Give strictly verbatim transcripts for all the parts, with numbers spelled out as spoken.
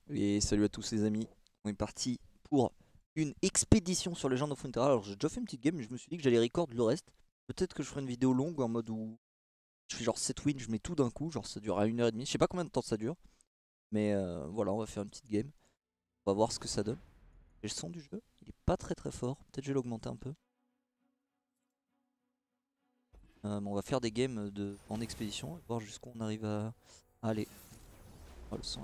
Et salut à tous les amis, on est parti pour une expédition sur Legend of Runeterra. Alors j'ai déjà fait une petite game mais je me suis dit que j'allais record le reste. Peut-être que je ferai une vidéo longue en mode où je fais genre sept wins, je mets tout d'un coup, genre ça dure à une heure trente. Je sais pas combien de temps ça dure, mais euh, voilà, on va faire une petite game. On va voir ce que ça donne. Et le son du jeu, il est pas très très fort, peut-être je vais l'augmenter un peu. Euh, mais on va faire des games de... en expédition, voir jusqu'où on arrive à, à aller. Oh, le son.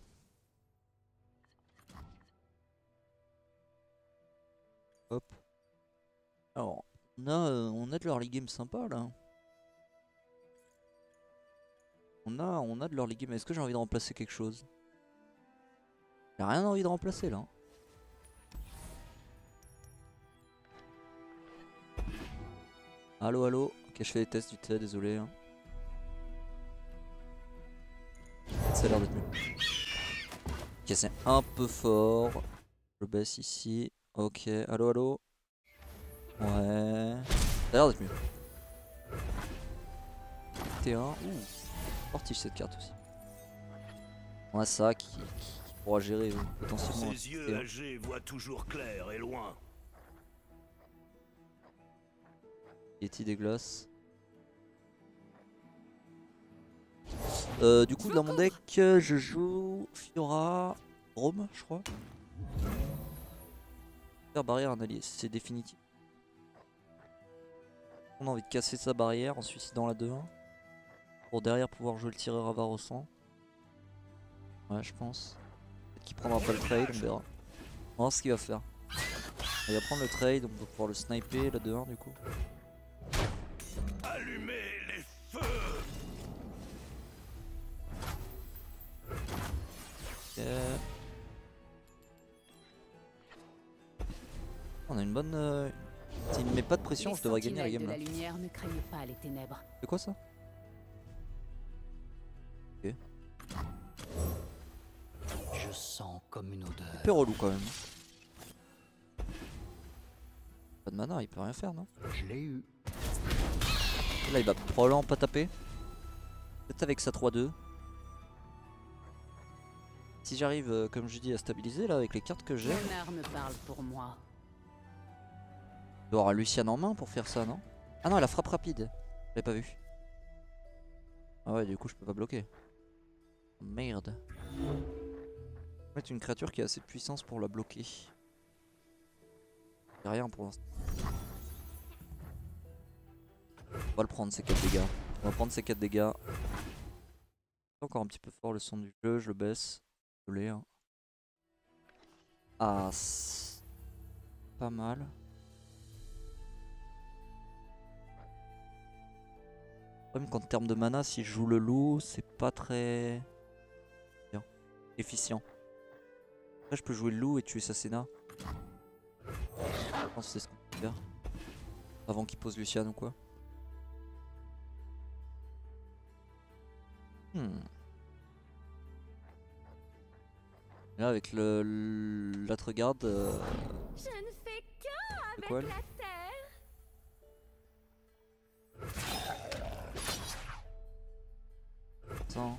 Hop. Alors, on a, euh, on a de l'early game sympa là. On a, on a de l'early game. Est-ce que j'ai envie de remplacer quelque chose? J'ai rien envie de remplacer là. Allo, allo. Ok, je fais des tests vite fait, désolé. Hein. Ça a l'air d'être mieux. Ok, c'est un peu fort. Je baisse ici. Ok, allo, allo. Ouais. Ça a l'air d'être mieux. T un. Ouh. Fortige cette carte aussi. On a ça qui, qui, qui pourra gérer euh, potentiellement. Ses yeux âgés voient toujours clair et loin. Yeti des glaces. Euh, du coup, dans mon deck, je joue Fiora, Rome, je crois. Faire barrière un allié, c'est définitif. On a envie de casser sa barrière en suicidant la deux un. Pour derrière pouvoir jouer le tireur avare au sang. Ouais, je pense. Peut-être qu'il prendra pas le trade, on verra. On va voir ce qu'il va faire. Il va prendre le trade, on va pouvoir le sniper, la deux un du coup. Allumez les feux. Ok. On a une bonne... Euh... S'il me met pas de pression, Les je devrais gagner la game sentinelles de là. la lumière ne craignent pas les ténèbres. C'est quoi ça? Ok. Je sens comme une odeur. C'est peu relou quand même. Pas de mana, il peut rien faire non? Je l'ai eu. Là il va probablement pas taper. Peut-être avec sa trois deux. Si j'arrive, euh, comme je dis, à stabiliser là avec les cartes que j'ai. Mon arme parle pour moi. Il doit avoir Luciane en main pour faire ça, non? Ah non, elle a frappe rapide. J'avais pas vu. Ah ouais, du coup, je peux pas bloquer. Merde. On va mettre une créature qui a assez de puissance pour la bloquer. Y'a rien pour l'instant. On va le prendre, ces quatre dégâts. On va prendre ces quatre dégâts. C'est encore un petit peu fort le son du jeu, je le baisse. Désolé. Hein. Ah, pas mal. Même qu'en termes de mana, si je joue le loup, c'est pas très bien, efficient. Après, je peux jouer le loup et tuer sa Senna. Je pense que c'est ce qu'on peut faire. Avant qu'il pose Lucian ou quoi. Hmm. Là, avec le l'Atregarde. Euh... Je ne fais qu'un avec quoi, la terre. Attends.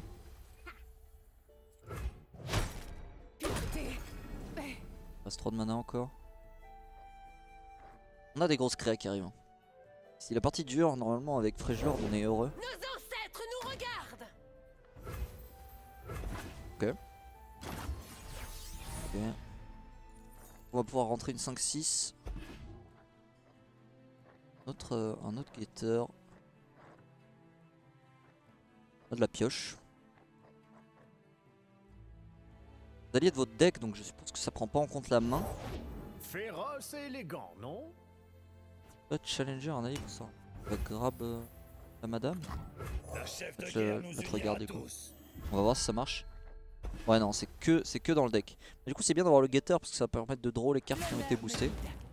Il reste trop de mana encore. On a des grosses créas qui arrivent. Si la partie dure, normalement avec Freljord on est heureux. Nos ancêtres nous regardent. Ok. Ok. On va pouvoir rentrer une cinq six. Autre, euh, un autre guetteur. De la pioche. Vous alliez de votre deck, donc je suppose que ça prend pas en compte la main. Féroce et élégant, non? Pas de challenger, un allié pour ça. On va grab euh, la madame. Un chef de Je guerre vais nous te unira regarder quoi. tous. On va voir si ça marche. Ouais non, c'est que c'est que dans le deck. Mais du coup c'est bien d'avoir le getter parce que ça va permettre de draw les cartes qui ont été boostées.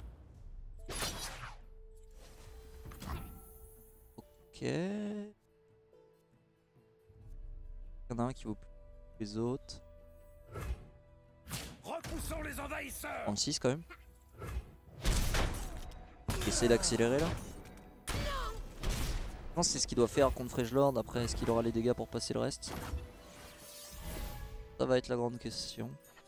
Ok. Il y en a un qui vaut plus que les autres. Repoussons les envahisseurs. trente-six quand même. Essayer d'accélérer là. Je pense que c'est ce qu'il doit faire contre Freljord. Après, est-ce qu'il aura les dégâts pour passer le reste? Ça va être la grande question.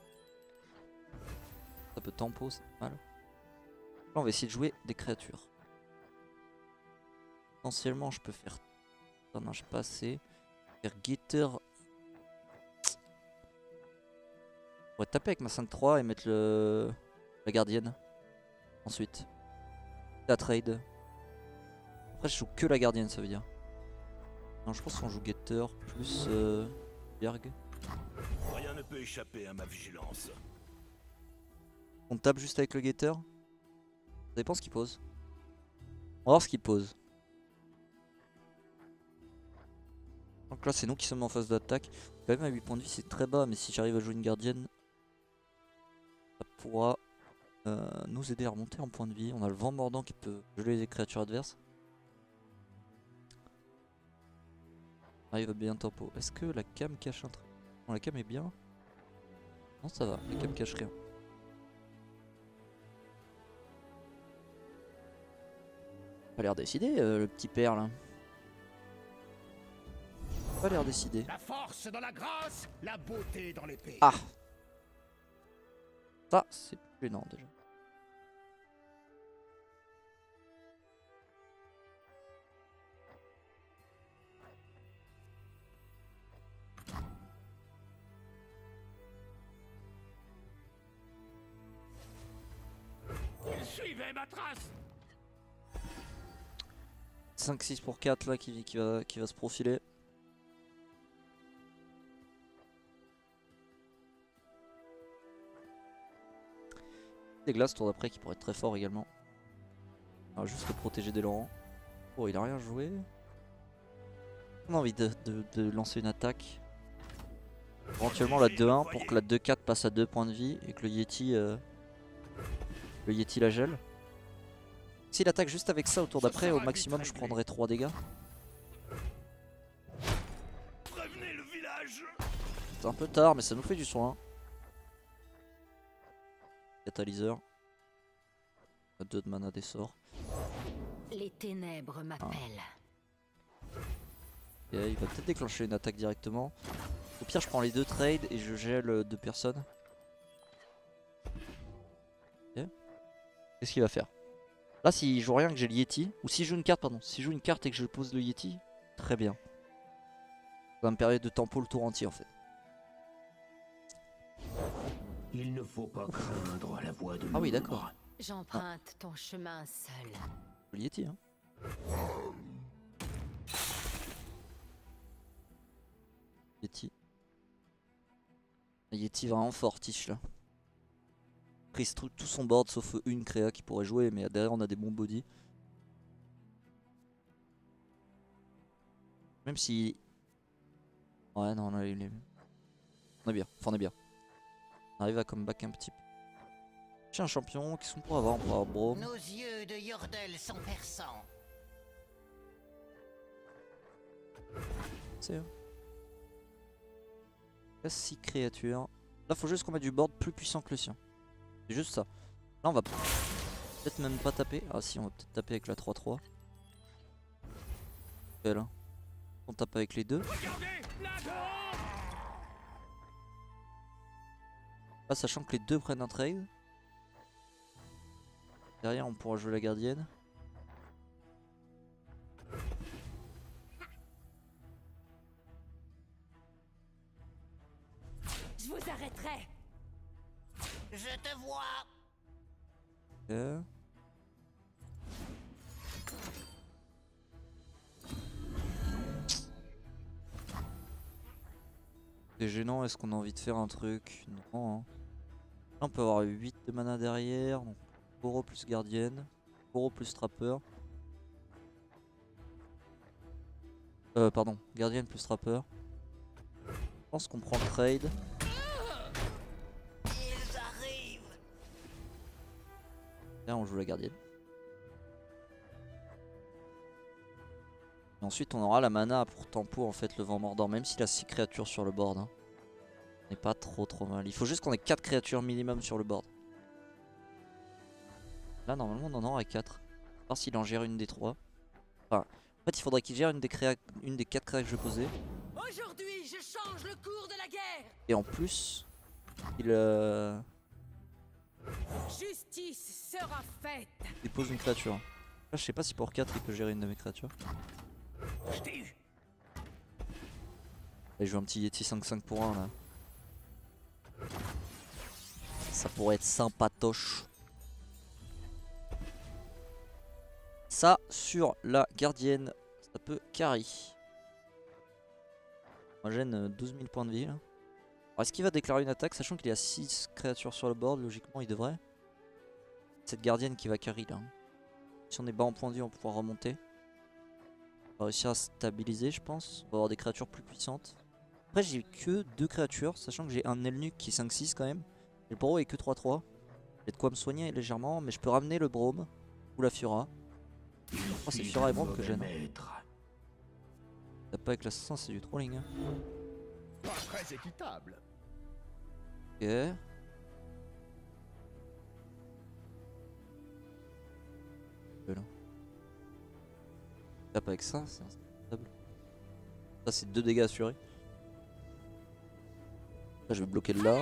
Ça peut tempo, c'est pas mal. Là, on va essayer de jouer des créatures. Potentiellement, je peux faire. Non, non, j'ai pas assez. Faire Gator. On pourrait taper avec ma cinq trois et mettre le la gardienne. Ensuite. La trade. Après, je joue que la gardienne, ça veut dire. Non, je pense qu'on joue Gator plus euh, Berg. Rien ne peut échapper à ma vigilance. On tape juste avec le Gator. Ça dépend ce qu'il pose. On va voir ce qu'il pose. Donc là, c'est nous qui sommes en phase d'attaque. Quand même, à huit points de vie, c'est très bas. Mais si j'arrive à jouer une gardienne, ça pourra euh, nous aider à remonter en points de vie. On a le vent mordant qui peut geler les créatures adverses. Ah, il va bien tempo. Est-ce que la cam cache un truc? Non, la cam est bien. Non, ça va. La cam cache rien. Pas l'air décidé, euh, le petit père là. Pas l'air décidé. La force dans la grâce, la beauté dans l'épée. Ah! Ça, c'est plus gênant déjà. Suivez ma trace. cinq six pour quatre là qui, qui, va, qui va se profiler. Des glaces tour d'après qui pourraient être très fort également. On va juste le protéger des Laurent. Oh, il a rien joué. On a envie de, de, de lancer une attaque. Éventuellement la deux un pour que la deux quatre passe à deux points de vie et que le Yeti, euh, le Yeti la gèle. S'il attaque juste avec ça au tour d'après, au maximum je prendrai trois dégâts. Prévenez le village. C'est un peu tard mais ça nous fait du soin. Catalyseur. deux de mana des sorts. Les ténèbres m'appellent. Okay, il va peut-être déclencher une attaque directement. Au pire je prends les deux trades et je gèle deux personnes. Okay. Qu'est-ce qu'il va faire? Là s'il joue rien que j'ai le Yeti, ou si je joue une carte pardon, si je joue une carte et que je pose le Yeti, très bien. Ça va me permettre de tempo le tour entier en fait. Il ne faut pas craindre la voix de Ah oui d'accord. J'emprunte ton chemin seul. Le Yeti hein. Yeti. Le Yeti vraiment fortiche là. Prise tout, tout son board sauf une créa qui pourrait jouer mais derrière on a des bons body. Même si... Ouais non on, a, il est... on est bien, enfin on est bien. On arrive à comeback un petit peu. J'ai un champion, qui sont pour avoir, on pourra avoir Braum. Nos yeux de Yordle sont perçants. C'est six créatures. Là faut juste qu'on mette du board plus puissant que le sien. C'est juste ça. Là on va peut-être même pas taper. Ah si on va peut-être taper avec la trois trois. Et là. On tape avec les deux. Là sachant que les deux prennent un trade. Derrière on pourra jouer la gardienne. Je vous arrêterai. Je te vois. Okay. C'est gênant, est-ce qu'on a envie de faire un truc? Non. Hein. Là on peut avoir huit de mana derrière. Donc Boro plus gardienne. Boro plus trappeur. Euh pardon, gardienne plus trappeur. Je pense qu'on prend le trade. Ils arrivent. Là on joue la gardienne. Et ensuite on aura la mana pour tempo en fait le vent mordant. Même s'il a six créatures sur le board. Hein. On n'est pas trop trop mal. Il faut juste qu'on ait quatre créatures minimum sur le board. Là normalement on en aura quatre. À part s'il en gère une des trois. Enfin, en fait il faudrait qu'il gère une des, créa... une des quatre créas que je posais. Aujourd'hui, je change le cours de la guerre. Et en plus, il euh, Justice sera faite. dépose une créature. Là, je sais pas si pour quatre il peut gérer une de mes créatures. Je t'ai eu. Et je joue un petit Yeti cinq cinq pour un là. Ça pourrait être sympatoche. Ça, sur la gardienne, ça peut carry. Moi, gêne douze mille points de vie là. Alors, est-ce qu'il va déclarer une attaque, sachant qu'il y a six créatures sur le board? Logiquement, il devrait. Cette gardienne qui va carry là. Si on est bas en points de vie, on va pouvoir remonter. On va réussir à stabiliser, je pense. On va avoir des créatures plus puissantes. Après, j'ai que deux créatures, sachant que j'ai un Elnuc qui est cinq six quand même. Et le Bro est que trois trois. J'ai de quoi me soigner légèrement, mais je peux ramener le Brome ou la Fiora. Oh, c'est Fiora et Brome que j'aime. T'as pas avec l'assassin, c'est du trolling. Hein. Pas très équitable. Ok. Là. Tape avec ça, c'est instable. Ça, c'est deux dégâts assurés. Là, je vais bloquer le là.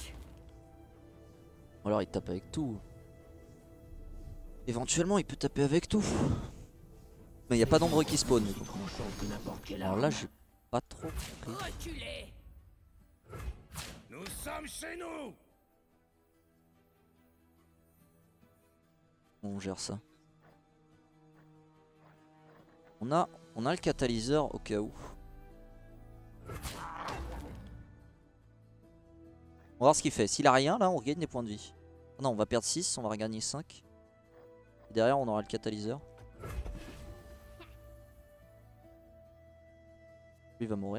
Ou alors, il tape avec tout. Éventuellement, il peut taper avec tout. Mais il n'y a pas d'ombre qui spawn. Alors là, j'ai pas trop compris. Reculez. Nous sommes chez nous. On gère ça. On a, on a le catalyseur au cas où. On va voir ce qu'il fait. S'il a rien, là, on regagne des points de vie. Non, on va perdre six, on va regagner cinq. Et derrière, on aura le catalyseur. Lui, il va mourir.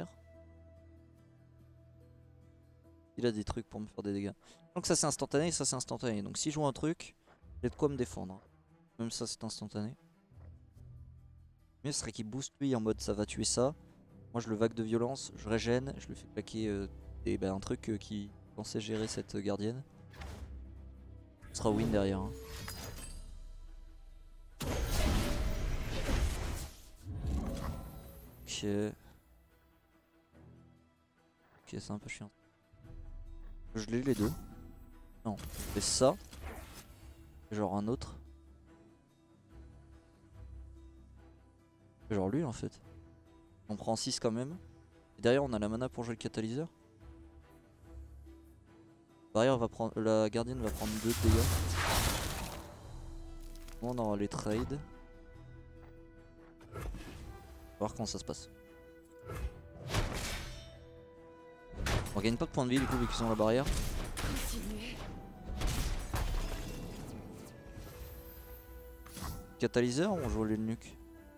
Il a des trucs pour me faire des dégâts. Donc ça, c'est instantané et ça, c'est instantané. Donc si je joue un truc, j'ai de quoi me défendre. Même ça, c'est instantané. Le mieux serait qu'il booste lui en mode ça va tuer ça. Moi, je le vague de violence, je régène, je lui fais claquer euh, des, bah, un truc euh, qui pensait gérer cette euh, gardienne. Ce sera win derrière. Hein. Ok. Ok, c'est un peu chiant. Je l'ai les deux. Non, je fais ça. Genre un autre. Genre lui en fait. On prend six quand même. Et derrière on a la mana pour jouer le catalyseur. Derrière va prendre, la gardienne va prendre deux de dégâts. On aura les trades. On va voir comment ça se passe. On gagne pas de points de vie du coup vu qu'ils ont la barrière. Catalyseur, on joue les nuques.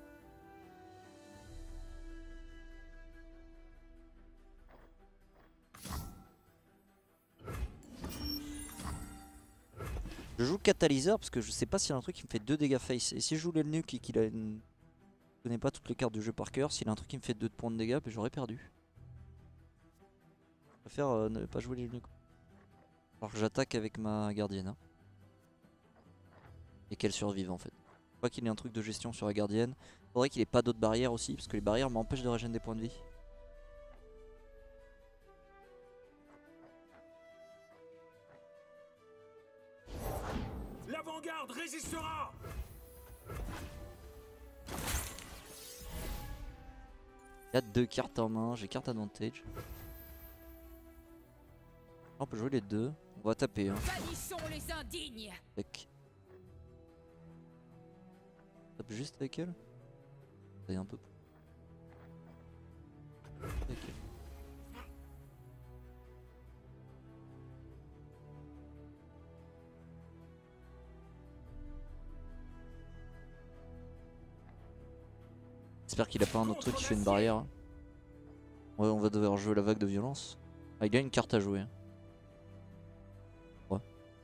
Je joue catalyseur parce que je sais pas s'il y a un truc qui me fait deux dégâts face. Et si je joue les nuques et qu'il a une... Je connais pas toutes les cartes du jeu par cœur, s'il a un truc qui me fait deux points de dégâts, ben j'aurais perdu. Je préfère euh, ne pas jouer les nuques. Alors que j'attaque avec ma gardienne. Hein. Et qu'elle survive en fait. Faut pas qu'il ait un truc de gestion sur la gardienne. Faudrait qu'il ait pas d'autres barrières aussi, parce que les barrières m'empêchent de régénérer des points de vie. L'avant-garde résistera. Il y a deux cartes en main, j'ai carte advantage. On peut jouer les deux. On va taper. Hein. Bannissons les indignes. Avec... Tape juste avec elle. Ça y est un peu. Avec elle. J'espère qu'il a pas un autre truc qui fait une barrière. Ouais, on va devoir jouer la vague de violence. Ah, il y a une carte à jouer. Ouais.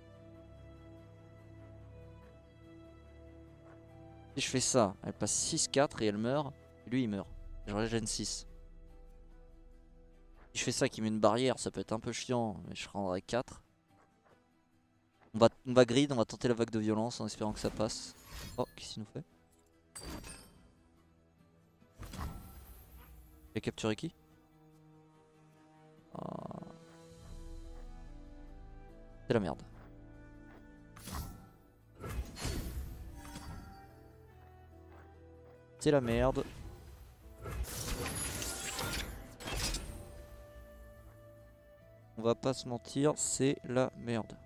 Si je fais ça, elle passe six quatre et elle meurt. Et lui il meurt. Et je régène six. Si je fais ça qui met une barrière, ça peut être un peu chiant. Mais je rendrai quatre. On va, on va grid, on va tenter la vague de violence en espérant que ça passe. Oh, qu'est-ce qu'il nous fait? Il a capturé qui? Ah. C'est la merde. C'est la merde. On va pas se mentir, c'est la merde.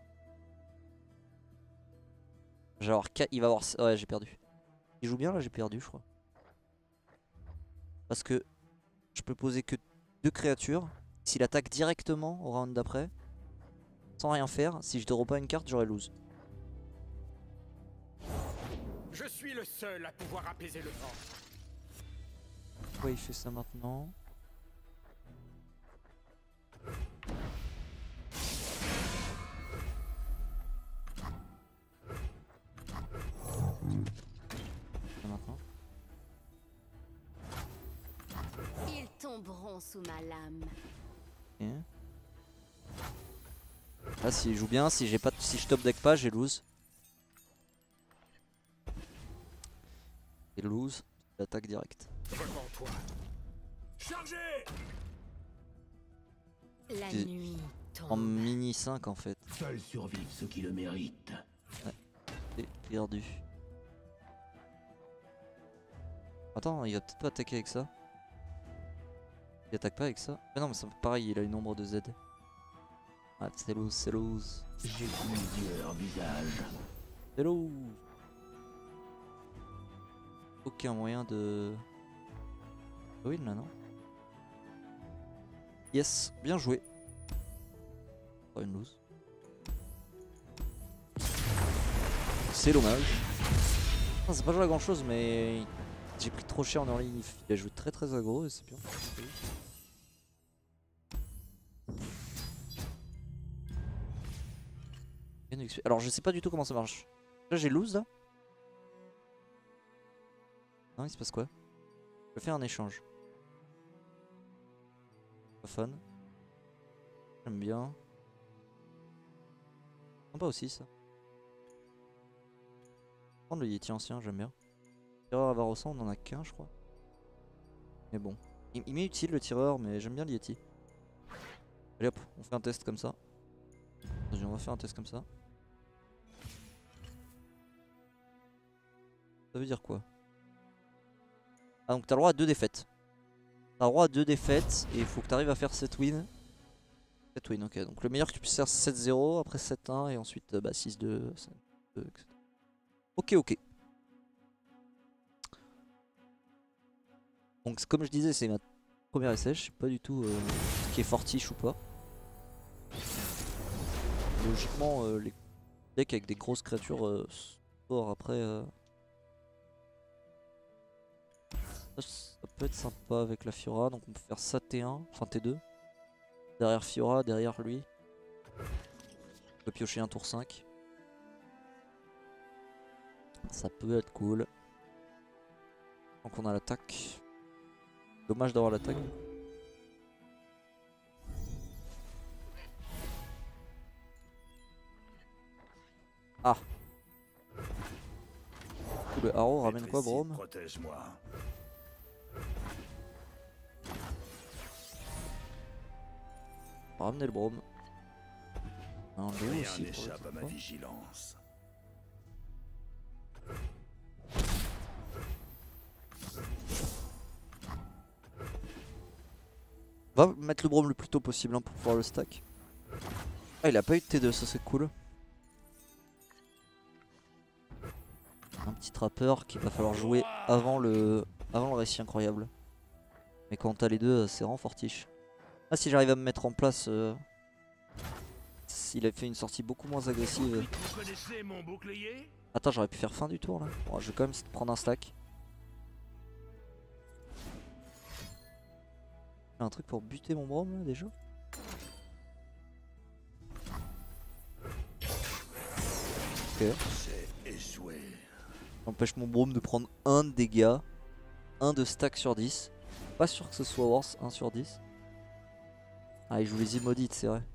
Genre, il va avoir... Ouais, j'ai perdu. Il joue bien là, j'ai perdu, je crois. Parce que je peux poser que deux créatures. S'il attaque directement au round d'après, sans rien faire, si je draw pas une carte, j'aurais lose. Je suis le seul à pouvoir apaiser le vent. Pourquoi il fait ça maintenant? Maintenant. Ils tomberont sous ma lame. Okay. Là s'il joue bien, si j'ai pas, si je top deck pas, j'ai lose. Et lose, l'attaque directe. Devant toi. Chargez! La J'ai- nuit En tombe. mini cinq en fait. Seuls survivent ceux qui le méritent. C'est perdu. Attends, il va peut-être pas attaquer avec ça. Il attaque pas avec ça. Mais non, mais c'est pareil, il a une ombre de Z. Ah, c'est lose, c'est lose. J'ai plusieurs visages. C'est lose. Aucun moyen de... win là, non? Yes, bien joué. Oh, une lose. C'est dommage. Ah, c'est pas joué à grand chose, mais j'ai pris trop cher en early. Il a joué très très aggro et c'est bien. Alors je sais pas du tout comment ça marche. Là j'ai lose là. Non, il se passe quoi? Je peux faire un échange. Pas fun. J'aime bien. Sympa aussi ça. Prendre le Yeti ancien, j'aime bien. Tireur Avarosan, on en a qu'un je crois. Mais bon. Il, il m'est utile le tireur, mais j'aime bien le Yeti. Allez hop, on fait un test comme ça. Vas-y, on va faire un test comme ça. Ça veut dire quoi? Ah, donc t'as le droit à deux défaites. T'as le droit à deux défaites et il faut que t'arrives à faire sept wins. sept wins, ok. Donc le meilleur que tu puisses faire sept zéro, après sept un et ensuite bah, six deux, sept deux, et cetera. Ok, ok. Donc comme je disais, c'est ma première S H. Je sais pas du tout euh, ce qui est fortiche ou pas. Logiquement, euh, les decks avec des grosses créatures euh, sport après... Euh, ça peut être sympa avec la Fiora, donc on peut faire ça T un, enfin T deux. Derrière Fiora, derrière lui. On peut piocher un tour cinq. Ça peut être cool. Donc on a l'attaque. Dommage d'avoir l'attaque. Ah. Le Haro ramène quoi, Brome? Protège-moi. On va ramener le Brome. Un loup Rien aussi. n'échappe à ma vigilance. On va mettre le Brome le plus tôt possible hein, pour pouvoir le stack. Ah, il a pas eu de T deux, ça c'est cool. Un petit trappeur qu'il va falloir jouer avant le, avant le récit incroyable. Mais quand t'as les deux, c'est vraiment fortiche. Ah, si j'arrive à me mettre en place, euh, s'il a fait une sortie beaucoup moins agressive. Vous connaissez mon bouclier? Attends, j'aurais pu faire fin du tour là. Bon, je vais quand même prendre un stack. J'ai un truc pour buter mon Brome là déjà. Ok. J'ai échoué. J'empêche mon Brome de prendre un de dégâts. un de stack sur dix. Pas sûr que ce soit worse, un sur dix. Ah, il joue les immaudites, c'est vrai.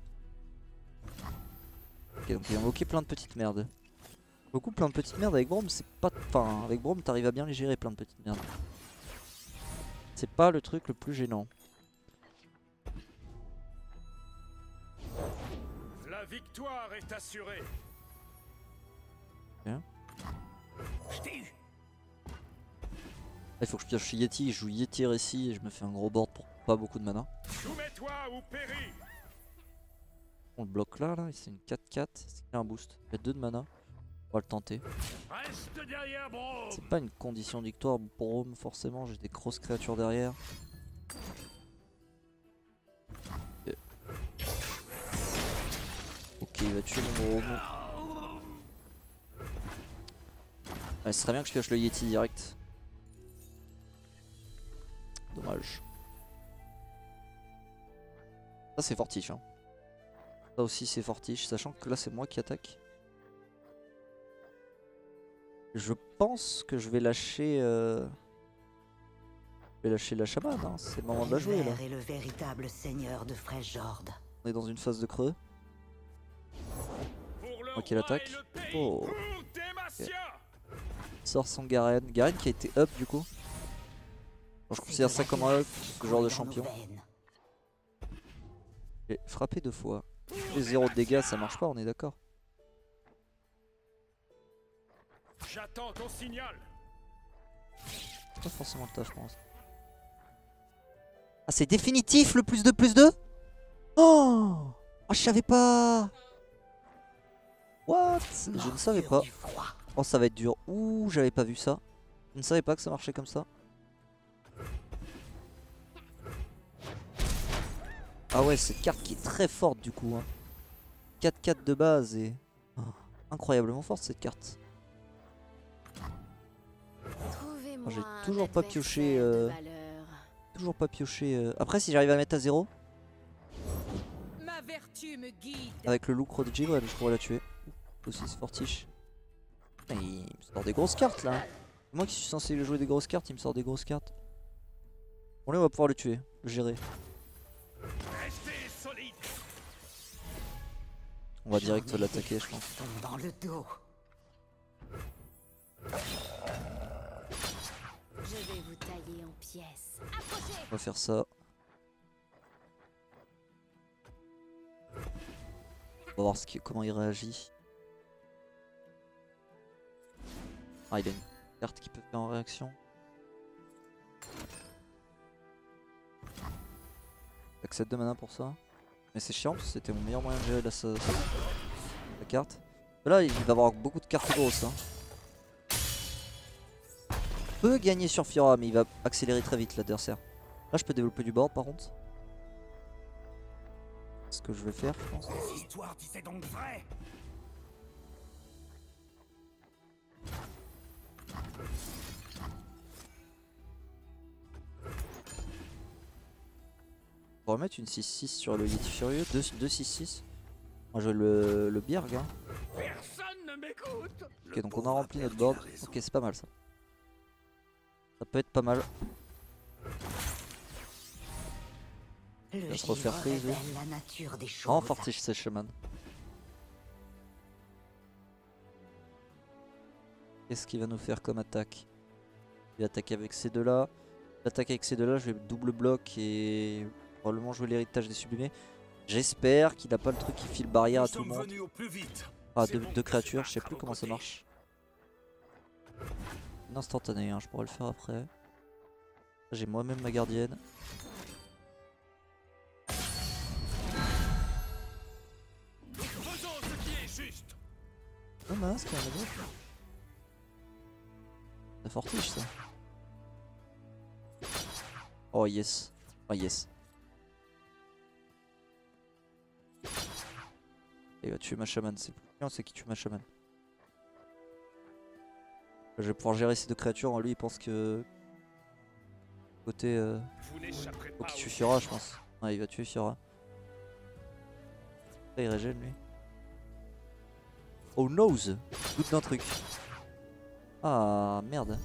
Ok, donc il a invoqué plein de petites merdes. Beaucoup plein de petites merdes avec Brome, c'est pas. Enfin, avec Brome, t'arrives à bien les gérer plein de petites merdes. C'est pas le truc le plus gênant. La victoire est assurée. Bien. Je t'ai eu. Il faut que je pioche Yeti, je joue Yeti Récit et je me fais un gros board pour pas beaucoup de mana. Soumets-toi ou péris. On le bloque là, là, c'est une quatre quatre, c'est un boost. Il y a deux de mana, on va le tenter. Reste derrière, Braum. C'est pas une condition de victoire pour Braum forcément, j'ai des grosses créatures derrière. Et... Ok, il va tuer mon Braum. Ouais, ce serait bien que je pioche le Yeti direct. Dommage. Ça c'est fortiche hein. Ça aussi c'est fortiche, sachant que là c'est moi qui attaque. Je pense que je vais lâcher... Euh... Je vais lâcher la chamade, hein. C'est le moment de la jouer là. Est le véritable seigneur de Freljord. On est dans une phase de creux. Pour le Ok, l'attaque. roi et le pays, Oh. pour Demacia. Sort son Garen. Garen qui a été up du coup. Bon, je considère ça comme un up, ce genre de champion. J'ai frappé deux fois. Les zéro de dégâts ça marche pas, on est d'accord. J'attends ton signal. Pas forcément le taf je pense. Ah c'est définitif le plus deux plus deux. Oh, oh je savais pas. What? Je ne savais pas. Oh ça va être dur. Ouh j'avais pas vu ça. Je ne savais pas que ça marchait comme ça. Ah ouais cette carte qui est très forte du coup hein. quatre quatre de base et... Oh, incroyablement forte cette carte. Oh, j'ai toujours pas pioché euh... Toujours pas pioché euh... Après si j'arrive à mettre à zéro Ma vertu me guide. avec le loup Prodigy ouais, je pourrais la tuer. Aussi c'est fortiche. Il me sort des grosses cartes là. Moi qui suis censé jouer des grosses cartes, il me sort des grosses cartes. Bon là on va pouvoir le tuer, le gérer. Restez solide. On va direct l'attaquer je pense. Dans le dos. Je vais vous tailler en pièces. Approchez. On va faire ça. On va voir ce qui, comment il réagit. Ah il a une carte qui peut faire en réaction. J'accepte de mana pour ça. Mais c'est chiant parce que c'était mon meilleur moyen de gérer la, sa, sa, la carte. Mais là il va avoir beaucoup de cartes grosses hein. Il peut gagner sur Fiora mais il va accélérer très vite l'adversaire. Là je peux développer du board par contre. C'est ce que je vais faire je pense. L'histoire disait donc vrai. On va remettre une six six sur le Yeti Furieux, deux six six. Moi je veux le, le Bjerg hein. Personne ne m'écoute. Ok donc on a rempli notre board. Ok c'est pas mal ça. Ça peut être pas mal. Il va se refaire freeze. Oh fortiche c'est shaman. Qu'est-ce qu'il va nous faire comme attaque? Il va attaquer avec ces deux là. L'attaque avec ces deux là je vais double bloc et probablement jouer l'héritage des sublimés. J'espère qu'il n'a pas le truc qui file barrière à tout le monde. Ah deux, deux créatures, je sais plus comment ça marche. Une instantanée hein, je pourrais le faire après. J'ai moi-même ma gardienne. Faisons ce qui est juste. Oh mince, qu'il y en a d'autres. C'est fortiche ça. Oh yes. Oh yes. Il va tuer ma chamane, c'est plus bien, c'est qui tue ma chamane. Je vais pouvoir gérer ces deux créatures, lui il pense que... Côté... Euh... Faut qu'il tue Fiora je pense. Ouais il va tuer Fiora. Après il régène lui. Oh nose. Doute d'un truc. Ah merde.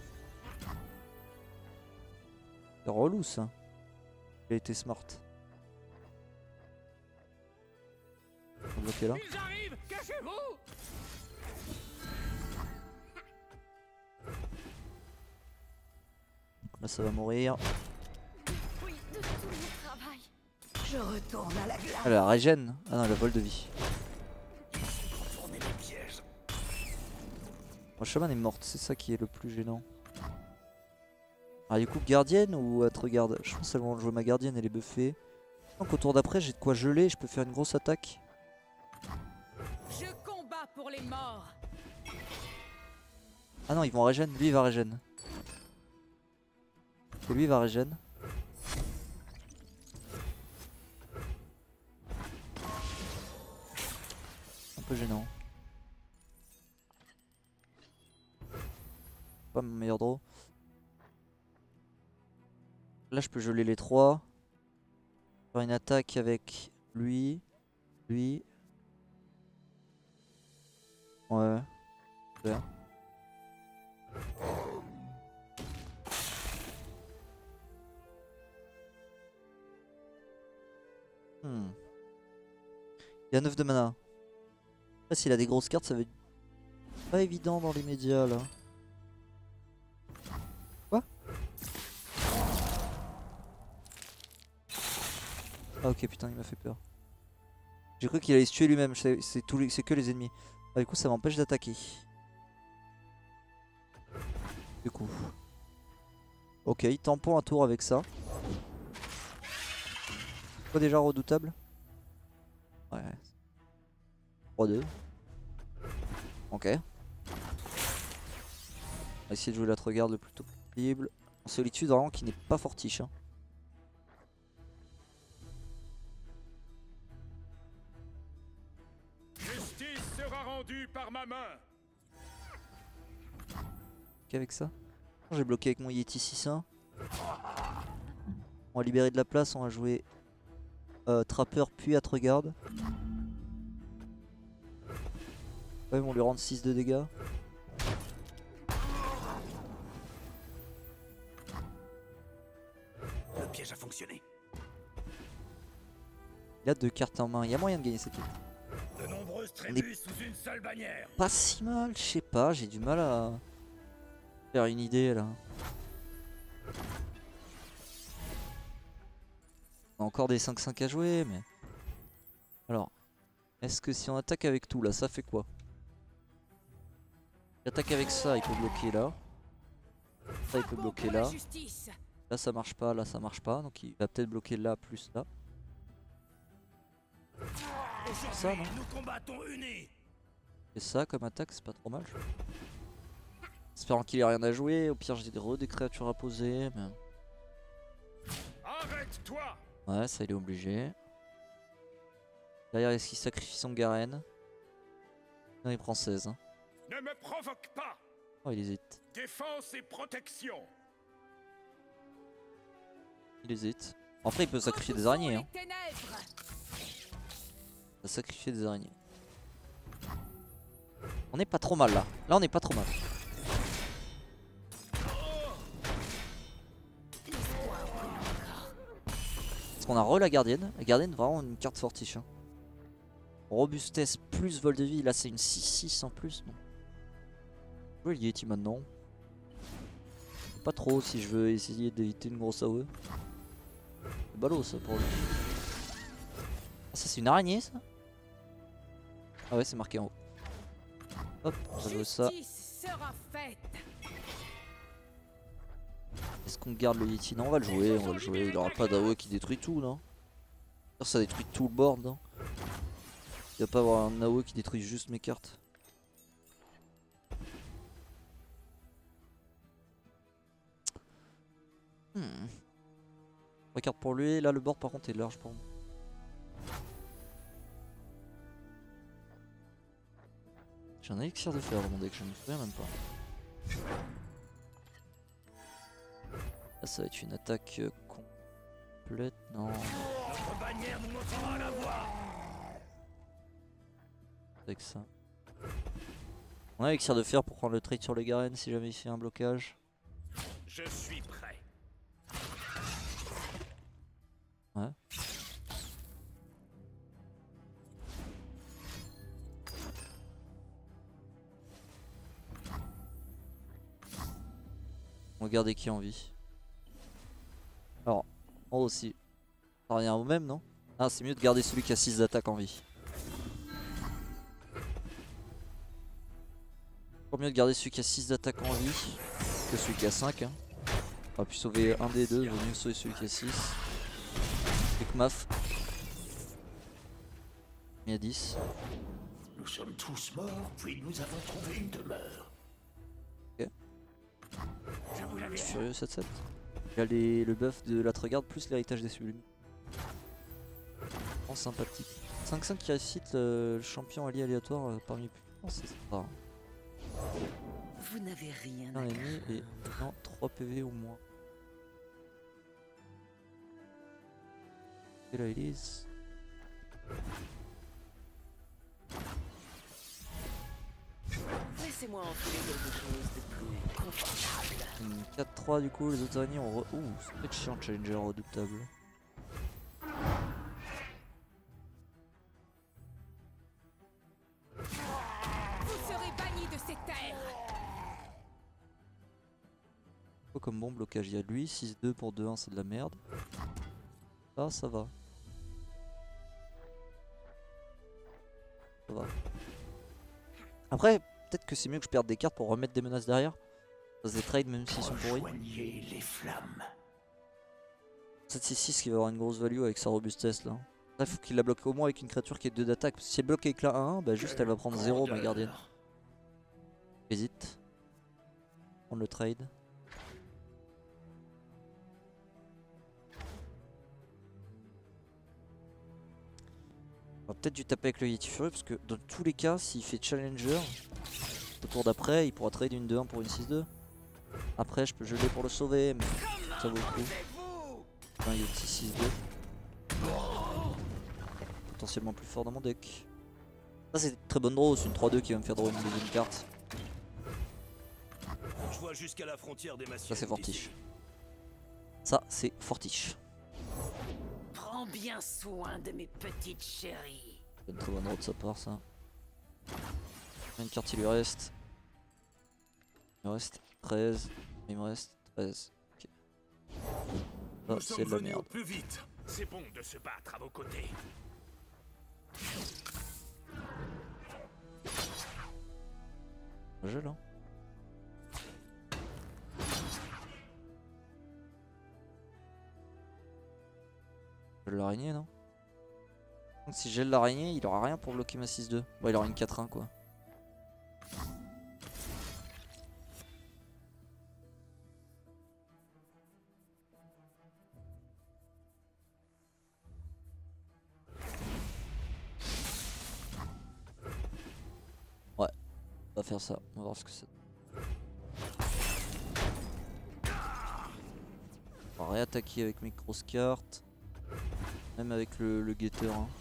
C'est relou ça. Il a été smart. On va bloquer là. Ils arrivent, cachez-vous. Là ça va mourir. Oui, de tout mon travail. Je retourne à la glace. Elle a régène. Ah non elle a vol de vie. Mon chaman est morte, c'est ça qui est le plus gênant. Ah du coup gardienne ou à te regarde. Je pense qu'elle va jouer ma gardienne, elle est buffée. Donc au tour d'après j'ai de quoi geler, je peux faire une grosse attaque. Je combats pour les morts. Ah non ils vont régène, lui il va régène. Et lui il va régène. Un peu gênant. Pas mon meilleur draw. Là je peux geler les trois. Faire une attaque avec lui. Lui. Ouais. Super. Hmm. Il y a neuf de mana. Après s'il a des grosses cartes ça va être pas évident dans les médias là. Quoi? Ah ok putain il m'a fait peur. J'ai cru qu'il allait se tuer lui-même, c'est que les ennemis. Ah, du coup ça m'empêche d'attaquer. Du coup. Ok, tampon un tour avec ça. Pas déjà redoutable? Ouais. trois deux. Ok. On va essayer de jouer la regarde le plus tôt possible. En solitude vraiment qui n'est pas fortiche. Hein. Justice sera rendue par ma main. Qu'avec ça, j'ai bloqué avec mon Yeti six un. On va libérer de la place, on va jouer euh, Trapper puis Atregarde. Ouais, ils vont lui rendre six de dégâts. Le piège a fonctionné. Il a deux cartes en main, il y a moyen de gagner cette game. De nombreuses tribus sous une seule bannière. Pas si mal, je sais pas, j'ai du mal à faire une idée là. On a encore des cinq cinq à jouer, mais... Alors, est-ce que si on attaque avec tout là, ça fait quoi? J'attaque avec ça, il peut bloquer là. Ça, il peut bloquer là. Là, ça marche pas, là, ça marche pas. Donc il va peut-être bloquer là plus là. Ça, non? Nous combattons unis. Et ça, comme attaque, c'est pas trop mal. Espérant qu'il ait rien à jouer. Au pire, j'ai des, re des créatures à poser. Mais... Arrête-toi. Ouais, ça, il est obligé. Derrière, est-ce qu'il sacrifie son Garen? Non, il prend seize. Hein. Ne me provoque pas. Oh, il hésite. Défense et protection. Il hésite. Après, il peut sacrifier des araignées. Hein. Il va sacrifier des araignées. On est pas trop mal là. Là, on est pas trop mal. Parce qu'on a re la gardienne. La gardienne, vraiment une carte fortiche. Hein. Robustesse plus vol de vie. Là, c'est une six six en plus. Non. Je vais le Yeti maintenant. Pas trop si je veux essayer d'éviter une grosse A O E. C'est ballot ça pour lui. Ah, ça c'est une araignée ça? Ah ouais c'est marqué en haut. Hop, ça veut ça. Est-ce qu'on garde le Yeti? Non on va le jouer, on va le jouer. Il aura pas d'A O E qui détruit tout non? Ça détruit tout le board non? Il va pas avoir un A O E qui détruit juste mes cartes. Hmm. Regarde pour lui, là le board par contre est large pour moi. J'ai un élixir de fer dans mon deck, je ne me souviens même pas. Là ça va être une attaque complète, non. Notre bannière nous montrera la voie. Avec ça. On a un élixir de fer pour prendre le trade sur le Garen si jamais il fait un blocage. Je suis prêt. Ouais. On va garder qui en vie. Alors, en haut aussi. Ça revient au même, non? Ah, c'est mieux de garder celui qui a six d'attaque en vie. Pour mieux de garder celui qui a six d'attaque en vie que celui qui a cinq. Hein. On aurait pu sauver un des deux, vaut mieux sauver celui qui a six. Avec Maf. Il y a dix. Nous sommes tous morts, puis nous avons trouvé une demeure. Ok. Je suis furieux sept sept. Il y a les, le buff de la Tregarde plus l'héritage des sublimes. Oh, sympathique. cinq cinq qui récite le, le champion allié aléatoire euh, parmi les plus puissants, c'est sympa. Vous n'avez rien un à ennemi et non, trois P V au moins. Et là, Elise. Laissez-moi enfiler quelque chose de plus confortable. quatre trois du coup, les autres araignées ont re... Ouh, c'est peut-être chiant, Challenger redoutable. Vous serez banni de ces terres. Quoi comme bon blocage il y a de lui, six deux pour deux un c'est de la merde. Ça, ça va. Ça va. Après, peut-être que c'est mieux que je perde des cartes pour remettre des menaces derrière. Ça se des trades même s'ils sont pourris. Rejoignez les flammes. sept six six qui va avoir une grosse value avec sa robustesse là. Là, il faut qu'il la bloque au moins avec une créature qui est deux d'attaque. Si elle bloque avec la un un, bah juste elle va prendre zéro ma gardienne. Hésite. Prendre le trade. On va peut-être dû taper avec le Yeti Fury parce que dans tous les cas, s'il fait Challenger, au tour d'après, il pourra trade une deux un pour une six deux. Après, je peux geler pour le sauver, mais ça vaut le coup. Un Yeti six deux. Potentiellement plus fort dans mon deck. Ça, c'est une très bonne draw, c'est une trois deux qui va me faire draw une deuxième carte. Je vois jusqu'à la frontière des Ça, c'est fortiche. Ça, c'est fortiche. Prends bien soin de mes petites chéries. C'est une très bonne draw de sa part, ça. Combien de cartes il lui reste? Il me reste treize. Il me reste treize. Ok. Ça, c'est de la merde. Plus vite. C'est bon de se battre à vos côtés. Je là. Je l'araignée, non? Donc si j'ai l'araignée, il aura rien pour bloquer ma six deux. Bon, il aura une quatre un quoi. Ouais, on va faire ça, on va voir ce que c'est. On va réattaquer avec mes grosses cartes. Même avec le, le Getter. Hein.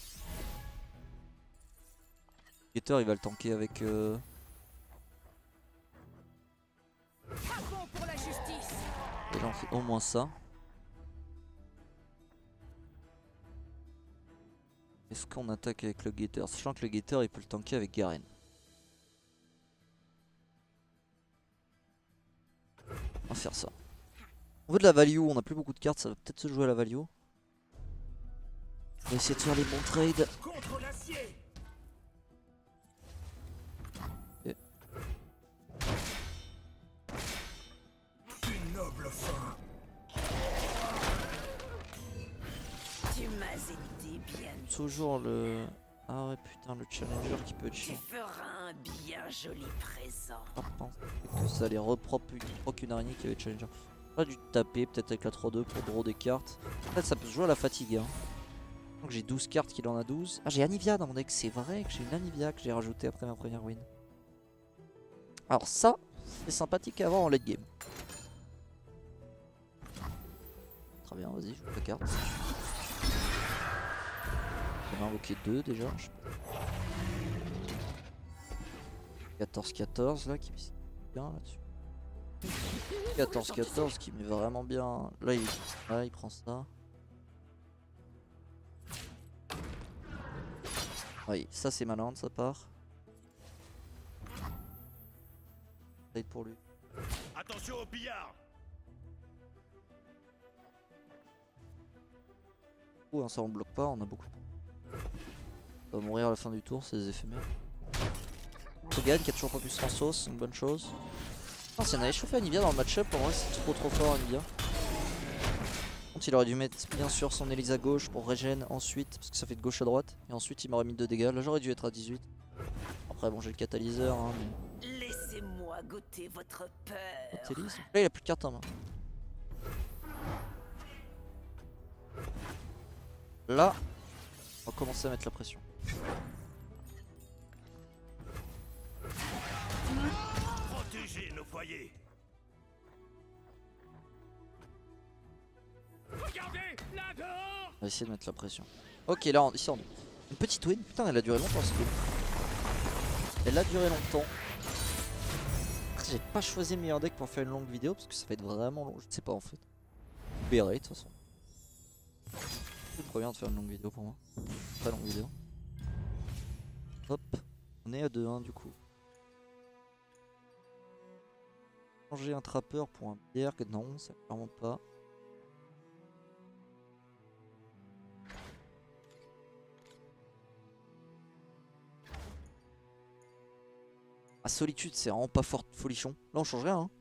Getter il va le tanker avec... Euh... Pour la justice. Et là on fait au moins ça. Est-ce qu'on attaque avec le Getter? Sachant que le Getter il peut le tanker avec Garen. On va faire ça. On veut de la value, on a plus beaucoup de cartes, ça va peut-être se jouer à la value. On va essayer de faire les bons trades. Contre l'acier. Okay. Une noble fin. Tu m'as aidé bien. Toujours le... Ah ouais putain le Challenger qui peut être Tu chiant. feras un bien joli présent. Ah, que ça allait reprendre qu'une araignée qui avait Challenger. Pas dû taper peut-être avec la trois deux pour draw des cartes. En fait ça peut se jouer à la fatigue hein. Donc j'ai douze cartes qu'il en a douze. Ah j'ai Anivia dans mon deck, c'est vrai que j'ai une Anivia que j'ai rajouté après ma première win. Alors ça, c'est sympathique à avoir en late game. Très bien, vas-y, je joue la carte. J'en ai invoqué deux déjà. quatorze quatorze là qui met bien là-dessus. quatorze quatorze qui met vraiment bien. Là il, là, il prend ça. Oui, ça c'est malin de sa part. Ça aide pour lui. Attention au pillard. Ouh, hein, ça on bloque pas, on a beaucoup de points. On va mourir à la fin du tour, c'est des éphémères. Mortogan qui a toujours pas pu se transfo, c'est une bonne chose. Non, si on avait chauffé Anivia dans le match-up, en vrai c'est trop trop fort Anivia. Par contre il aurait dû mettre bien sûr son Elise à gauche pour régène ensuite, parce que ça fait de gauche à droite. Et ensuite il m'aurait mis deux dégâts, là j'aurais dû être à dix-huit. Après bon j'ai le catalyseur hein, mais... Laissez-moi goûter votre peur. Catalyse. Là il a plus de cartes en main. Là, on va commencer à mettre la pression. Protégez nos foyers. Regardez, là dehors. On va essayer de mettre la pression. Ok, là, on, ici on... Une petite win. Putain, elle a duré longtemps cette win. Elle a duré longtemps. J'ai pas choisi le meilleur deck pour faire une longue vidéo parce que ça va être vraiment long. Je sais pas en fait. Vous verrez de toute façon. C'est trop bien de faire une longue vidéo pour moi. Très longue vidéo. Hop. On est à deux un du coup. Changer un trappeur pour un Berg, non, ça clairement pas. Ah, Solitude, c'est vraiment pas fort folichon. Là, on change rien. Hein.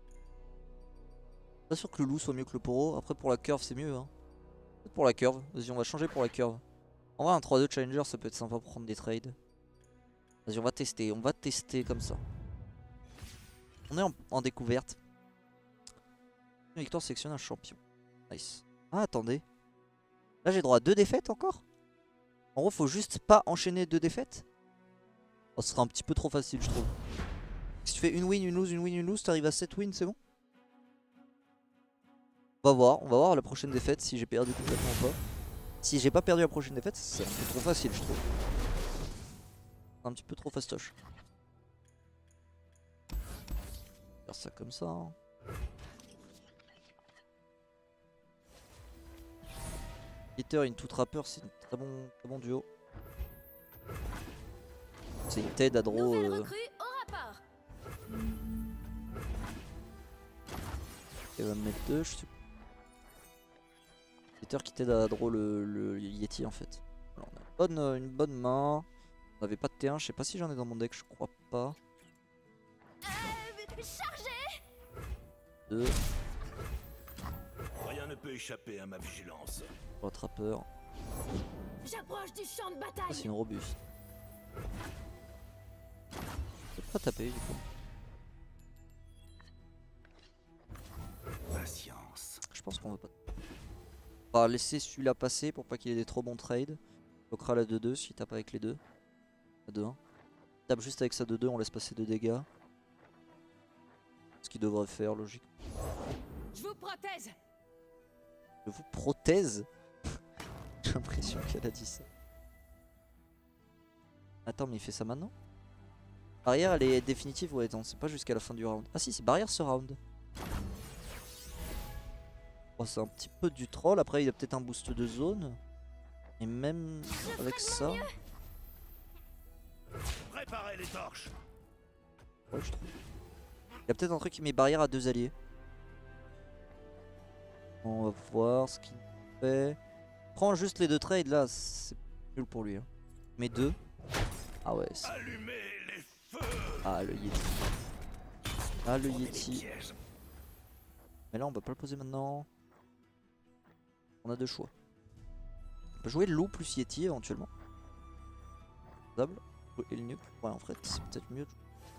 Pas sûr que le loup soit mieux que le poro. Après, pour la curve, c'est mieux. Hein. Peut-être pour la curve. Vas-y, on va changer pour la curve. En vrai, un trois deux challenger, ça peut être sympa pour prendre des trades. Vas-y, on va tester. On va tester comme ça. On est en, en découverte. Une victoire sélectionne un champion. Nice. Ah, attendez. Là, j'ai droit à deux défaites encore. En gros, faut juste pas enchaîner deux défaites. Oh, ce sera un petit peu trop facile, je trouve. Si tu fais une win, une lose, une win, une lose, t'arrives à sept wins, c'est bon? On va voir. On va voir la prochaine défaite si j'ai perdu complètement ou pas. Si j'ai pas perdu la prochaine défaite, c'est un peu trop facile, je trouve. Un petit peu trop fastoche. Faire ça comme ça. Hein. Hitter into Trapper, c'est un très bon, très bon duo. C'est une Ted à draw. Euh... Elle va me mettre deux, je sais pas. Hitter qui t'aide à draw le, le Yeti en fait. Alors, on a une bonne, euh, une bonne main. On avait pas de T un, je sais pas si j'en ai dans mon deck, je crois pas. deux. Rien ne peut échapper à ma vigilance. Rattrapeur. J'approche du champ de Ça, bataille. c'est une robuste. Je peux pas taper du coup. Patience. Je pense qu'on va pas. On va laisser celui-là passer pour pas qu'il ait des trop bons trades. On bloquera la deux deux s'il tape avec les deux. La deux un. Il tape juste avec sa deux deux, on laisse passer deux dégâts. Ce qu'il devrait faire, logique. Je vous prothèse. Je vous prothèse. J'ai l'impression qu'elle a dit ça. Attends, mais il fait ça maintenant? Barrière, elle est définitive? Ouais, attends, c'est pas jusqu'à la fin du round. Ah si, c'est barrière ce round. Oh, c'est un petit peu du troll. Après, il y a peut-être un boost de zone. Et même avec ça... Préparez les torches. Ouais, je trouve. Il y a peut-être un truc qui met barrière à deux alliés. On va voir ce qu'il fait. Prends juste les deux trades là, c'est nul pour lui. Hein. Mais deux. Ah ouais. Allumez les feux. Ah le Yeti. Ah le Yeti. Mais là on va pas le poser maintenant. On a deux choix. On peut jouer le loup plus Yeti éventuellement. Faisable. Et le nuke. Ouais en fait c'est peut-être mieux.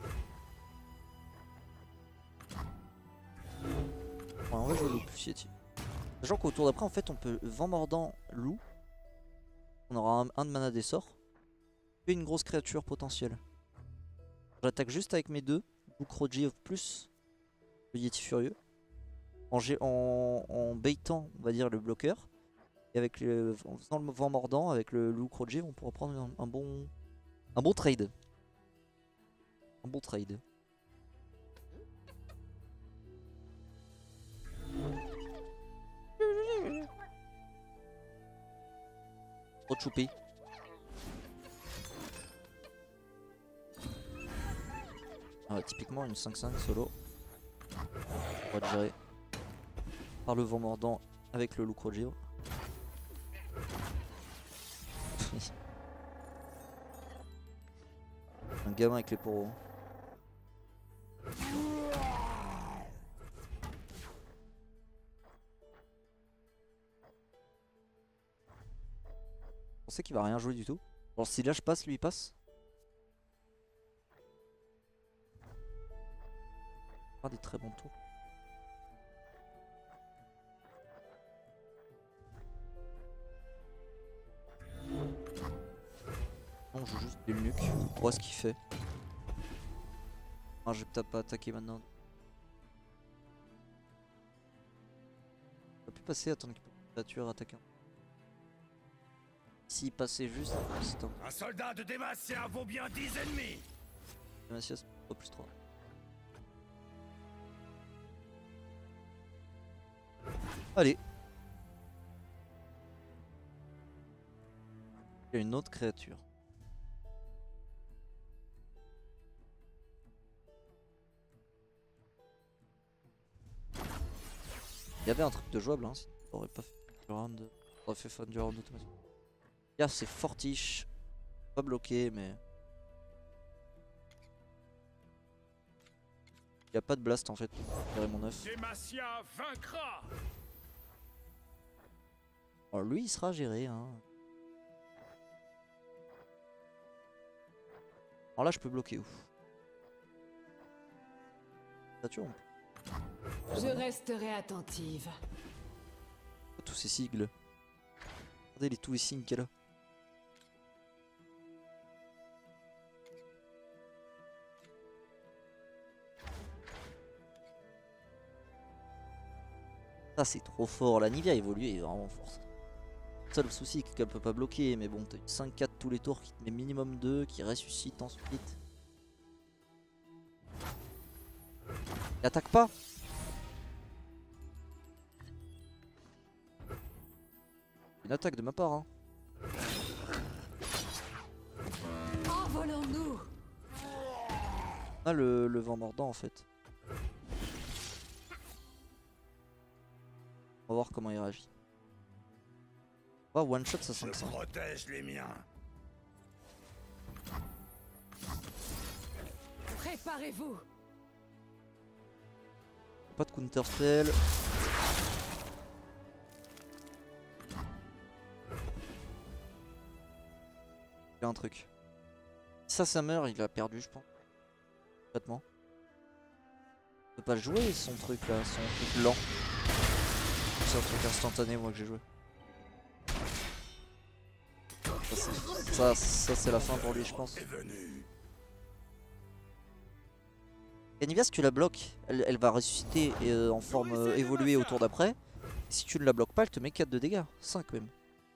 Ouais, on va jouer loup plus Yeti. Sachant qu'au tour d'après en fait on peut vent mordant loup. On aura un, un de mana des sorts. Et une grosse créature potentielle. J'attaque juste avec mes deux. Loup Kroji plus le Yeti furieux. En, en, en baitant on va dire le bloqueur. Et avec le, en faisant le vent mordant avec le loup Kroji on pourra prendre un, un bon un bon trade. Un bon trade. Trop choupi. Ah, typiquement une cinq cinq solo. On va le gérer par le vent mordant avec le loup Krojiro. Un gamin avec les poros. Je pensais qu'il va rien jouer du tout. Genre si là je passe, lui il passe. Ah, des très bons tours. Non, je joue juste des nuques. On voit ce qu'il fait. Ah, je vais peut-être pas attaquer maintenant. On va plus passer, attendre qu'il peut tuer attaquer. S'il passait juste, c'est un Un soldat de Démacia vaut bien dix ennemis. Démacias plus trois. Allez. Il y a une autre créature. Il y avait un truc de jouable, hein, sinon on aurait pas fait du round, on aurait fait fun du round automatique. Là c'est fortiche, pas bloqué mais... Il n'y a pas de blast en fait, je mon œuf. Démacia vaincra. Alors lui il sera géré hein. Alors là je peux bloquer où? Créature, on peut... Je resterai attentive. Tous ces sigles. Regardez les, tous les signes qu'elle a. Ça c'est trop fort. La Nivea évoluée est vraiment forte. Le seul souci c'est qu'elle peut pas bloquer. Mais bon, t'as eu cinq quatre tous les tours qui te met minimum deux, qui ressuscite ensuite. Il attaque pas. Une attaque de ma part hein. Envolons-nous. Ah le, le vent mordant en fait. On va voir comment il réagit. Oh one shot ça cinq Je cents. protège les miens. Préparez-vous. Pas de counter spell. Il y a un truc. Si ça ça meurt, il a perdu je pense. Complètement. Il peut pas jouer son truc là, son truc lent. C'est un truc instantané moi que j'ai joué. Ça, ça c'est la fin pour lui je pense. Nivea si tu la bloques, elle, elle va ressusciter euh, en forme euh, évoluée au tour d'après. Si tu ne la bloques pas, elle te met quatre de dégâts, cinq même.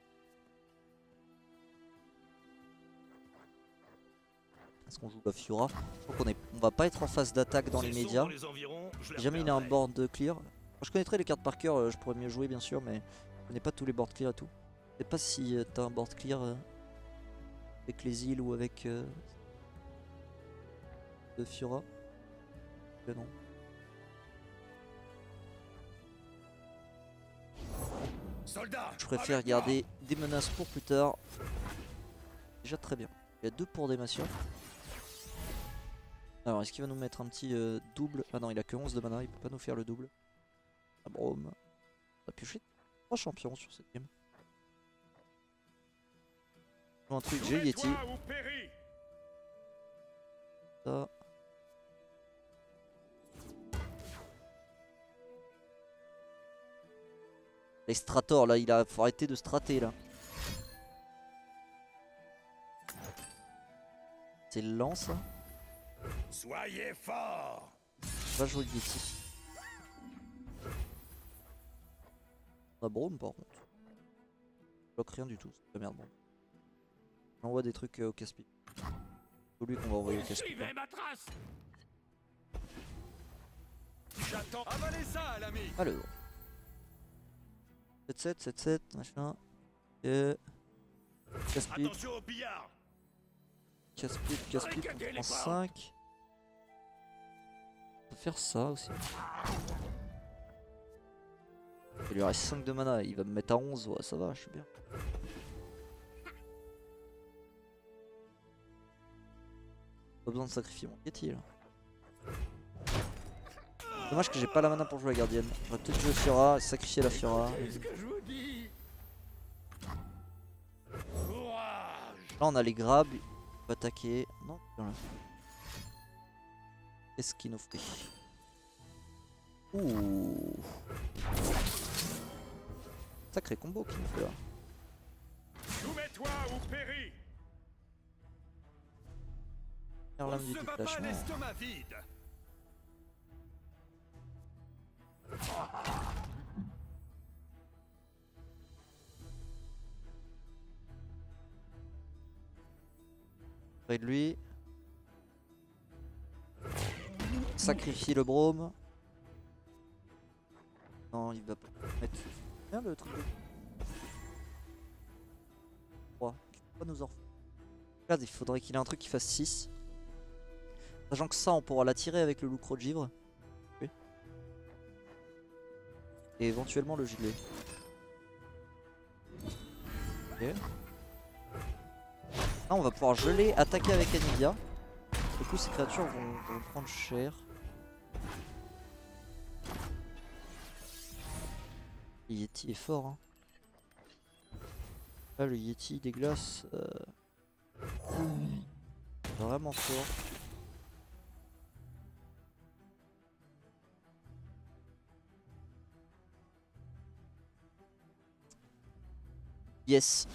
Est-ce qu'on joue la Fiora? Donc on, est, on va pas être en phase d'attaque dans les médias. Si jamais il a un board clear. Moi, je connaîtrais les cartes par cœur, euh, je pourrais mieux jouer bien sûr, mais je connais pas tous les boards clear et tout. Je sais pas si euh, t'as un board clear euh, avec les îles ou avec euh, de Fiora. Que non. Soldat, Je préfère garder des menaces pour plus tard. Déjà très bien. Il y a deux pour Démacia. Alors est-ce qu'il va nous mettre un petit euh, double? Ah non il a que onze de mana, il peut pas nous faire le double. Ah Brome. On a pioché trois champions sur cette game. Un truc, j'ai Yeti. Ça. Les Strator là, il a faut arrêter de strater là. C'est lent ça. soyez fort. Va jouer le Yeti. On a Brome par contre. Je bloque rien du tout, c'est de la merde bon. On envoie des trucs euh, au casse-pipe. C'est lui qu'on va envoyer au casse-pipe. Suivez ma trace. J'attends. Avalez ça, l'ami. Alors. sept sept, sept sept, machin. Et... Casse-pipe, Attention au pillard. casse-pipe, casse-pipe, on prend cinq. On peut faire ça aussi. Il lui reste cinq de mana, il va me mettre à onze, ouais ça va, je suis bien. Pas besoin de sacrifier mon Yeti là. Dommage que j'ai pas la mana pour jouer la gardienne. J'aurais peut-être joué Fiora, sacrifier la Fiora. Qu'est-ce que je vous dis? Courage! Là on a les grabs, on peut attaquer. Non, non, là. Qu'est-ce qu'il nous fait? Ouh. Sacré combo qu'il nous fait là. Soumets-toi ou péris! Faire On l'âme se du bat pas détachement. l'estomac vide! Près de lui. Sacrifie le brome. Non, il va pas mettre. Bien le truc de. trois. Il faut pas nous en refaire. Regarde, il faudrait qu'il ait un truc qui fasse six. Sachant que ça, on pourra l'attirer avec le loup croc de givre. Oui. Et éventuellement le gilet. Ok. Là, on va pouvoir geler, attaquer avec Anivia. Du coup, ces créatures vont, vont prendre cher. Le Yeti est fort. Hein. Là, le Yeti des glaces. Euh... Vraiment fort. Yes.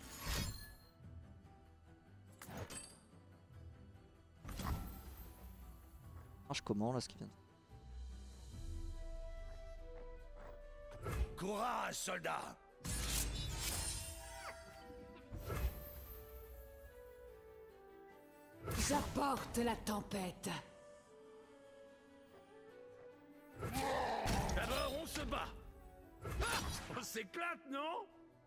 Marche comment là ce qui vient de... Courage, soldat! J'apporte la tempête. D'abord, on se bat! Ah, on s'éclate, non?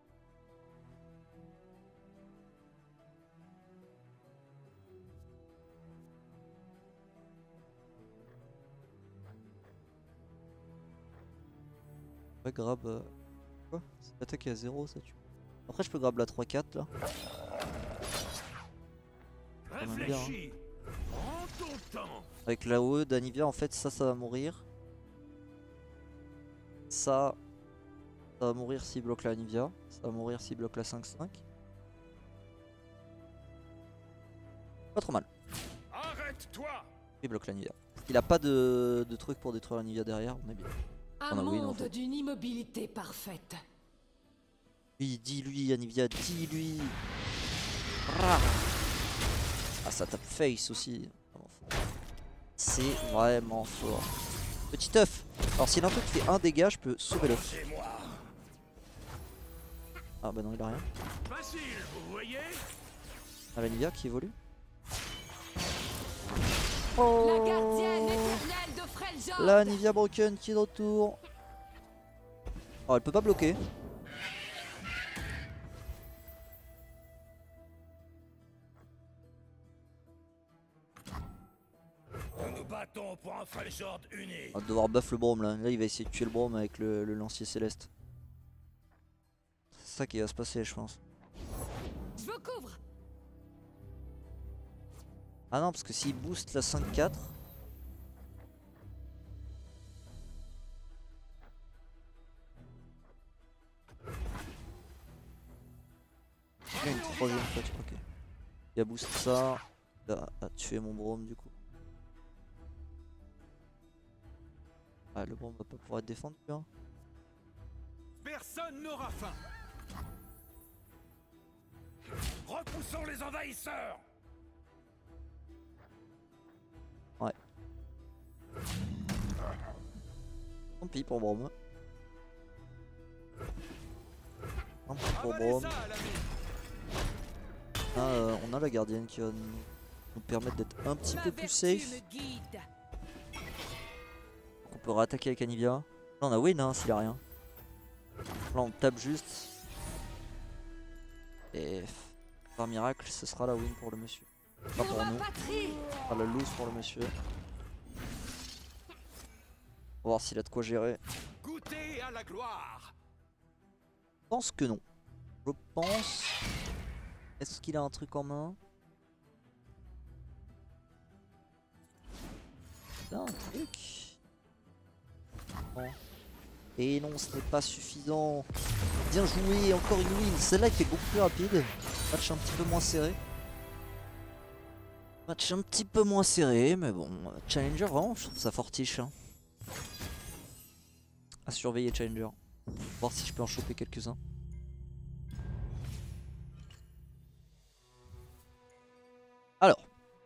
Ouais, grab. Euh... Quoi? C'est l'attaque est à zéro, ça tue. Après, je peux grab la trois quatre là. Quand même bien, hein. Réfléchis! Prends ton temps! Avec la O E d'Anivia, en fait, ça, ça va mourir. Ça, ça va mourir s'il bloque la Anivia. Ça va mourir s'il bloque la cinq cinq. Pas trop mal. Arrête-toi! Il bloque l'Anivia. Il a pas de, de truc pour détruire l'Anivia derrière, on est bien. Un On a win, en monde fait. d'une immobilité parfaite. Oui, dis-lui, Anivia, dis-lui. Ah, ça tape face aussi. C'est vraiment fort. Petit œuf. Alors, s'il a un truc qui fait un dégât, je peux sauver l'œuf. C'est moi! Ah, bah non, il a rien. Facile, vous voyez? Ah, l'Anivia qui évolue. La gardienne éternelle de Freljord. La Nivea Broken qui est de retour. Oh, elle peut pas bloquer. Nous nous battons pour un Freljord uni. On va devoir buff le Brome là. Là, il va essayer de tuer le Brome avec le, le lancier céleste. C'est ça qui va se passer, je pense. Je vous couvre. Ah non, parce que s'il booste la cinq quatre. Il y a une troisième fois, ok. Il a boost ça. Il a, a tué mon Brome du coup. Ah, le Brome va pas pouvoir être défendu hein. Personne n'aura faim. Repoussons les envahisseurs! Ouais. Tant pis pour Brome. Tant pis pour Avalez Brome. ça à la mine. On a, euh, on a la gardienne qui va nous, nous permettre d'être un petit Ma peu plus vertu safe. me guide. Donc on peut réattaquer avec Anivia. Là on a win hein, s'il a rien. Là on tape juste. Et par miracle ce sera la win pour le monsieur. Pas Pour pour ma nous. patrie. Ce sera la lose pour le monsieur. On va voir s'il a de quoi gérer. Goûtez à la gloire. Je pense que non. Je pense... Est-ce qu'il a un truc en main? Là, un truc. Bon. Et non, ce n'est pas suffisant. Bien joué, encore une win. Celle-là était beaucoup plus rapide. Match un petit peu moins serré. Match un petit peu moins serré, mais bon. Challenger, vraiment, je trouve ça fortiche. Hein. À surveiller Challenger. Voir si je peux en choper quelques-uns. Alors.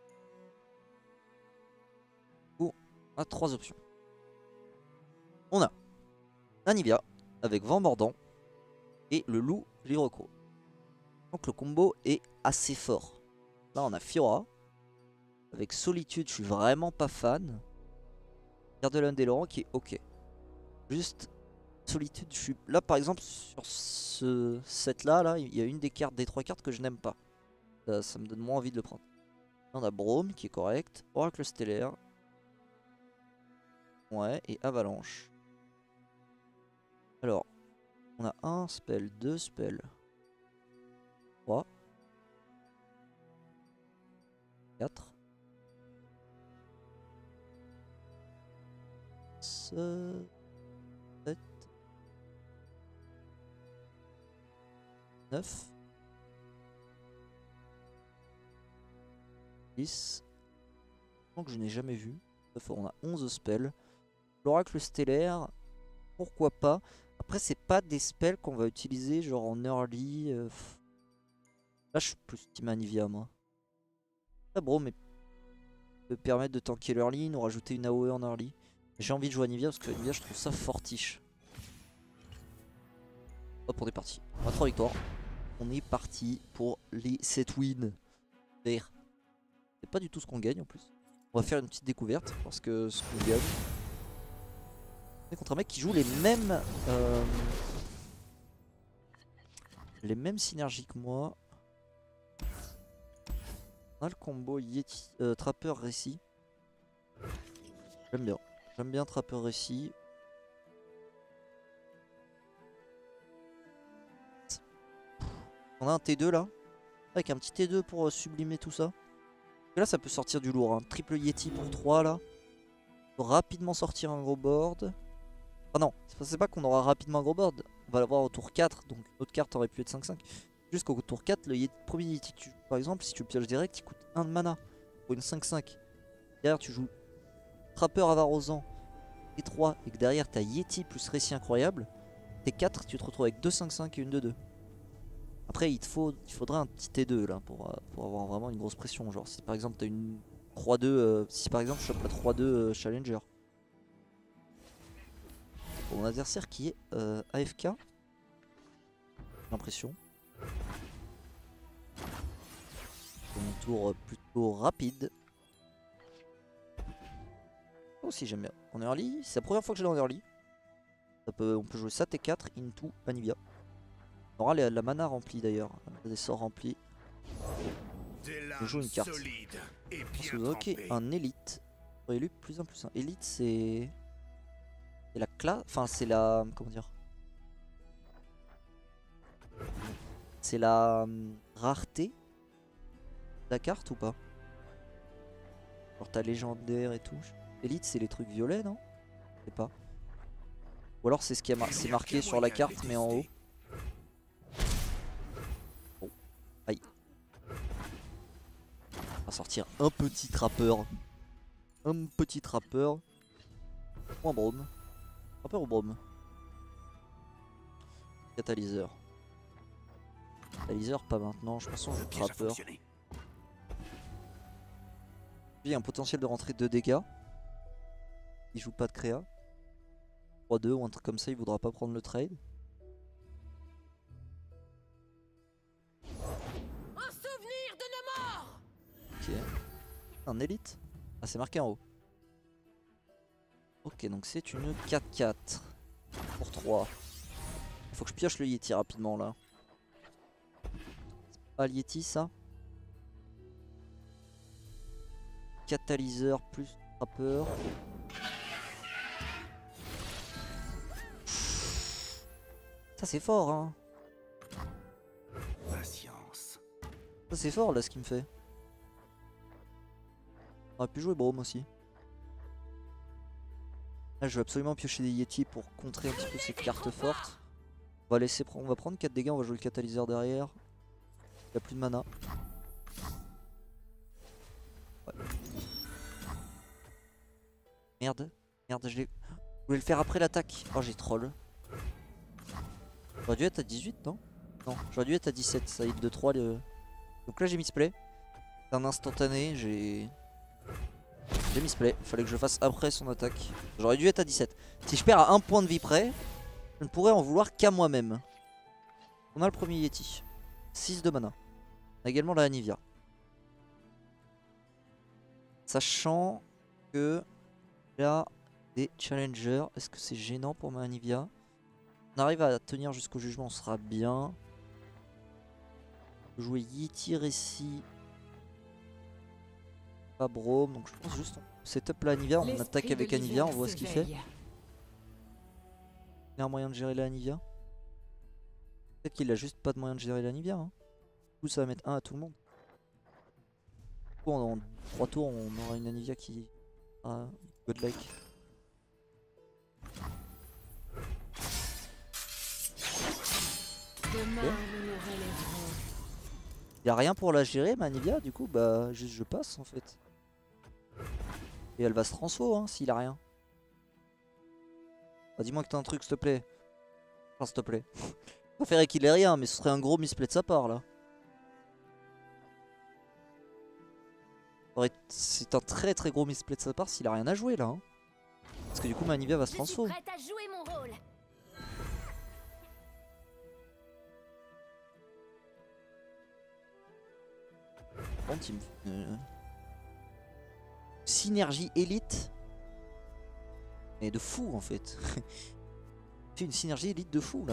On a trois options. On a Anivia avec vent mordant et le loup Lyroco. Donc le combo est assez fort. Là on a Fiora avec Solitude, je suis vraiment pas fan. Garde de Laurent qui est ok. Juste Solitude, je suis là par exemple sur ce set là, là il y a une des cartes des trois cartes que je n'aime pas. Ça, ça me donne moins envie de le prendre. Là, on a Braum qui est correct, Oracle Stellaire. Ouais, et Avalanche. Alors, on a un spell, deux spells, trois, quatre, sept, neuf, dix. Donc je n'ai jamais vu. On a onze spells. L'oracle stellaire, pourquoi pas. Après, c'est pas des spells qu'on va utiliser genre en early. Euh... Là, je suis plus team Anivia, moi. Ah, bro, mais peut permettre de tanker l'early, nous rajouter une A O E en early. J'ai envie de jouer Anivia parce que Anivia, je trouve ça fortiche. Hop, on est parti. On a trois victoires. On est parti pour les sept wins. C'est pas du tout ce qu'on gagne en plus. On va faire une petite découverte parce que ce qu'on gagne. C'est contre un mec qui joue les mêmes euh, les mêmes synergies que moi. On a le combo Yeti, euh, Trappeur Récit. J'aime bien. J'aime bien Trappeur Récit. On a un T deux là. Avec un petit T deux pour euh, sublimer tout ça. Et là ça peut sortir du lourd. Hein. Triple Yeti pour trois là. Faut rapidement sortir un gros board. Ah non, c'est pas qu'on aura rapidement un gros board. On va l'avoir au tour quatre. Donc notre carte aurait pu être cinq cinq. Jusqu'au tour quatre, le Yeti, premier Yeti, tu, par exemple, si tu le pioches direct, il coûte un de mana pour une cinq cinq. Derrière, tu joues Trappeur Avarosant et trois, et que derrière, tu as Yeti plus Récit Incroyable. T'es quatre, tu te retrouves avec deux cinq cinq et une deux deux. Après, il te faut, il faudrait un petit T deux là pour, pour avoir vraiment une grosse pression. Genre, si par exemple, tu as une trois deux, euh, si par exemple, je chope la trois deux euh, Challenger. Pour mon adversaire qui est euh, A F K, j'ai l'impression. Un tour plutôt rapide. Aussi j'aime bien. En early, c'est la première fois que je l'ai en early. Ça peut, on peut jouer ça T quatre into Anivia. On aura la, la mana remplie d'ailleurs. Des sorts remplis. Je joue une carte. Ok, un élite. Élu plus un plus un. Élite c'est. C'est la classe. Enfin c'est la. Comment dire. C'est la hum, rareté. La carte ou pas? Genre t'as légendaire et tout. Elite c'est les trucs violets non? Je sais pas. Ou alors c'est ce qui est mar marqué sur la carte mais en haut. Bon. Aïe. On va sortir un petit trappeur. Un petit trappeur. Ou un Braum. Trappeur ou Braum? Catalyseur. Catalyseur pas maintenant, je pense qu'on joue trappeur. Il y a un potentiel de rentrer deux dégâts. Il joue pas de créa. trois deux ou un truc comme ça, il voudra pas prendre le trade. Un souvenir de nos morts. Ok. Un élite. Ah c'est marqué en haut. Ok donc c'est une quatre quatre. Pour trois. Il faut que je pioche le Yeti rapidement là. C'est pas le Yeti ça? Catalyseur plus trappeur. Ça c'est fort hein. Patience. Ça c'est fort là ce qu'il me fait. On aurait pu jouer Braum aussi. Là, je veux absolument piocher des Yeti pour contrer un petit peu cette carte forte. On va laisser prendre, on va prendre quatre dégâts, on va jouer le catalyseur derrière. Il n'y a plus de mana. Ouais. Merde, merde, je, je voulais le faire après l'attaque. Oh, j'ai troll. J'aurais dû être à dix-huit, non? Non, j'aurais dû être à dix-sept, ça hit de trois. Le... Donc là, j'ai misplay. C'est un instantané, j'ai... J'ai misplay, il fallait que je fasse après son attaque. J'aurais dû être à dix-sept. Si je perds à un point de vie près, je ne pourrais en vouloir qu'à moi-même. On a le premier Yeti. six de mana. On a également la Anivia. Sachant que là, des challengers. Est-ce que c'est gênant pour ma Anivia? On arrive à tenir jusqu'au jugement, on sera bien. Jouer Yeti, Récit. Pas Brome, donc je pense juste on setup la Anivia, on attaque avec Anivia, on voit ce qu'il fait. Il y a un moyen de gérer la Anivia. Peut-être qu'il a juste pas de moyen de gérer la Anivia. Hein. Du coup ça va mettre un à tout le monde. Du coup en trois tours on aura une Anivia qui a godlike. Demain, Okay. nous nous relèverons. Il y a rien pour la gérer ma Anivia, du coup bah juste je passe en fait. Et elle va se transfo hein, s'il a rien. Bah, dis-moi que t'as un truc s'il te plaît. Enfin s'il te plaît. Je préférerais qu'il ait rien mais ce serait un gros misplay de sa part là. C'est un très très gros misplay de sa part s'il a rien à jouer là. Hein. Parce que du coup ma Anivia va se Je suis transfo. prête à jouer mon rôle. Bon team. Euh... Synergie élite. Mais de fou en fait. C'est une synergie élite de fou là.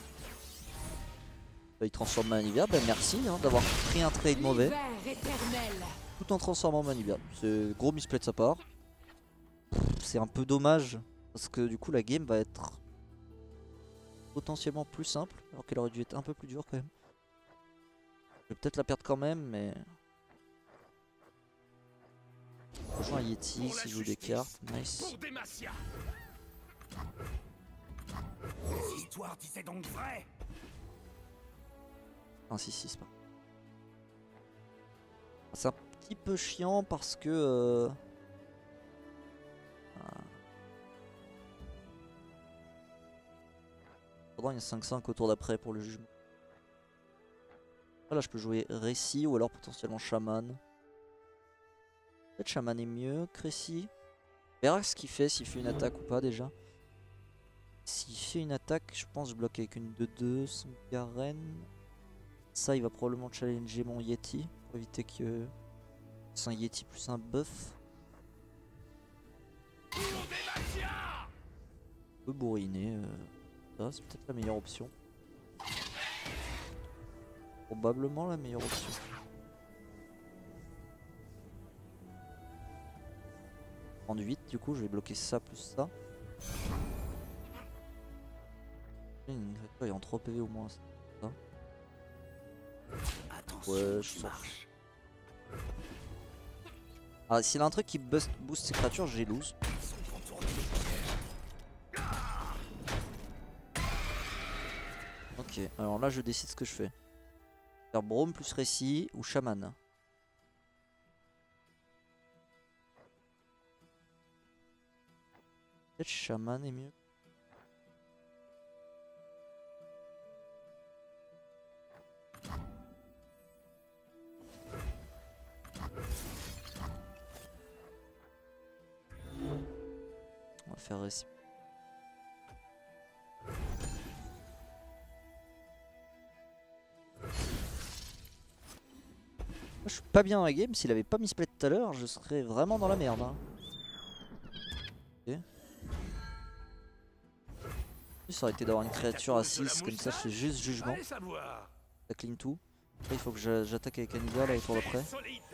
Là, il transforme ma Anivia. Ben merci hein, d'avoir pris un trade mauvais. Tout en transformant ma Anivia. C'est gros misplay de sa part. C'est un peu dommage. Parce que du coup la game va être potentiellement plus simple. Alors qu'elle aurait dû être un peu plus dure quand même. Je vais peut-être la perdre quand même mais... Rejoins un Yeti s'il joue des cartes, nice. Les histoires disaient donc vrai. Un six six pas. C'est un petit peu chiant parce que... Euh... Ah. Faudra il y a cinq cinq au tour d'après pour le jugement. Ah, là je peux jouer Récit ou alors potentiellement Chaman. Peut-être Chaman est mieux, Crécy. On verra ce qu'il fait, s'il fait une attaque ou pas déjà. S'il fait une attaque, je pense que je bloque avec une deux deux, son Garen. Ça, il va probablement challenger mon Yeti pour éviter que c'est un Yeti plus un buff. Un peu bourriné, euh... ça c'est peut-être la meilleure option. Probablement la meilleure option. huit du coup je vais bloquer ça plus ça. Une créature est en trois P V au moins ça. Ouais je sors. Ah s'il a un truc qui boost, boost ses créatures j'ai lose. Ok alors là je décide ce que je fais. Faire Brome plus Récit ou Chaman. Peut-être Chaman est mieux. On va faire Récit. Je suis pas bien dans la game, s'il avait pas misplay tout à l'heure, je serais vraiment dans la merde. Hein. Okay. Ça aurait été d'avoir une créature à six, comme ça je fais juste jugement. Ça clean tout. Après il faut que j'attaque avec Anivia là au tour d'après.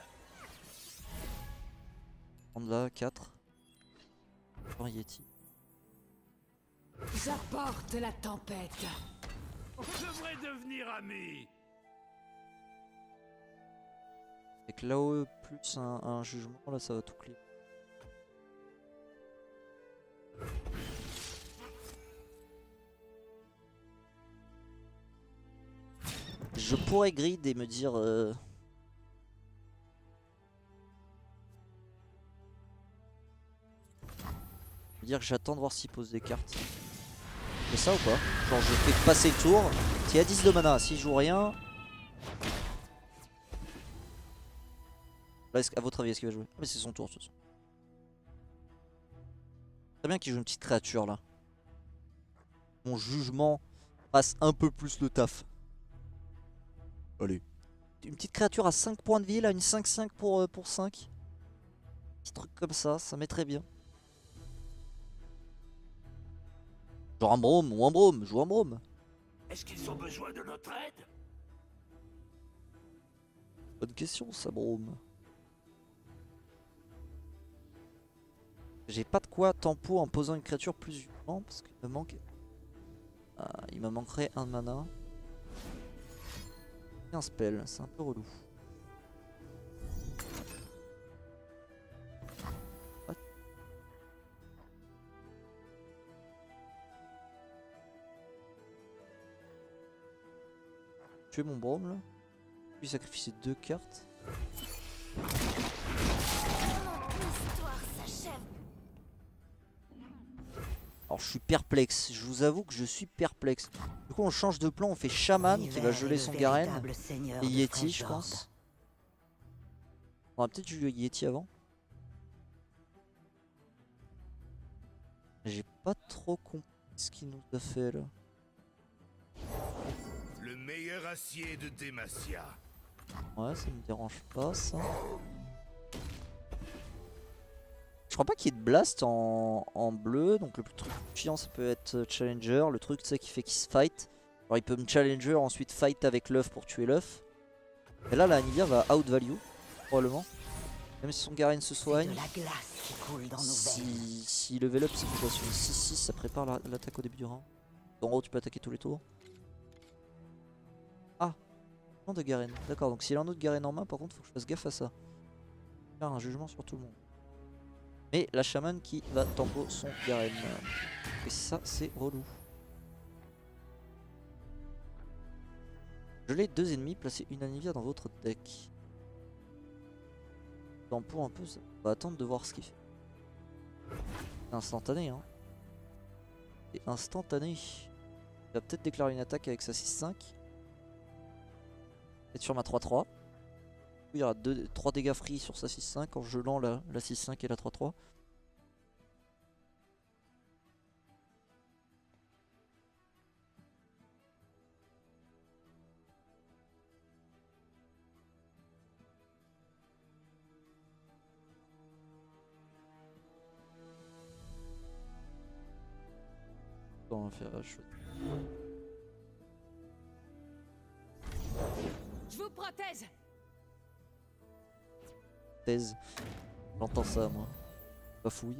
Prendre là, quatre. Un Yeti. J'apporte la tempête. On devrait devenir amis. Avec l'A O E plus un, un jugement, là ça va tout clean. pourrais grid et me dire... Euh... me dire que j'attends de voir s'il pose des cartes. C'est ça ou pas? Genre je fais passer le tour. S'il y a dix de mana, s'il joue rien... Là, à votre avis, est-ce qu'il va jouer? Ah, mais c'est son tour de toute façon. Très bien qu'il joue une petite créature là. Mon jugement passe un peu plus le taf. Allez. Une petite créature à cinq points de vie là, une cinq cinq pour, euh, pour cinq. Petit truc comme ça, ça met très bien. Genre un brome ou un brome, joue un brome. Est-ce qu'ils ont besoin de notre aide? Bonne question ça, brome. J'ai pas de quoi tempo en posant une créature plus vivante parce qu'il me manque. Ah, il me manquerait un mana. Et un spell, c'est un peu relou. Ah. Tuer mon brome là. Puis sacrifier deux cartes. Alors je suis perplexe, je vous avoue que je suis perplexe. Du coup on change de plan, on fait Shaman qui va geler son Garen et Yeti je pense. On va peut-être jouer Yeti avant. J'ai pas trop compris ce qu'il nous a fait là. Le meilleur acier de Demacia. Ouais ça me dérange pas ça. Je crois pas qu'il y ait de blast en, en bleu, donc le plus truc chiant ça peut être Challenger, le truc tu sais qui fait qu'il se fight. Alors il peut me Challenger, ensuite fight avec l'œuf pour tuer l'œuf. Et là la Anivia va out value, probablement. Même si son Garen se soigne. Si, si level up c'est plutôt sur une six six, ça prépare l'attaque la, au début du round. En gros tu peux attaquer tous les tours. Ah, non de Garen, d'accord, donc s'il a un autre Garen en main par contre faut que je fasse gaffe à ça. Faire un jugement sur tout le monde. Mais la chamane qui va tempo son Garen. Et ça c'est relou. Je l'ai deux ennemis, placez une Anivia dans votre deck. Tempo un peu ça. On va attendre de voir ce qu'il fait. C'est instantané hein. C'est instantané. Il va peut-être déclarer une attaque avec sa six cinq. Peut-être sur ma trois trois. Il y aura trois dégâts free sur sa six cinq en gelant la, la six cinq et la trois trois. On va faire chouette. Je vous protège. Thèse. J'entends ça moi. Pas fouille.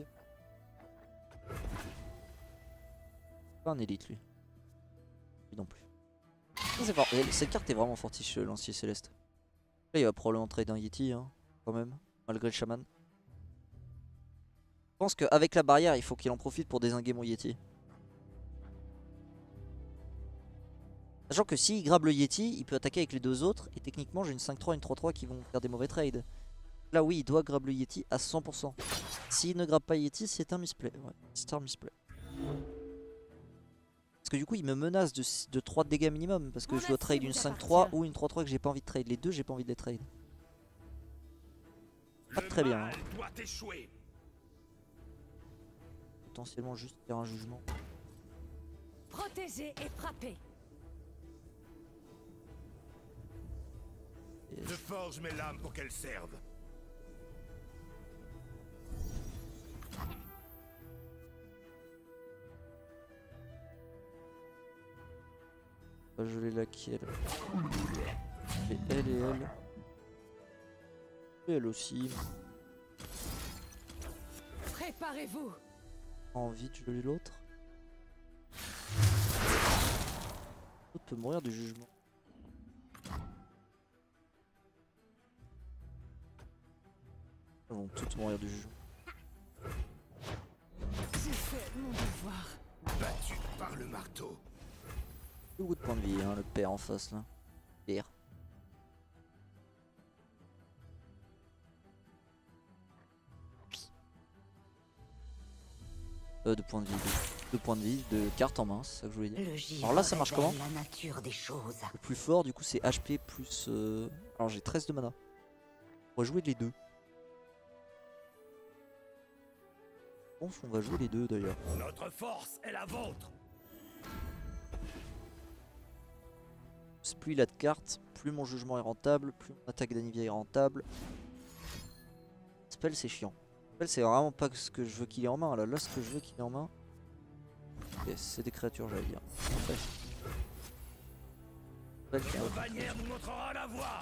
Pas un élite lui. Lui non plus. C'est fort. Cette carte est vraiment fortiche, Lancier Céleste. Là il va probablement trade un Yeti hein, quand même, malgré le chaman. Je pense qu'avec la barrière il faut qu'il en profite pour dézinguer mon Yeti. Sachant que s'il grabe le Yeti, il peut attaquer avec les deux autres. Et techniquement j'ai une cinq trois et une trois trois qui vont faire des mauvais trades. Là oui il doit grab le Yeti à cent pour cent. S'il ne grabe pas Yeti c'est un misplay. Ouais, c'est un misplay. Parce que du coup il me menace de, de trois dégâts minimum. Parce que je dois trade une cinq trois ou une trois trois que j'ai pas envie de trade. Les deux j'ai pas envie de les trade. Pas très bien hein. Potentiellement juste faire un jugement. Protéger et frapper. Je forge mes lames pour qu'elles servent. Je l'ai laquelle. Et elle et elle. Et elle aussi. Préparez-vous. Envie de geler l'autre. L'autre peut mourir du jugement. Ils vont tous mourir du jugement. J'ai fait mon devoir. Battu par le marteau. Beaucoup de points de vie, hein, le père en face là. Père. Euh, de points de vie. De, de points de vie, de cartes en main, c'est ça que je voulais dire. Le givre Alors là, ça marche comment? révèle la nature des choses. Le plus fort, du coup, c'est H P plus. Euh... Alors j'ai treize de mana. On va jouer les deux. Je pense qu'on va jouer les deux d'ailleurs. Notre force est la vôtre. Plus il a de cartes, plus mon jugement est rentable, plus mon attaque d'Anivia est rentable. Spell c'est chiant. Spell c'est vraiment pas ce que je veux qu'il ait en main. Là, là ce que je veux qu'il ait en main, okay, c'est des créatures, j'allais dire. Spell. Spell, c'est un Notre peu bannière nous montrera la voie.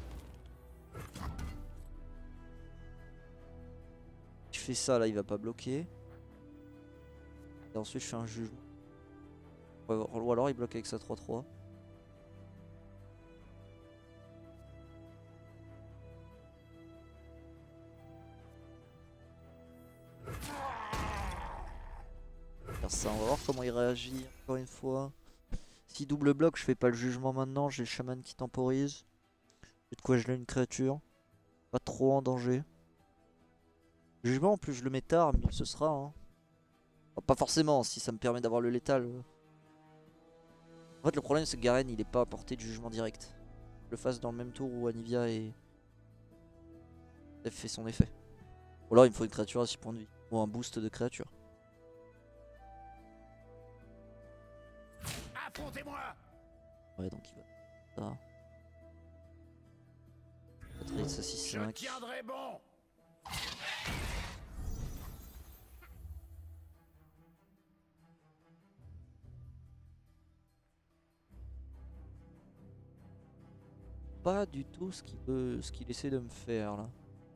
Je fais ça là, il va pas bloquer. Et ensuite je fais un jugement. Ou alors il bloque avec sa trois trois. Faire ça, on va voir comment il réagit encore une fois. Si double bloc, je fais pas le jugement maintenant, j'ai le chaman qui temporise. J'ai de quoi geler une créature. Pas trop en danger. Le jugement, en plus, je le mets tard, mieux ce sera. Hein. Enfin, pas forcément, si ça me permet d'avoir le létal. En fait, le problème, c'est que Garen, il est pas à portée de jugement direct. Je le fasse dans le même tour où Anivia est... fait son effet. Ou alors, il me faut une créature à six points de vie. Ou un boost de créature. Affrontez-moi. Ouais, donc il va... Ça. Patrice à six Je cinq. tiendrai bon. Pas du tout ce qu'il veut, ce qu'il essaie de me faire là.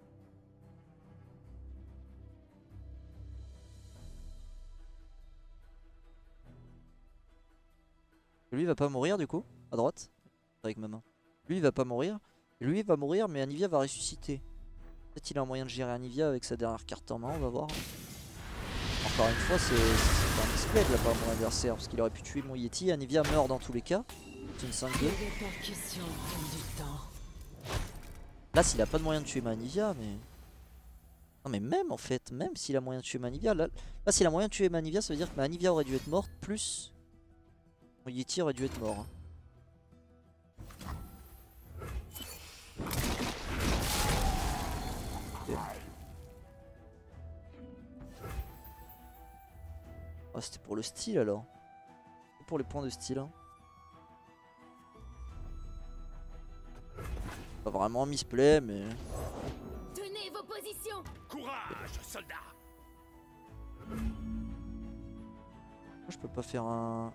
Lui il va pas mourir du coup, à droite, avec ma main. Lui il va pas mourir, et lui il va mourir mais Anivia va ressusciter. Peut-être il a un moyen de gérer Anivia avec sa dernière carte en main, on va voir. Encore une fois c'est un display de la part de mon adversaire, parce qu'il aurait pu tuer mon Yeti, Anivia meurt dans tous les cas. C'est une cinq deux. Les répercussions prennent du temps. Là s'il a pas de moyen de tuer ma Anivia, mais... Non mais même en fait, même s'il a moyen de tuer ma Anivia, là, là s'il a moyen de tuer ma Anivia, ça veut dire que ma Anivia aurait dû être morte, plus mon Yeti aurait dû être mort. Hein. Okay. Oh, c'était pour le style alors. C'est pour les points de style. Hein. Pas vraiment misplay mais... Tenez vos positions. Courage, soldat. Je peux pas faire un...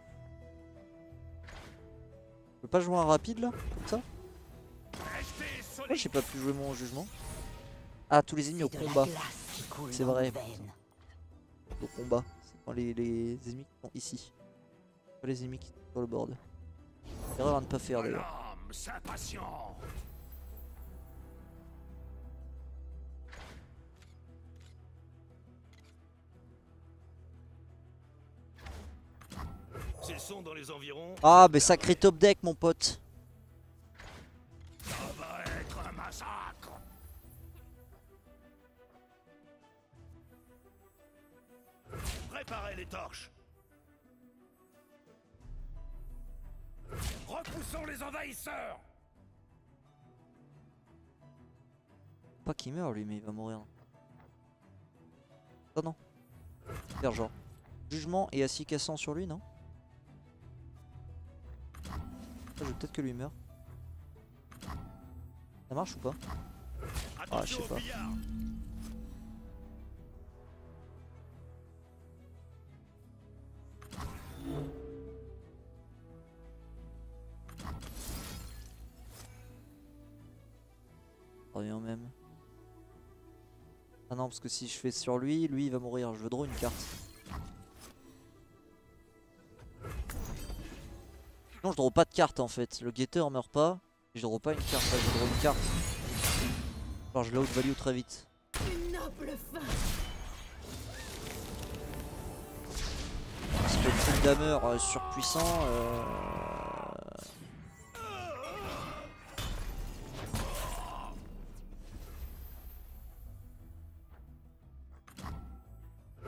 Je peux pas jouer un rapide là, comme ça? Restez Pourquoi solides. j'ai pas pu jouer mon jugement? Ah, tous les ennemis au C'est de la combat. glace qui coule C'est dans vrai. nos veines. Au combat. C'est quand les, les ennemis qui sont ici. Pas les ennemis qui sont sur le board. Erreur à ne pas faire d'ailleurs. L'homme s'impatiente. S'ils sont dans les environs, Ah, mais sacré top deck, mon pote. ça va être un massacre. Préparez les torches. Repoussons les envahisseurs. Pas qu'il meurt lui, mais il va mourir. Oh non. Faire genre. Jugement et assis cassant sur lui, non? Ah, je veux peut-être que lui meurt. Ça marche ou pas? Ah, je sais Attention au pas. billard. Revient même. Ah non, parce que si je fais sur lui, lui il va mourir. Je veux draw une carte. Non, je draw pas de carte en fait. Le guetteur meurt pas. Et je draw pas une carte. Là, je draw une carte. Alors je la out value très vite. Une noble fin. Parce que le truc d'hammer euh, surpuissant. Euh...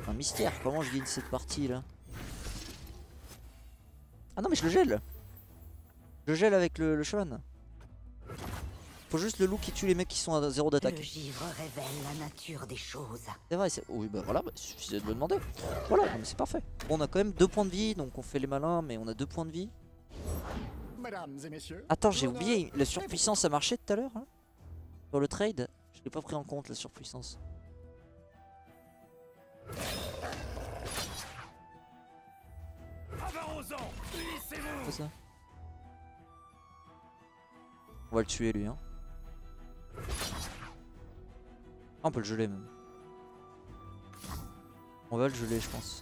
un mystère, comment je gagne cette partie là? Ah non mais je le gèle. Je gèle avec le, le chaman. Faut juste le loup qui tue les mecs qui sont à zéro d'attaque. Le givre révèle la nature des choses. C'est vrai, c'est... Oui bah voilà, bah, il suffisait de me demander. Voilà, mais c'est parfait. Bon, on a quand même deux points de vie, donc on fait les malins, mais on a deux points de vie. Mesdames et messieurs. Attends, j'ai oublié, la surpuissance a marché tout à l'heure hein, sur le trade. Je l'ai pas pris en compte la surpuissance. Avancez-en, unissez-vous. C'est ça. On va le tuer lui hein. Ah, on peut le geler même. On va le geler je pense.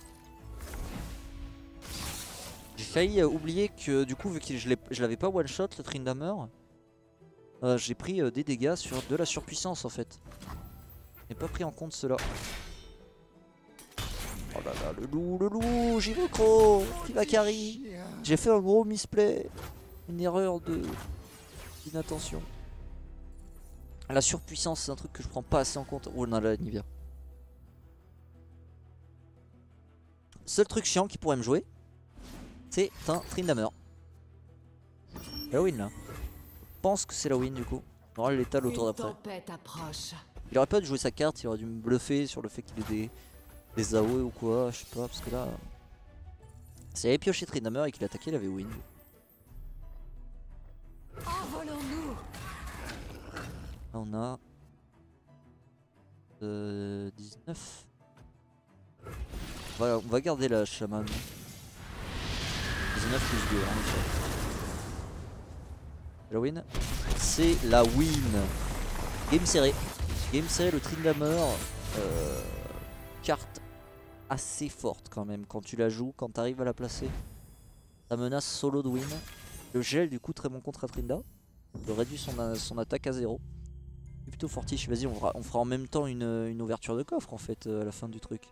J'ai failli euh, oublier que du coup vu que je l'avais pas one shot le Tryndamere, euh, j'ai pris euh, des dégâts sur de la surpuissance en fait. J'ai pas pris en compte cela. Oh là là, le loup, le loup, j'y vais gros, qui va carry. J'ai fait un gros misplay, une erreur de d'inattention. La surpuissance c'est un truc que je prends pas assez en compte. Oh non, la Nivea. Seul truc chiant qui pourrait me jouer, c'est un Tryndamere. La win là. Je pense que c'est la win du coup. On aura l'étal au tour d'après. Il aurait pas dû jouer sa carte, il aurait dû me bluffer sur le fait qu'il ait des, des A O E ou quoi, je sais pas, parce que là... S'il avait pioché Tryndamere et qu'il attaquait, il avait win. Envolons-nous. Là on a... Euh, dix-neuf. On va, on va garder la chaman. dix-neuf plus deux, en effet. La win. C'est la win. Game serré. Game serré, le Tryndamere. Euh, carte assez forte quand même. Quand tu la joues, quand tu arrives à la placer. Ça menace solo de win. Le gel du coup très bon contre à Trinda. Il réduit son, son attaque à zéro. C'est plutôt fortiche. Vas-y, on fera, on fera en même temps une, une ouverture de coffre en fait euh, à la fin du truc.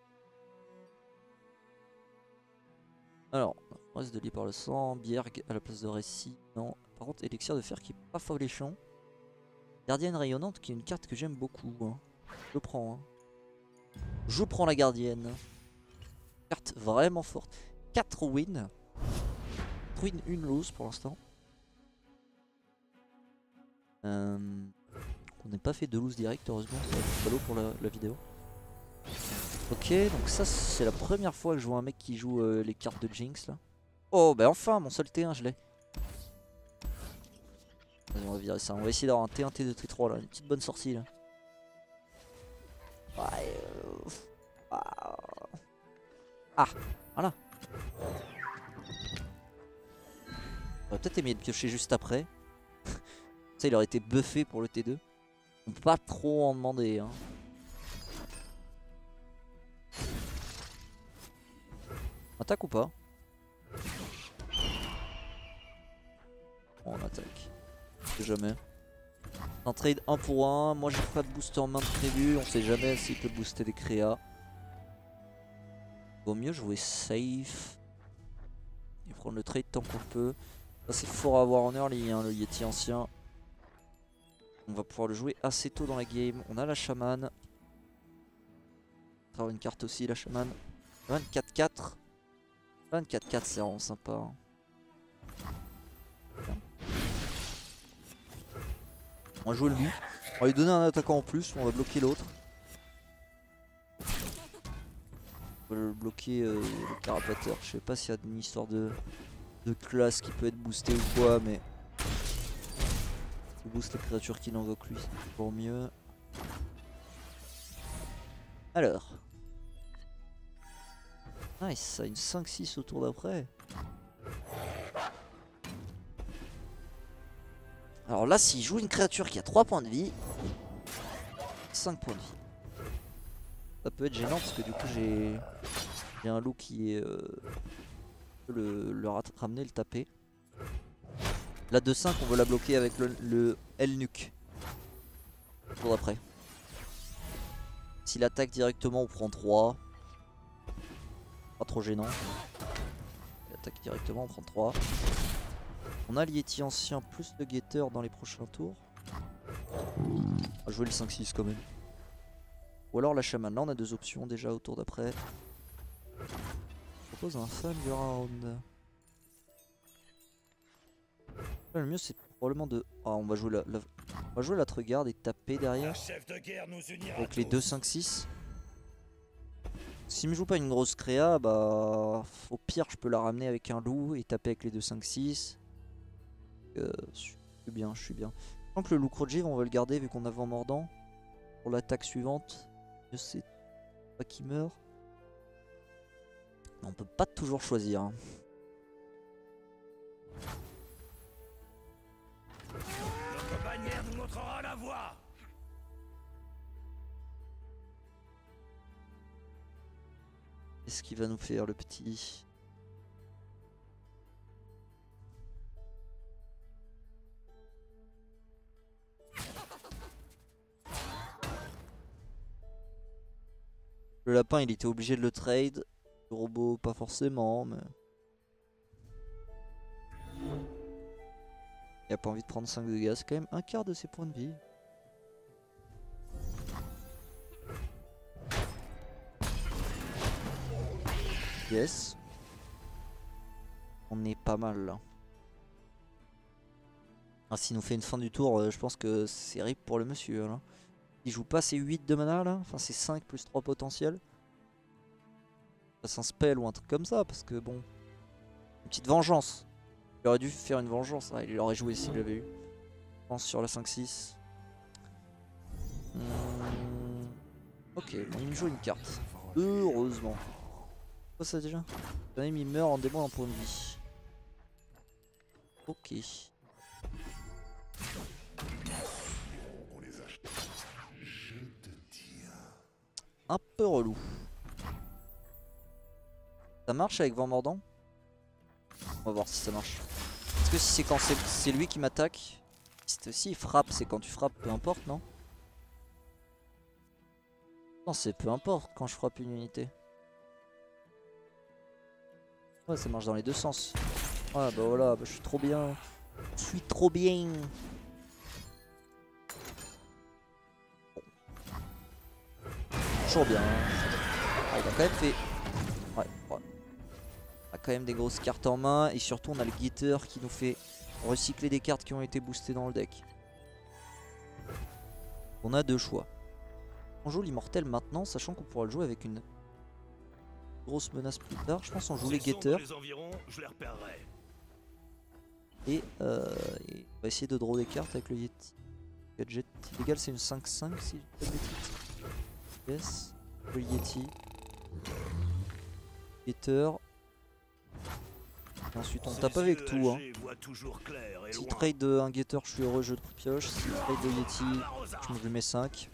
Alors, reste de lit par le sang, Bierg à la place de récit. Non, par contre, élixir de fer qui est pas folichon. Gardienne rayonnante qui est une carte que j'aime beaucoup. Hein. Je prends. Hein. Je prends la gardienne. Carte vraiment forte. quatre wins. quatre wins, une lose pour l'instant. Euh, on n'est pas fait de lose direct, heureusement. Ça va être ballot pour la, la vidéo. Ok, donc ça c'est la première fois que je vois un mec qui joue euh, les cartes de Jinx là. Oh bah enfin mon seul T un je l'ai. On va virer ça, on va essayer d'avoir un T un T deux T trois là, une petite bonne sortie là. Ouais, euh... ah. ah, voilà. J'aurais peut-être aimé le piocher juste après. Ça il aurait été buffé pour le T deux. On peut pas trop en demander hein. Attaque ou pas? Bon, on attaque. On sait jamais. Un trade un pour un. Moi j'ai pas de booster en main de prévu. On sait jamais s'il peut booster des créas. Vaut mieux jouer safe. Et prendre le trade tant qu'on peut. Ça c'est fort à avoir en early hein, le Yeti ancien. On va pouvoir le jouer assez tôt dans la game. On a la chamane. On va avoir une carte aussi la chamane. vingt-quatre quatre. vingt-quatre quatre c'est vraiment sympa. Hein. On va jouer le loup. On va lui donner un attaquant en plus. On va bloquer l'autre. On va le bloquer euh, le carapateur. Je sais pas s'il y a une histoire de, de classe qui peut être boostée ou quoi, mais il booste les créatures qu'il invoque lui. C'est pour mieux. Alors. Nice, ça a une cinq six au tour d'après. Alors là, s'il joue une créature qui a trois points de vie, cinq points de vie. Ça peut être gênant parce que du coup j'ai un loup qui est euh, le, le ramener, le taper. La deux cinq, on veut la bloquer avec le, le L-Nuke. Tour d'après. S'il attaque directement, on prend trois. Pas trop gênant. Il attaque directement, on prend trois. On a l'Yeti ancien plus le Getter dans les prochains tours. On va jouer le cinq six quand même. Ou alors la chamane. Là on a deux options déjà au tour d'après. Je propose un fun du round. Là, le mieux c'est probablement de... Ah on va jouer la, la... On va jouer la Tregarde et taper derrière. Chef de guerre nous unira Avec les tous. deux cinq six. S'il me joue pas une grosse créa, bah au pire je peux la ramener avec un loup et taper avec les deux cinq six. Euh, je suis bien, je suis bien. Je pense que le loup Krojiv on va le garder vu qu'on a vent mordant. Pour l'attaque suivante. Je sais pas qui meurt. Mais on peut pas toujours choisir. Hein. Notre bannière nous montrera la voie. Qu'est-ce qu'il va nous faire le petit? Le lapin il était obligé de le trade. Le robot pas forcément mais... Il a pas envie de prendre cinq dégâts, c'est quand même un quart de ses points de vie. Yes. On est pas mal là. Ah, s'il nous fait une fin du tour, euh, je pense que c'est rip pour le monsieur là. Il joue pas ses huit de mana là, enfin c'est cinq plus trois potentiels. C'est un spell ou un truc comme ça parce que bon. Une petite vengeance. Il aurait dû faire une vengeance, ah, il aurait joué s'il l'avait eu. Je pense sur la cinq six. Hum... Ok, bon, il me joue une carte. Heureusement. Quoi ça déjà? Quand même il meurt en démon en point de vie. Ok. Un peu relou. Ça marche avec vent mordant? On va voir si ça marche. Est-ce que si c'est quand c'est lui qui m'attaque? Si il frappe, c'est quand tu frappes, peu importe, non? Non, c'est peu importe quand je frappe une unité. Ouais, ça marche dans les deux sens. Ouais, bah voilà, bah, je suis trop bien. Je suis trop bien. Bon. Toujours bien. Ah, il a quand même fait... Ouais, ouais. On a quand même des grosses cartes en main. Et surtout, on a le Getter qui nous fait recycler des cartes qui ont été boostées dans le deck. On a deux choix. On joue l'immortel maintenant, sachant qu'on pourra le jouer avec une grosse menace plus tard. Je pense qu'on joue les Getter. Et, euh, et on va essayer de draw des cartes avec le Yeti. Gadget illégal, c'est une cinq cinq si je dis pas de bêtises. Yes. Le Yeti. Getter. Et ensuite on tape avec tout. Hein. Si trade un Getter, je suis heureux, je pioche. Si trade de Yeti, je me mets cinq.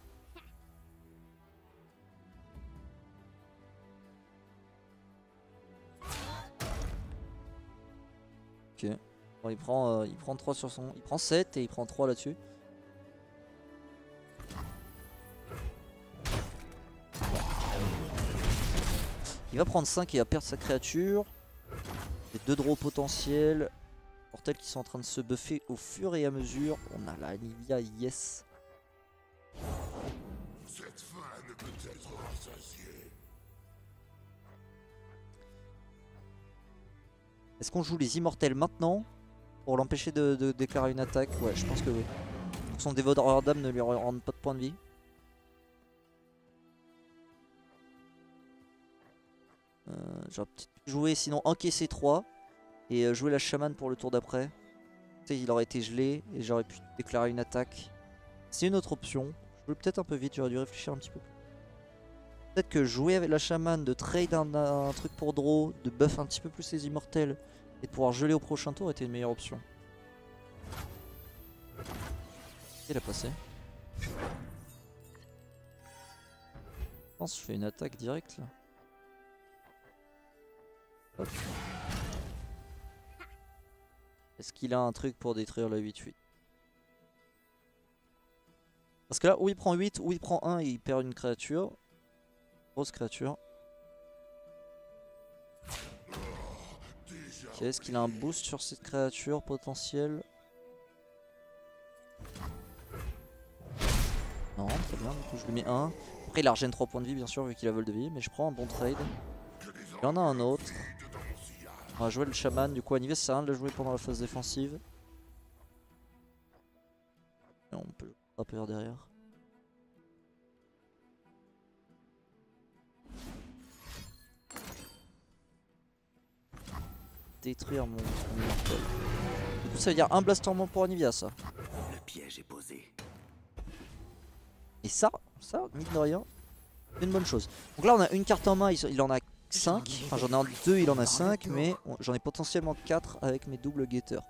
Ok. Bon, il prend, euh, il prend trois sur son... Il prend sept et il prend trois là-dessus. Il va prendre cinq et il va perdre sa créature. Les deux draws potentiels. Portels qui sont en train de se buffer au fur et à mesure. On a la Anivia, yes. Cette faim ne peut être rassasiée. Est-ce qu'on joue les immortels maintenant pour l'empêcher de, de déclarer une attaque? Ouais, je pense que oui. Son dévoreur d'âme ne lui rend pas de points de vie. Euh, J'aurais peut-être pu jouer sinon encaisser trois et euh, jouer la chamane pour le tour d'après. Tu sais, il aurait été gelé et j'aurais pu déclarer une attaque. C'est une autre option. Je joue peut-être un peu vite, j'aurais dû réfléchir un petit peu. Peut-être que jouer avec la chamane, de trade un, un truc pour draw, de buff un petit peu plus les immortels et de pouvoir geler au prochain tour était une meilleure option. Il a passé. Je pense que je fais une attaque directe là. Est-ce qu'il a un truc pour détruire la huit huit? Parce que là, ou il prend huit, ou il prend un et il perd une créature. Grosse créature. Okay, est-ce qu'il a un boost sur cette créature potentielle? Non, très bien, du coup je lui mets un. Après il a regen trois points de vie bien sûr vu qu'il a vol de vie, mais je prends un bon trade. Il y en a un autre. On va jouer le chaman, du coup Anivia ça sert à rien de le jouer pendant la phase défensive. Et on peut le frapper derrière. Détruire mon immortel. Du coup ça veut dire un blast en moins pour Anivia ça. Le piège est posé. Et ça, ça, mine de rien, c'est une bonne chose. Donc là on a une carte en main, il il en a cinq. Enfin j'en ai deux, il en a cinq, mais j'en ai potentiellement quatre avec mes doubles guetteurs.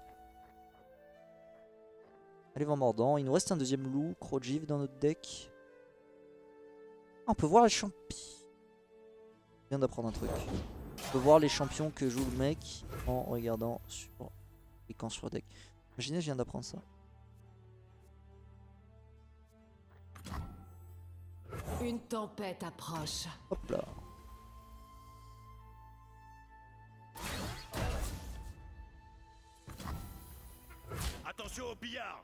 Allez, vent mordant. Il nous reste un deuxième loup, Krojiv dans notre deck. Ah, on peut voir les champions. Je viens d'apprendre un truc. On peut voir les champions que joue le mec en regardant sur cliquant sur deck. Imaginez, je viens d'apprendre ça. Une tempête approche. Hop là. Attention au pillard.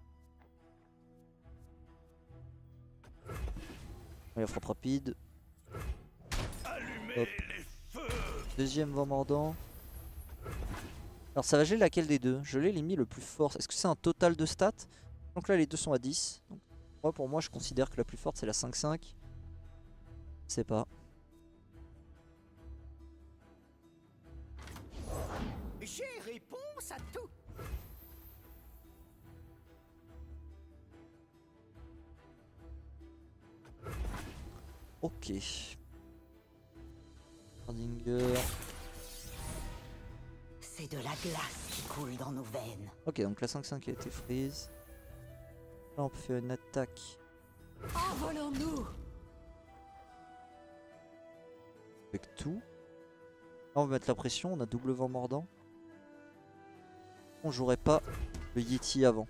Il y a frappe rapide. Allumez Hop. les feux. Deuxième vent mordant. Alors ça va geler laquelle des deux? Je l'ai mis le plus fort. Est-ce que c'est un total de stats? Donc là les deux sont à dix. Donc, moi, pour moi je considère que la plus forte c'est la cinq cinq. Je sais pas. J'ai réponse à tout. Ok. Hardinger. C'est de la glace qui coule dans nos veines. Ok, donc la cinq cinq a été freeze. Là on peut faire une attaque. Envolons-nous. Avec tout. Là on va mettre la pression, on a double vent mordant. On jouerait pas le Yeti avant.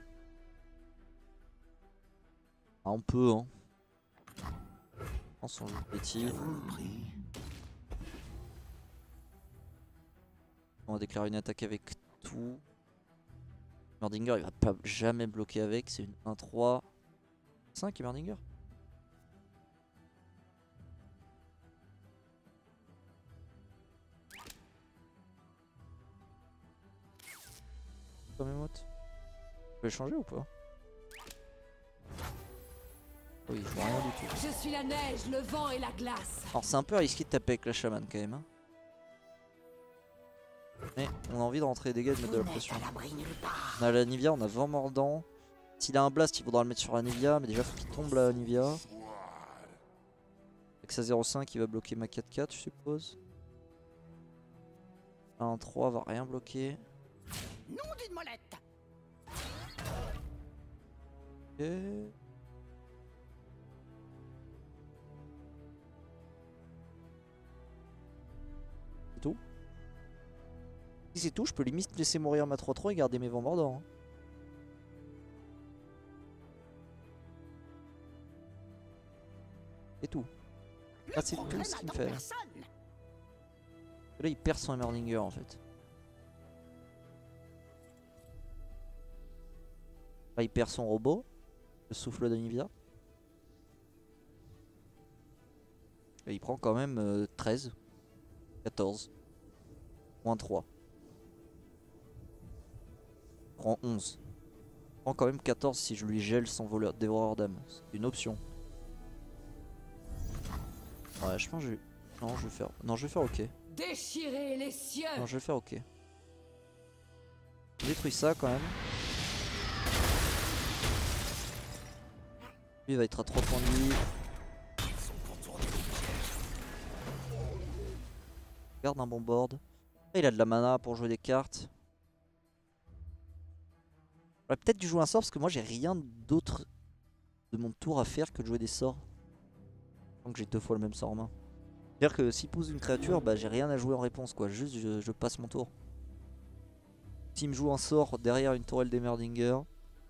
Ah, on peut hein. On s'en joue le Yeti. On va déclarer une attaque avec tout. Merdinger il va pas jamais bloquer avec, c'est une un trois cinq et Merdinger. Comme émote. Je peux changer ou pas? Oui, je vois rien du tout. Je suis la neige, le vent et la glace. Alors c'est un peu risqué de taper avec la chamane quand même. Hein. Mais on a envie de rentrer les dégâts et de mettre de la pression. On a la Nivea, on a vent mordant. S'il a un blast, il faudra le mettre sur la Nivea. Mais déjà, faut qu'il tombe la Nivea. Avec sa zéro cinq, il va bloquer ma quatre quatre, je suppose. un trois va rien bloquer. Nom d'une molette. Ok. C'est tout. Si c'est tout, je peux limite laisser mourir ma trois trois et garder mes vents mordants. Hein. C'est tout. Ah, c'est tout ce qu'il me fait. Là. là, il perd son Emerlinger en fait. Là, il perd son robot, le souffle d'Anivia. Et il prend quand même euh, treize, quatorze, moins trois. Il prend onze. Il prend quand même quatorze si je lui gèle son voleur dévoreur d'âme. C'est une option. Ouais, je pense que je vais... Non, je vais faire... Non, je vais faire ok. Déchirer les cieux. Non, je vais faire ok. Je détruis ça quand même. Lui, il va être à trois points de vie. Garde un bon board. Et il a de la mana pour jouer des cartes. J'aurais peut-être dû jouer un sort parce que moi j'ai rien d'autre de mon tour à faire que de jouer des sorts. Donc j'ai deux fois le même sort en main. C'est-à-dire que s'il pousse une créature, bah j'ai rien à jouer en réponse quoi. Juste je, je passe mon tour. S'il me joue un sort derrière une tourelle d'Emerdinger.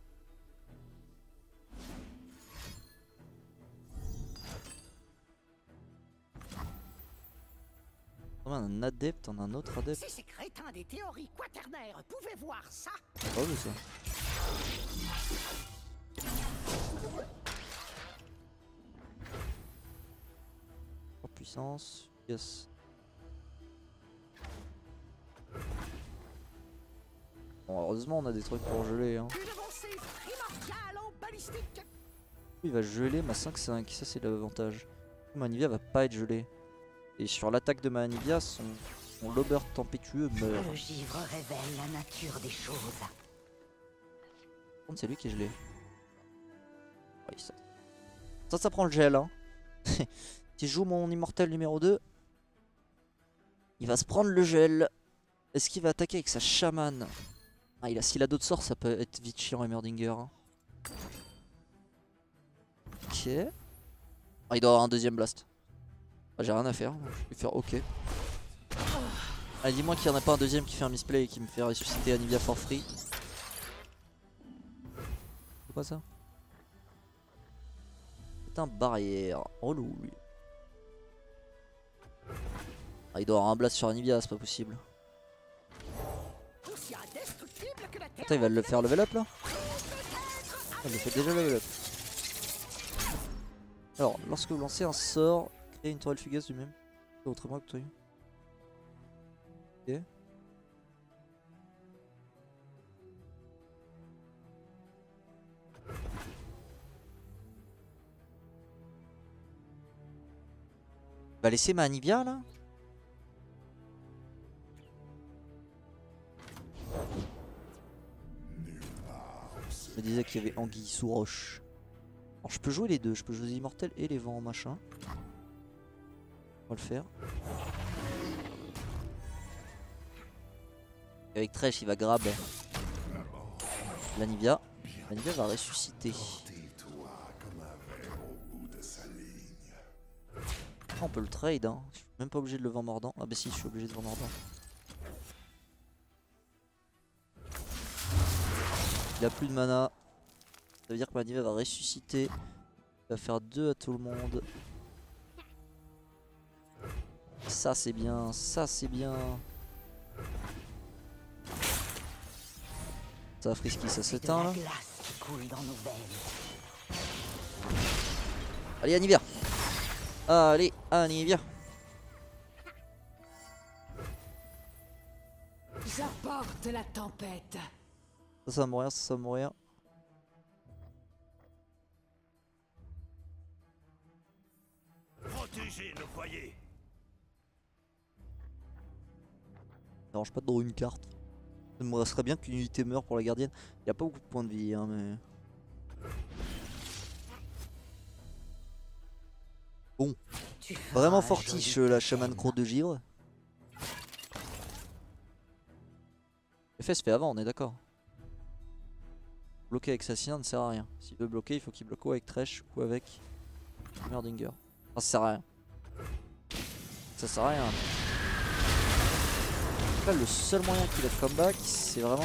On a un adepte, on a un autre adepte. Si ces crétins des théories quaternaires pouvaient voir ça. C'est pas vu ça. puissance. Yes. Bon, heureusement on a des trucs pour geler hein. Une avancée primordiale en balistique. Il va geler ma cinq cinq, ça c'est l'avantage. Ma Anivia va pas être gelée. Et sur l'attaque de ma Anivia, son, son lober tempétueux meurt. Le givre révèle la nature des choses. Par contre c'est lui qui est gelé. Oui, ça. ça ça prend le gel hein. Si je joue mon immortel numéro deux, il va se prendre le gel. Est-ce qu'il va attaquer avec sa chamane? Ah, il a s'il a d'autres sorts, ça peut être vite chiant Heimerdinger. Hein. Ok. Ah, il doit avoir un deuxième blast. Ah, j'ai rien à faire, je vais faire ok. Allez, dis-moi qu'il n'y en a pas un deuxième qui fait un misplay et qui me fait ressusciter Anivia for free. C'est quoi ça? C'est un barrière. Relou lui. Ah, il doit avoir un blast sur Anivia, c'est pas possible. Attends, il va le faire level up là? Ah, il le fait déjà level up. Alors, lorsque vous lancez un sort, créez une tourelle fugace du même. C'est autrement que toi. Ok. Il va laisser ma Anivia là? Je me disais qu'il y avait anguille sous roche. Alors je peux jouer les deux, je peux jouer les immortels et les vents machin. On va le faire. Et avec Thresh il va grab l'Anivia. L'Anivia va ressusciter. Ah, on peut le trade hein. Je suis même pas obligé de le vent mordant. Ah bah si je suis obligé de vent mordant. Il a plus de mana. Ça veut dire que Manivia va ressusciter. Il va faire deux à tout le monde. Ça c'est bien, ça c'est bien. Ça frisky, ça s'éteint là. Allez Anivia. Allez Anivia. J'apporte la tempête. Ça ça va mourir, ça ça va mourir. Protégez nos foyers. Ça dérange pas de draw une carte. Ça me serait bien qu'une unité meure pour la gardienne. Il n'y a pas beaucoup de points de vie hein, mais... Bon. Vraiment fortiche la chamane cour de givre. L'effet se fait avant, on est d'accord. Bloquer avec Sassina ne sert à rien. S'il veut bloquer, il faut qu'il bloque ou avec Thresh ou avec Heimerdinger. Enfin, ça sert à rien. Ça sert à rien. Là, le seul moyen qu'il a de comeback, c'est vraiment...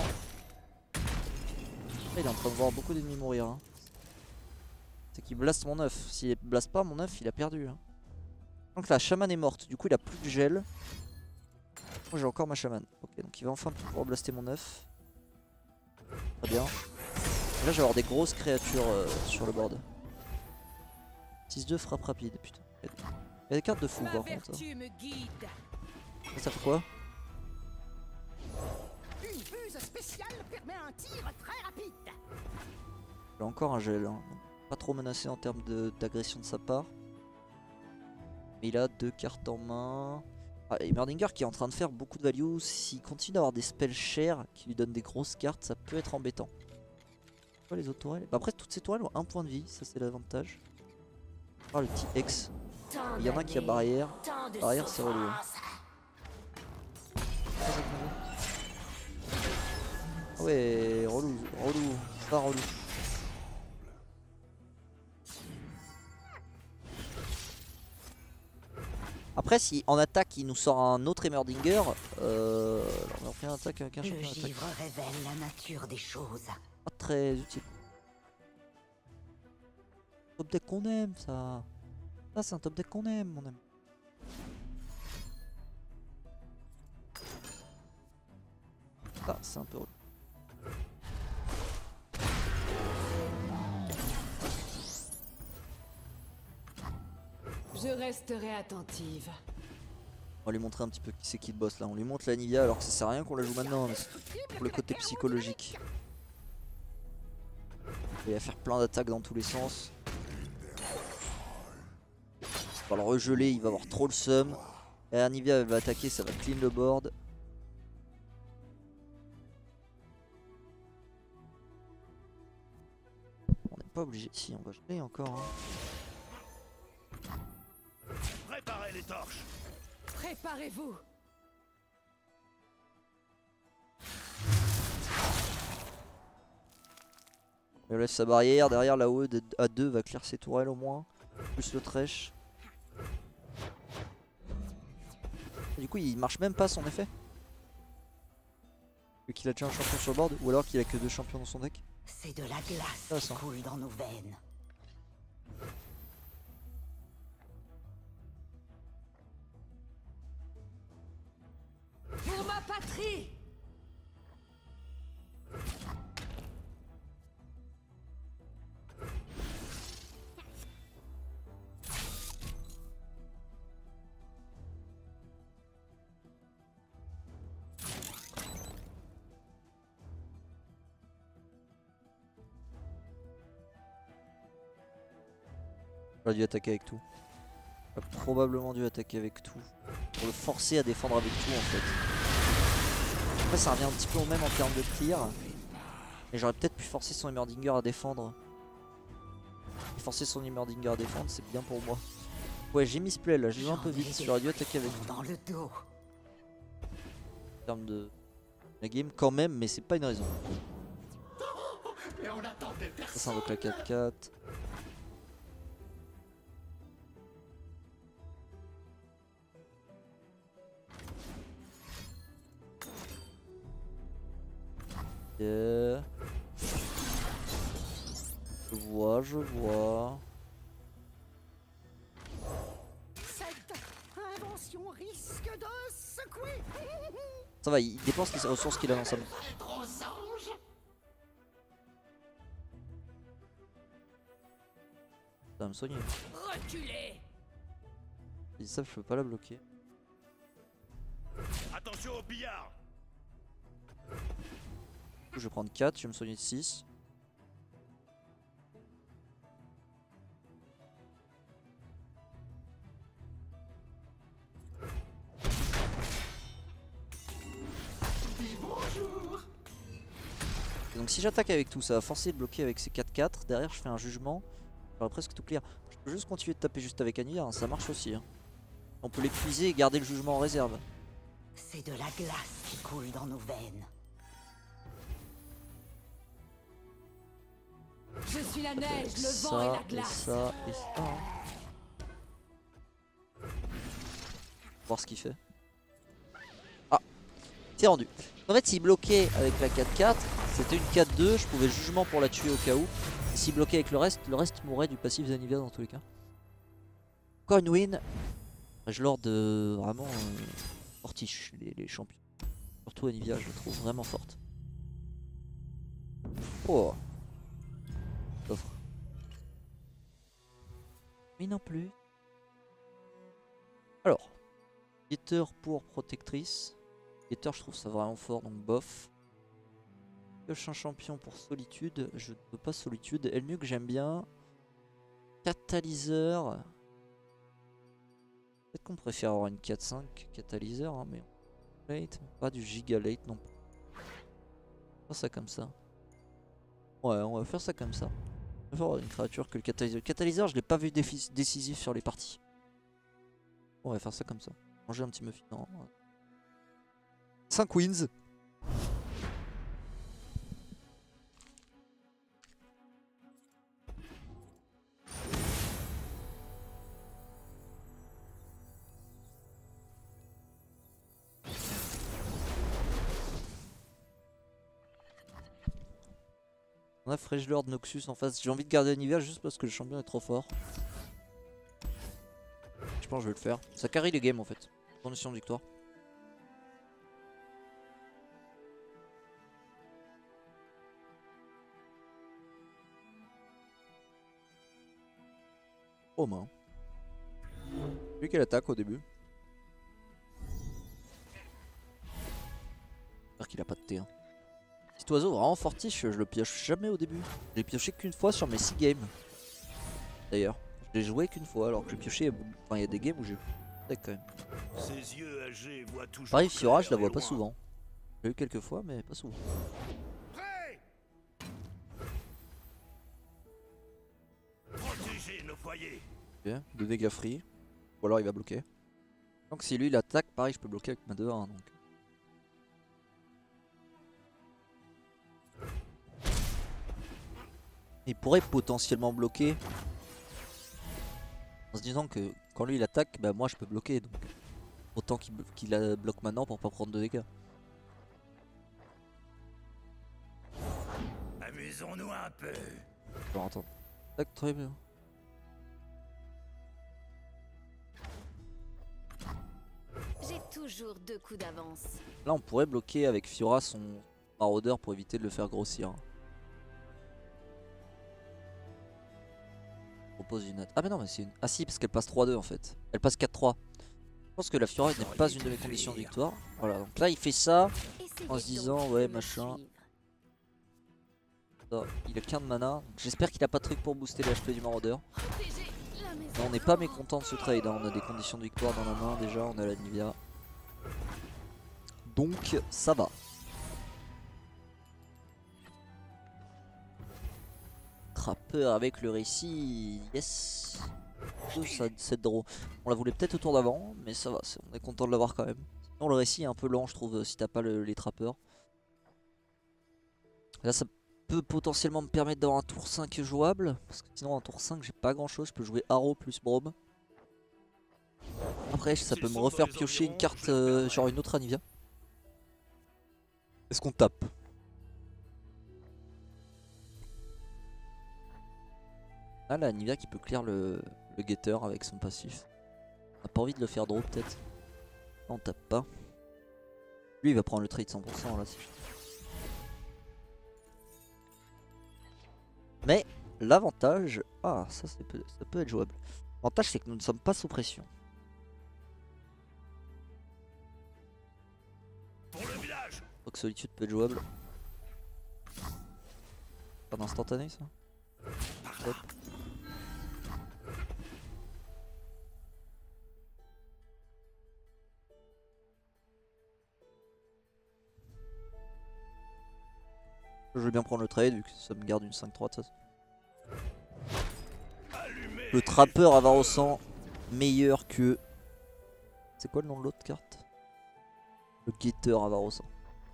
Là, il est en train de voir beaucoup d'ennemis mourir. Hein. C'est qu'il blaste mon œuf. S'il blaste pas mon œuf, il a perdu. Hein. Donc la chamane est morte. Du coup, il a plus de gel. Moi, j'ai encore ma chamane. Ok, donc il va enfin pouvoir blaster mon œuf. Très bien. Et là, je vais avoir des grosses créatures euh, sur le board. six deux frappe rapide, putain. Il y a des cartes de fou par contre. Ça, ça fait quoi? Une fuse spéciale permet un tir très rapide. Il a encore un gel. Hein. Pas trop menacé en termes d'agression de, de sa part. Mais il a deux cartes en main. Ah, Heimerdinger qui est en train de faire beaucoup de value. S'il continue d'avoir des spells chers qui lui donnent des grosses cartes, ça peut être embêtant. Quoi les autres tourelles? Bah après toutes ces tourelles ont un point de vie, ça c'est l'avantage. Ah le petit X. Il y en a qui a barrière. Barrière c'est relou. Ah ouais, relou, relou, pas relou. Après si en attaque il nous sort un autre Heimerdinger, euh, on a fait un attaque avec un champion d'attaque. Le givre révèle la nature des choses. Pas très utile. Top deck qu'on aime ça. Ça c'est un top deck qu'on aime mon ami. Ah c'est un peu relou. Je resterai attentive. On va lui montrer un petit peu qui c'est qui le boss là. On lui montre la Nivea alors que ça sert à rien qu'on la joue maintenant. Mais c'est pour le côté psychologique. Il va faire plein d'attaques dans tous les sens. On va le regeler, il va avoir trop le seum. Et la Nivea elle va attaquer, ça va clean le board. On n'est pas obligé. Si, on va geler encore. Hein. Préparez les torches. Préparez-vous. Il laisse sa barrière, derrière la O E A deux va clear ses tourelles au moins. Plus le trèche. Du coup il marche même pas son effet. Vu qu'il a déjà un champion sur le board, ou alors qu'il a que deux champions dans son deck. C'est de la glace Ah, qui ça. coule dans nos veines. Pour ma patrie. J'aurais dû attaquer avec tout. J'aurais probablement dû attaquer avec tout. Pour le forcer à défendre avec tout en fait. Après ça revient un petit peu au même en termes de clear. Mais j'aurais peut-être pu forcer son Heimerdinger à défendre. Et forcer son Heimerdinger à défendre c'est bien pour moi. Ouais j'ai mis ce play là, j'ai joué un peu vite, j'aurais dû attaquer avec tout. Dans le dos. En termes de la game quand même, mais c'est pas une raison. Ça, ça invoque la quatre quatre. Yeah. Je vois, je vois. Cette invention risque de secouer. Ça va, il dépense les ressources qu'il a dans sa main. Ça va me soigner. Reculez. Il dit ça, je peux pas la bloquer. Attention au billard. Je vais prendre quatre, je vais me soigner de six. Et donc si j'attaque avec tout, ça va forcer de bloquer avec ces quatre quatre. Derrière je fais un jugement. J'aurais presque tout clear. Je peux juste continuer de taper juste avec Anivia, hein, ça marche aussi. Hein. On peut l'épuiser et garder le jugement en réserve. C'est de la glace qui coule dans nos veines. Je suis la Avec neige, le vent ça, et la et glace. ça, et ça. hein. Voir ce qu'il fait. Ah, c'est rendu. En fait, s'il bloquait avec la quatre quatre, c'était une quatre deux, je pouvais jugement pour la tuer au cas où. Et s'il bloquait avec le reste, le reste mourrait du passif d'Anivia dans tous les cas. Encore une win. Je lord de vraiment euh, fortiche les, les champions. Surtout Anivia, je la trouve vraiment forte. Oh. Offre. Mais non plus. Alors. Gator pour protectrice. Gator, je trouve ça vraiment fort, donc bof. Pioche un champion pour solitude. Je ne veux pas solitude. Elnuc, j'aime bien. Catalyseur. Peut-être qu'on préfère avoir une quatre cinq catalyseur, hein, mais late, pas du giga late non plus. Faire ça comme ça. Ouais, on va faire ça comme ça. On va faire une créature que le catalyseur. Le catalyseur, je l'ai pas vu décisif sur les parties. On va faire ça comme ça. Manger un petit muffin. Non. cinq wins. On a Fresh Lord Noxus en face. J'ai envie de garder Anivia juste parce que le champion est trop fort. Je pense que je vais le faire. Ça carry les games en fait. Condition de victoire. Oh main. Lui qu'elle attaque au début. J'espère qu'il a pas de T. Hein. Cet oiseau vraiment fortiche, je le pioche jamais au début. Je l'ai pioché qu'une fois sur mes six games. D'ailleurs, je l'ai joué qu'une fois alors que j'ai pioché. Enfin, il y a des games où j'ai quand même. Ses yeux âgés voient toujours. Pareil, Fiora, je la clair vois et pas loin. souvent. J'ai eu quelques fois, mais pas souvent. Prêt. Protégez nos foyers. Ok, deux dégâts free. Ou alors il va bloquer. Donc si lui il attaque, pareil, je peux bloquer avec ma deux un. Donc. Il pourrait potentiellement bloquer. En se disant que quand lui il attaque, bah moi je peux bloquer. Donc autant qu'il qu'il la bloque maintenant pour pas prendre de dégâts. Amusons-nous un peu. Alors attends. Tac, très bien. J'ai toujours deux coups d'avance. Là on pourrait bloquer avec Fiora son maraudeur pour éviter de le faire grossir. Je propose une... Ah mais non mais c'est une... Ah si parce qu'elle passe trois deux en fait. Elle passe quatre trois. Je pense que la Fiora n'est pas une de mes conditions de victoire. Voilà donc là il fait ça Essayez en se donc disant de ouais me machin. suivre. Ça, il a qu'un de mana. J'espère qu'il a pas de truc pour booster les H P du maraudeur. Protégez la maison. Mais on n'est pas mécontent de ce trade, hein. On a des conditions de victoire dans la main déjà, on a la Nivea. Donc ça va. Trappeur avec le récit, yes. Ça, cette draw. On la voulait peut-être au tour d'avant, mais ça va, on est content de l'avoir quand même. Sinon le récit est un peu lent je trouve si t'as pas le, les trappeurs. Là ça peut potentiellement me permettre d'avoir un tour cinq jouable. Parce que sinon en tour cinq j'ai pas grand chose, je peux jouer Arrow plus Brome. Après ça peut me refaire piocher une carte euh, genre une autre Anivia. Est-ce qu'on tape? Ah la Anivia qui peut clear le, le getter avec son passif. On a pas envie de le faire draw peut-être. On tape pas. Lui il va prendre le trade cent pour cent là si je... Mais l'avantage, ah ça, peut, ça peut être jouable. L'avantage c'est que nous ne sommes pas sous pression. Pour le village. Donc solitude peut être jouable. Pas d'instantané ça. Hop. Je vais bien prendre le trade vu que ça me garde une cinq trois de ça. Le trappeur Avarosan meilleur que... C'est quoi le nom de l'autre carte? Le guetteur Avarosan.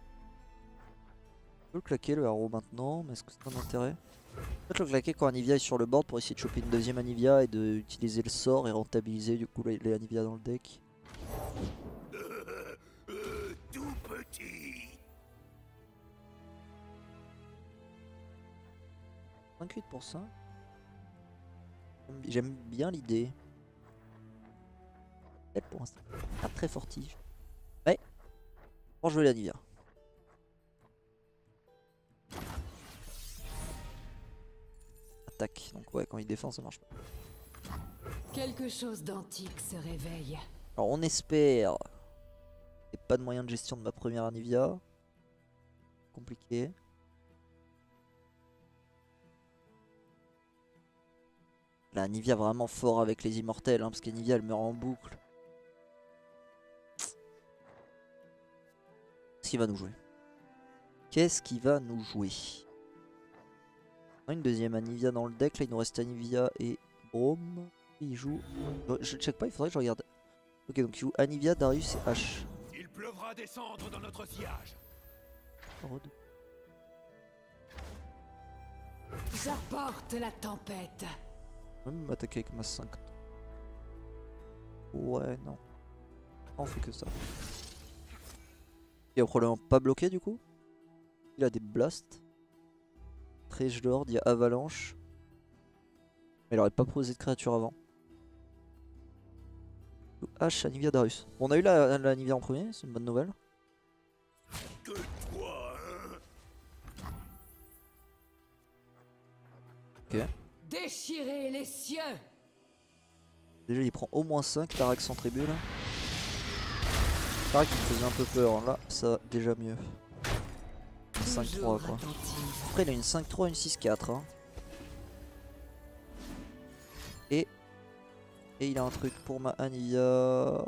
Je peux le claquer le Haro maintenant, mais est-ce que c'est un intérêt? Peut-être le claquer quand Anivia est sur le board pour essayer de choper une deuxième Anivia et d'utiliser le sort et rentabiliser du coup les, les Anivia dans le deck. Euh, euh, tout petit. cinq huit pour ça. J'aime bien l'idée. Elle pour l'instant pas très fortige. Ouais. Pour jouer l'Anivia. Attaque. Donc ouais quand il défend ça marche pas. Quelque chose d'antique se réveille. Alors on espère. Il n'y a pas de moyen de gestion de ma première Anivia. Compliqué. La Anivia vraiment fort avec les immortels, hein, parce qu'Anivia elle meurt en boucle. Qu'est-ce qu'il va nous jouer? Qu'est-ce qu'il va nous jouer? On a une deuxième Anivia dans le deck, là il nous reste Anivia et Brome. Il joue... Je check pas, il faudrait que je regarde. Ok donc il joue Anivia, Darius et H. Il pleuvra des cendres dans notre sillage. J'apporte la tempête. Même m'attaquer avec ma cinq. Ouais, non. On fait que ça. Il a probablement pas bloqué du coup. Il a des blasts. Trage Lord, il y a Avalanche. Mais il aurait pas posé de créature avant. H, Anivia, Darius. Bon, on a eu la, la Anivia en premier, c'est une bonne nouvelle. Que toi, hein. Ok. Déchirez les cieux. Déjà il prend au moins cinq Tarax en tribu là. Tarax qui me faisait un peu peur, là ça va déjà mieux. cinq trois quoi. Après il a une cinq trois, une six quatre hein. Et Et il a un truc pour ma Anivia.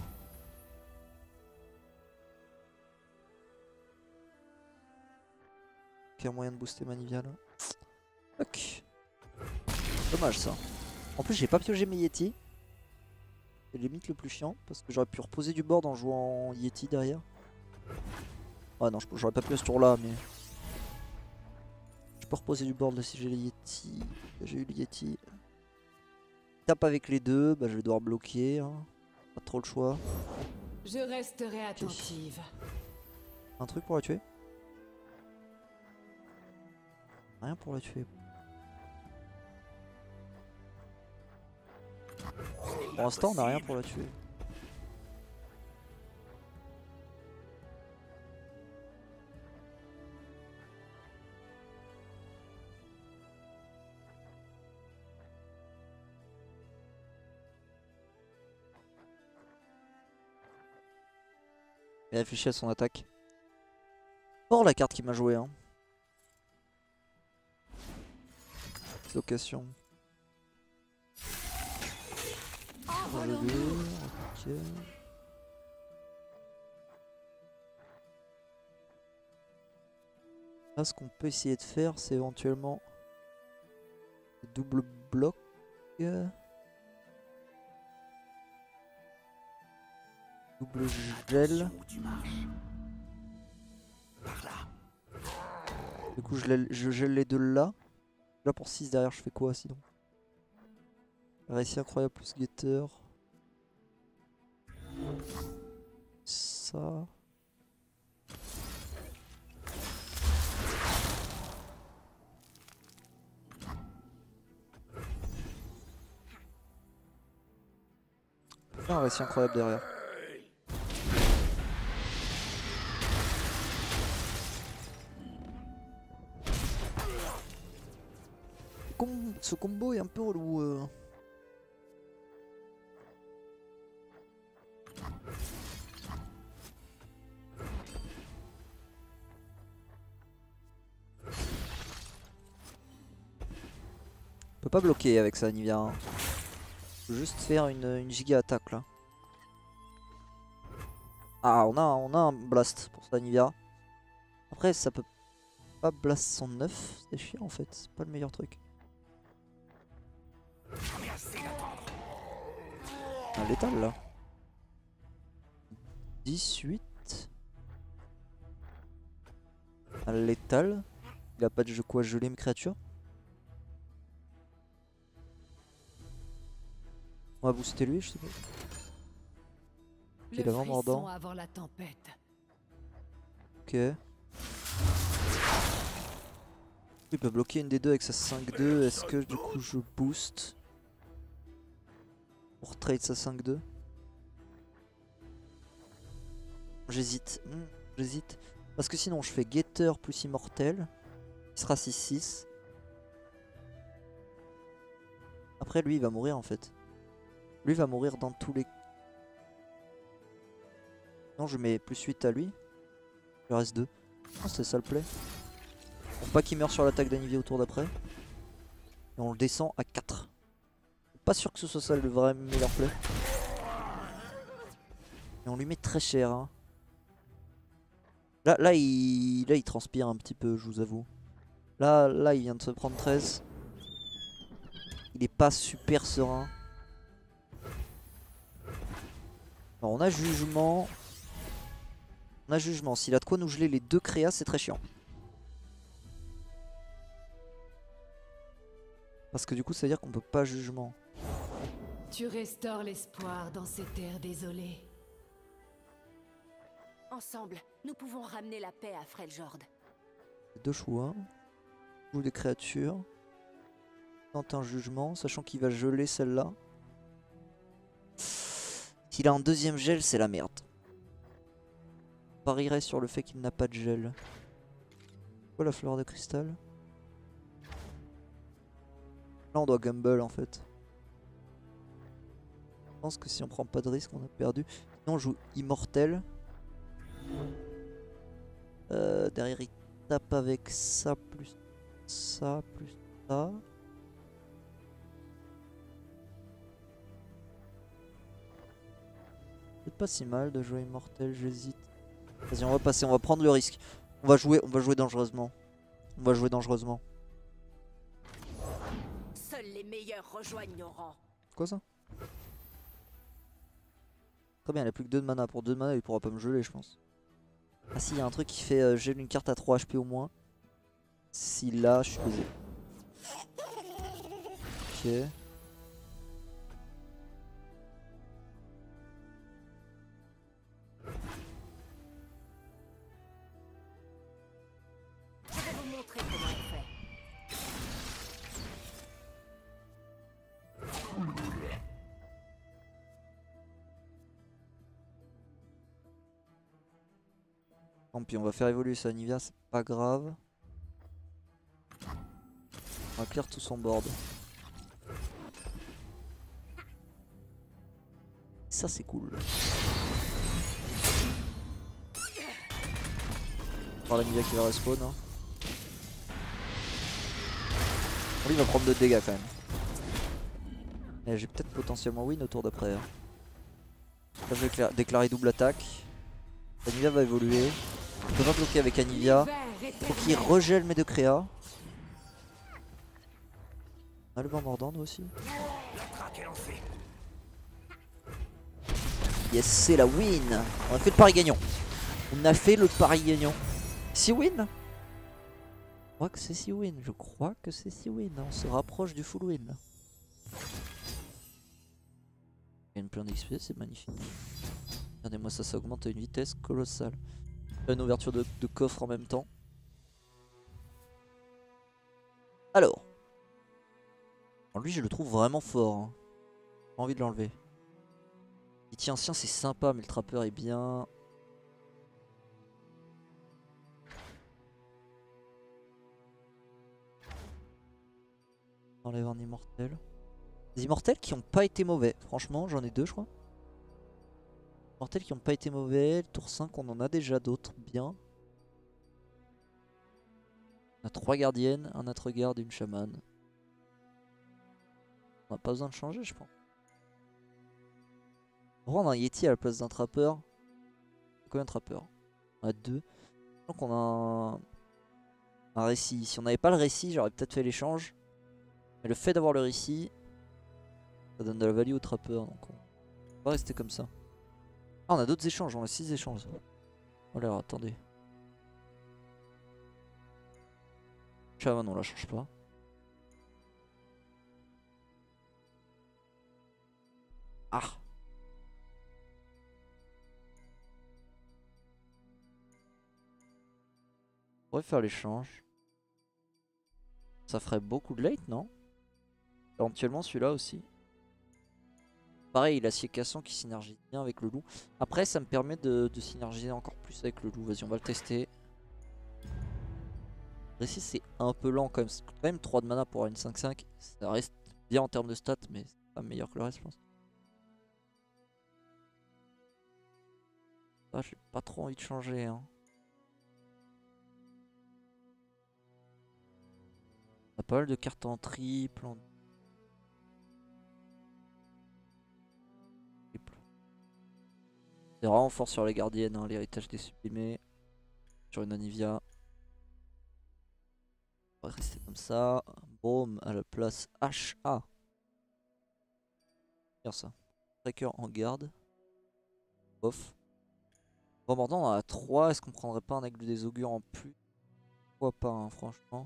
Quel moyen de booster ma Anivia là. Fuck. Dommage ça. En plus j'ai pas piégé mes Yeti. C'est limite le plus chiant parce que j'aurais pu reposer du board en jouant Yeti derrière. Ah non, j'aurais pas pu à ce tour là mais... Je peux reposer du board là si j'ai les Yeti. J'ai eu le Yeti. Tape avec les deux, bah je vais devoir bloquer. Hein. Pas trop le choix. Je resterai attentive. Un truc pour la tuer? Rien pour la tuer. Pour l'instant on n'a rien pour la tuer. Il réfléchit à son attaque. Fort la carte qui m'a joué hein. Location. Dans le deux, ok. Là ce qu'on peut essayer de faire c'est éventuellement double bloc. Double gel. Du coup je, je gèle les deux là. Là pour six derrière je fais quoi sinon? Récit incroyable plus guetteur. Ça. Un récit incroyable derrière. Ce combo est un peu relou. Euh. On peut pas bloquer avec ça, Anivia. Hein. Faut juste faire une, une giga attaque là. Ah, on a, on a un blast pour ça, Anivia. Après, ça peut pas blast son neuf. C'est chiant en fait. C'est pas le meilleur truc. Un létal là. dix-huit. Un létal. Il a pas de jeu quoi geler mes créatures. On va booster lui, je sais pas. Ok, il a vraiment mordant. Avant la tempête. Ok. Il peut bloquer une des deux avec sa cinq deux. Est-ce que du coup je booste pour trade sa cinq deux? J'hésite. Hmm, J'hésite. Parce que sinon je fais Getter plus Immortel. Il sera six six. Après lui il va mourir en fait. Lui va mourir dans tous les... Non je mets plus huit à lui. Il reste deux. Oh, c'est ça le play. Pour pas qu'il meure sur l'attaque d'Anivia au tour d'après. Et on le descend à quatre. Pas sûr que ce soit ça le vrai meilleur play. Et on lui met très cher. Hein. Là, là, il... là il transpire un petit peu, je vous avoue. Là, là il vient de se prendre treize. Il est pas super serein. Alors, on a jugement. On a jugement. S'il a de quoi nous geler les deux créas, c'est très chiant. Parce que du coup, ça veut dire qu'on peut pas jugement. Tu restaures l'espoir dans ces terres désolées. Ensemble, nous pouvons ramener la paix à Freljord. Deux choix. Joue des créatures. Tente un jugement, sachant qu'il va geler celle-là. S'il a un deuxième gel, c'est la merde. Je parierais sur le fait qu'il n'a pas de gel. Quoi la fleur de cristal? Là on doit gamble en fait. pense que si on prend pas de risque, on a perdu. Sinon, on joue Immortel. Euh, derrière, il tape avec ça, plus ça, plus ça. C'est pas si mal de jouer Immortel, j'hésite. Vas-y, on va passer, on va prendre le risque. On va jouer, on va jouer dangereusement. On va jouer dangereusement. Seuls les meilleurs rejoignent nos rangs. Quoi ça? Très bien, il a plus que deux de mana. Pour deux de mana, il pourra pas me geler, je pense. Ah si, il y a un truc qui fait euh, gèle une carte à trois H P au moins. Si là, je suis baisé. Ok. Je vais vous montrer comment on fait. Tant pis, on va faire évoluer ça, Nivea, c'est pas grave. On va clear tout son board. Ça c'est cool. Par la Nivea qui va respawn. Hein. Bon, lui il va prendre deux dégâts quand même. Et j'ai peut-être potentiellement win au tour d'après. Hein. Là je vais déclarer double attaque. Anivia va évoluer. Je peux pas bloquer avec Anivia. Faut qu'il regèle mes deux créas. On a le vent mordant nous aussi. Yes, c'est la win. On a fait le pari gagnant. On a fait le pari gagnant. six win. Je crois que c'est six win. Je crois que c'est six win. On se rapproche du full win. Il y a une plein d'X P, c'est magnifique. Regardez-moi ça, ça augmente à une vitesse colossale. Une ouverture de, de coffre en même temps. Alors. Alors lui je le trouve vraiment fort. Hein. J'ai pas envie de l'enlever. Petit ancien c'est sympa mais le trappeur est bien. On enlève un immortel. Des immortels qui ont pas été mauvais. Franchement j'en ai deux je crois. Immortels qui ont pas été mauvais. Tour cinq on en a déjà d'autres bien. On a trois gardiennes, unatre-garde et une chamane. On n'a pas besoin de changer je pense. On va prendre un Yeti à la place d'un trappeur. Combien de trappeurs? On a deux. Donc on a un... un récit. Si on n'avait pas le récit j'aurais peut-être fait l'échange. Mais le fait d'avoir le récit, ça donne de la value au trappeur. Donc on va rester comme ça. Ah on a d'autres échanges, on a six échanges. Oh là attendez. Chamane on la change pas. Ah. On pourrait faire l'échange. Ça ferait beaucoup de late non? Éventuellement celui-là aussi. Pareil, l'acier cassant qui synergise bien avec le loup. Après, ça me permet de, de synergiser encore plus avec le loup. Vas-y, on va le tester. Récit, c'est un peu lent quand même. C'est quand même trois de mana pour avoir une cinq cinq. Ça reste bien en termes de stats, mais c'est pas meilleur que le reste, je pense. Ah, j'ai pas trop envie de changer. Hein. On a pas mal de cartes en triple. En... C'est vraiment fort sur les gardiennes, hein, l'héritage des supprimés. Sur une Anivia. On va rester comme ça. Brome à la place H A. Regarde ça. Tracker en garde. Off. Bon, mordant, on en a trois. Est-ce qu'on prendrait pas un aigle des augures en plus? Pourquoi pas, hein, franchement.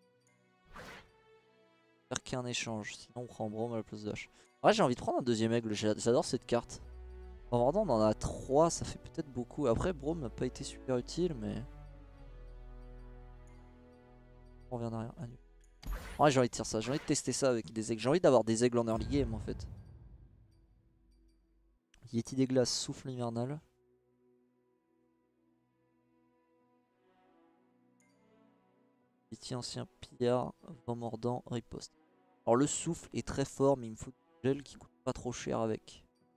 Faire qu'un échange. Sinon, on prend Brome à la place de H. Ouais, j'ai envie de prendre un deuxième aigle. J'adore cette carte. En mordant, on en a trois. Ça fait peut-être beaucoup. Après, Brome n'a pas été super utile, mais. On revient en arrière. Ah, ouais, j'ai envie de faire ça. J'ai envie de tester ça avec des aigles. J'ai envie d'avoir des aigles en early game en fait. Yeti des glaces, souffle hivernal. Yeti ancien pillard, vent mordant, riposte. Alors le souffle est très fort, mais il me faut du gel qui coûte pas trop cher avec.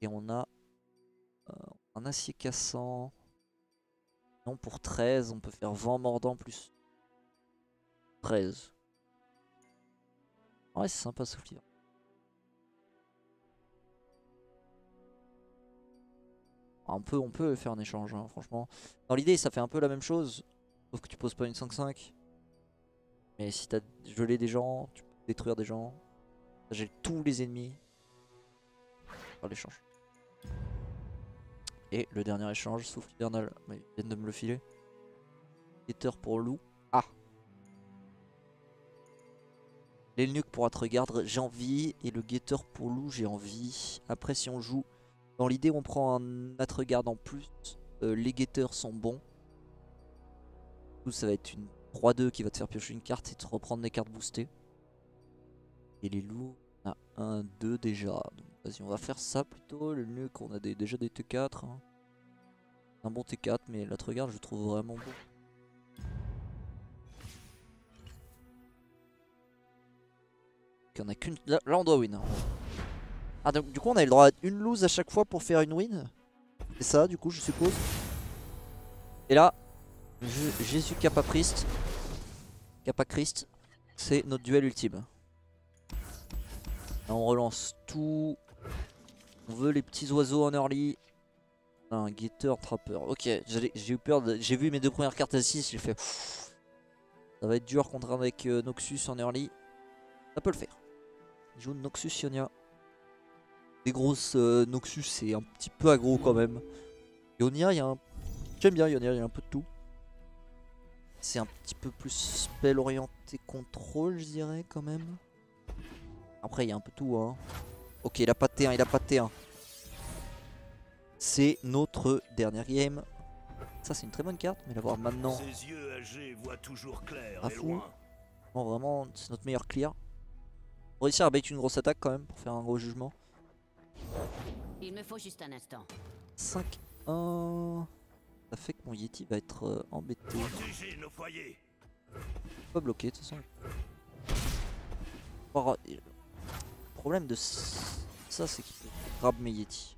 Et on a euh, un acier cassant. Non, pour treize, on peut faire vent mordant plus treize. Ouais, c'est sympa ce soufflir. On peut, on peut faire un échange, hein, franchement. Dans l'idée, ça fait un peu la même chose. Sauf que tu poses pas une cinq cinq. Mais si t'as gelé des gens, tu peux détruire des gens. Ça gèle tous les ennemis. Faire l'échange. Et le dernier échange, souffle hivernal. Mais ils viennent de me le filer. Guetteur pour loup. Ah! L'Elnuc pour Atregarde, j'ai envie. Et le guetteur pour loup, j'ai envie. Après, si on joue. Dans l'idée, on prend un Atregarde en plus. Euh, les guetteurs sont bons. Du coup, ça va être une trois deux qui va te faire piocher une carte et te reprendre des cartes boostées. Et les loups, on a un deux déjà. Donc vas-y, on va faire ça plutôt. Le Nuc, on a des, déjà des T quatre. Hein. Un bon T quatre, mais l'Atregarde, je le trouve vraiment beau. Okay, on a qu'une. Là, là, on doit win. Hein. Ah, donc du coup, on a le droit à une lose à chaque fois pour faire une win. C'est ça, du coup, je suppose. Et là, je, Jésus Capaprist. Capacrist, c'est notre duel ultime. Là, on relance tout. On veut les petits oiseaux en early. Un guetteur, trappeur. Ok, j'ai eu peur. J'ai vu mes deux premières cartes à six. J'ai fait. Pff, ça va être dur contre avec euh, Noxus en early. Ça peut le faire. Il joue Noxus Ionia. Des grosses euh, Noxus, c'est un petit peu aggro quand même. Ionia, il y a un. J'aime bien Ionia, il y a un peu de tout. C'est un petit peu plus spell orienté contrôle, je dirais quand même. Après, il y a un peu tout. Hein. Ok, il a pas de T un, il a pas de T un. C'est notre dernière game. Ça, c'est une très bonne carte, mais l'avoir maintenant. Ses yeux âgés voient toujours clair à et fou. loin. Non, vraiment, c'est notre meilleur clear. On réussit à bait une grosse attaque quand même pour faire un gros jugement. Il me faut juste un instant. cinq un. Ça fait que mon Yeti va être euh, embêté. Protégez nos foyers. Pas bloqué de toute façon. Alors, le problème de ça, c'est qu'il grab mes Yeti.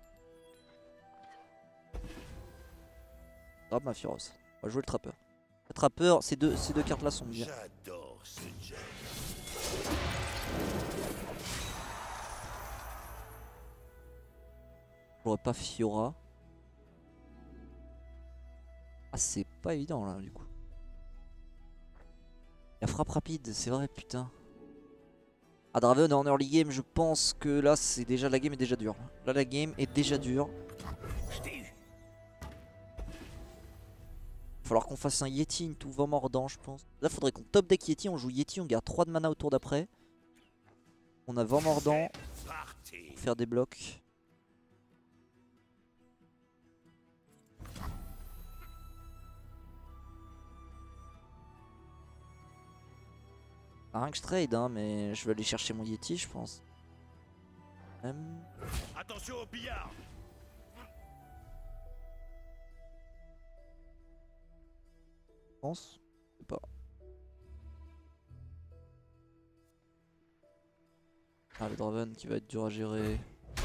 Grab ma Fyros. On va jouer le trappeur. Le trappeur, ces deux, ces deux cartes là sont bien. J'adore ce jet. J'aurais pas Fiora. Ah, c'est pas évident là du coup. La frappe rapide, c'est vrai, putain. Ah, Draven est en early game, je pense que là c'est déjà, la game est déjà dure. Là la game est déjà dure. Il va falloir qu'on fasse un Yeti, une tout vent mordant, je pense. Là faudrait qu'on top deck Yeti, on joue Yeti, on garde trois de mana au tour d'après. On a vent mordant. Pour faire des blocs. Rien que je trade, hein, mais je vais aller chercher mon Yeti, je pense. Même... Attention au pillard. Je pense. Je sais pas. Ah, le Draven qui va être dur à gérer.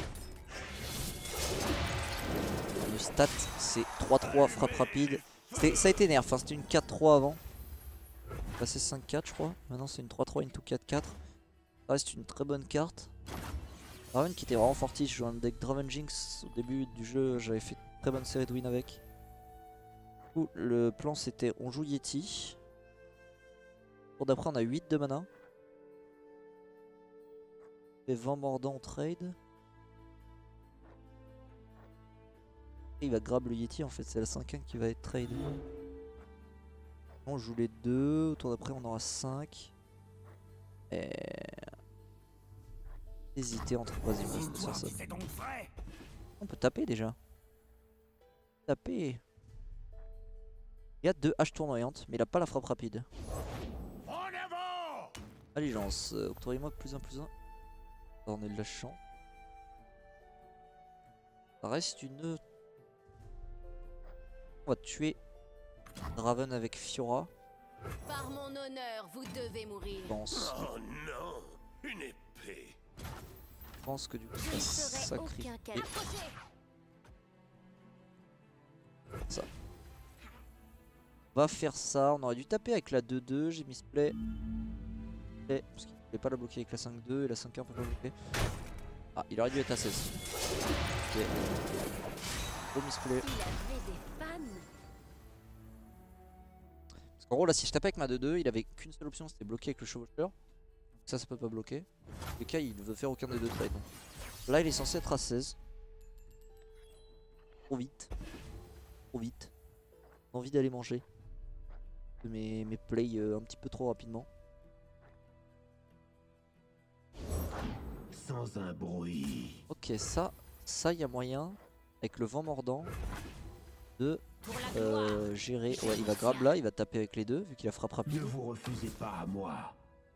Le stat, c'est trois trois, frappe rapide. Ça a été nerf, hein, c'était une quatre trois avant. Passé cinq quatre je crois. Maintenant c'est une trois trois into quatre quatre. Ça reste une très bonne carte. Draven qui était vraiment forti. Je joue un deck Draven Jinx au début du jeu. J'avais fait une très bonne série de win avec. Du coup, le plan c'était on joue Yeti. Pour d'après on a huit de mana. Et vent mordant trade. Et il va grab le Yeti en fait. C'est la cinq un qui va être trade. On joue les deux, au tour d'après on aura cinq. Et... Hésiter entre... Vas-y, on va faire ça. On peut taper déjà. Taper. Il y a deux haches tournoyantes, mais il a pas la frappe rapide. En avant. Allégeance, euh, octroyez-moi plus un plus un. On est de la chance. Ça reste une... On va tuer Draven avec Fiora. Par mon honneur, vous devez mourir. Pense. Oh non, une épée. Je pense que du coup Je ne ça ferai sacrifie aucun calcul. ça. On va faire ça, on aurait dû taper avec la deux deux, j'ai mis ce play. play parce qu'il ne pouvait pas la bloquer avec la cinq deux et la cinq un on peut pas bloquer. Ah, il aurait dû être à seize. Ok. Gros misplay. Il avait des fans. Parce qu'en gros là si je tapais avec ma deux deux, il avait qu'une seule option, c'était bloquer avec le chevaucheur. Ça ça peut pas bloquer. Dans le cas il ne veut faire aucun des deux trades. Donc. Là il est censé être à seize. Trop vite. Trop vite. J'ai envie d'aller manger. De mes, mes plays euh, un petit peu trop rapidement. Sans un bruit. Ok, ça, ça y a moyen, avec le vent mordant, de Pour la gloire. euh, gérer. Ouais, il va grab là, il va taper avec les deux, vu qu'il a frappe Ne rapide. vous refusez pas à moi.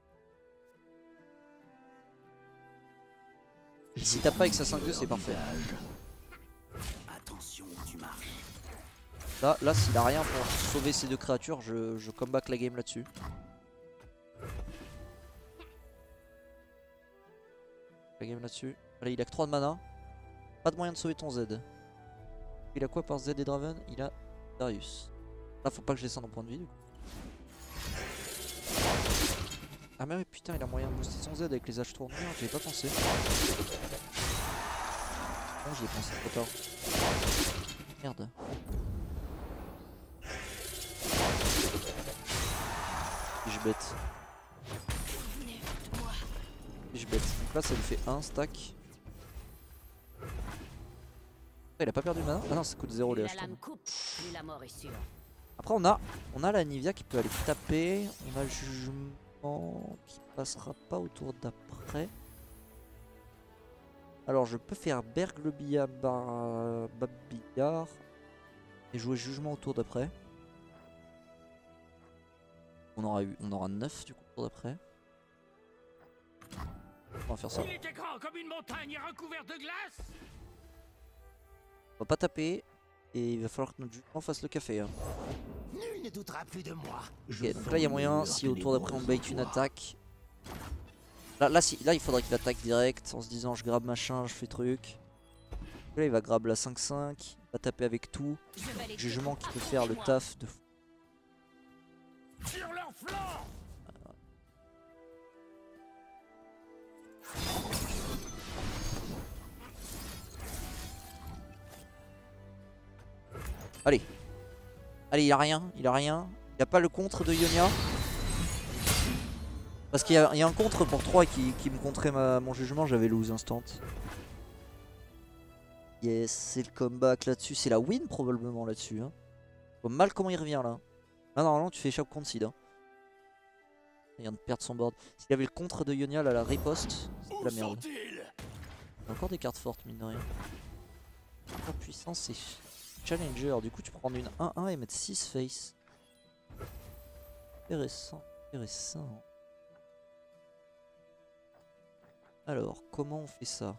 S'il tape pas avec sa cinq deux, c'est parfait. Attention où tu marches. Là, là s'il a rien pour sauver ces deux créatures, je, je comeback la game là-dessus. La game là-dessus. Allez, il a que trois de mana. Pas de moyen de sauver ton Z. Il a quoi par Z et Draven? Il a Darius. Là, faut pas que je descende en point de vie du coup. Ah, mais oui, putain, il a moyen de booster son Z avec les H tournés. J'y ai pas pensé. Bon, j'y ai pensé trop tard. Merde. Et je bête. Et je bête. Donc là, ça lui fait un stack. Ah, il a pas perdu de mana? Ah non, ça coûte zéro les Plus H la tournés. lame coupe, plus la mort est sûre. Après on a on a la Nivea qui peut aller taper, on a le jugement qui passera pas au tour d'après. Alors je peux faire Berg le billard, Babillard et jouer jugement au tour d'après. On aura eu on aura neuf du coup au tour d'après. On va faire ça. Il était grand comme une montagne et recouvert de glace. On va pas taper et il va falloir que notre jugement fasse le café. Hein. Nul ne doutera plus de moi. Ok, donc là il y a moyen si au tour d'après on bait une attaque. Là, là, si, là il faudrait qu'il attaque direct en se disant je grab machin, je fais truc. Là il va grab la cinq cinq, il va taper avec tout. Je vais les Jugement qui tuer. peut faire le taf de fou. Sur leur flanc. Allez. Allez, il a rien, il a rien. Il a pas le contre de Ionia. Parce qu'il y, y a un contre pour trois qui, qui me contrait ma, mon jugement, j'avais lose instant. Yes, c'est le comeback là-dessus. C'est la win probablement là-dessus. Hein. Faut mal comment il revient là. Ah normalement tu fais échappe contre Sid. Hein. Il vient de perdre son board. S'il avait le contre de Ionia là, la riposte, c'est la merde. Il y a encore des cartes fortes mine de rien. La puissance c'est Challenger. Du coup tu peux prendre une un un et mettre six face. Intéressant, intéressant. Alors, comment on fait ça?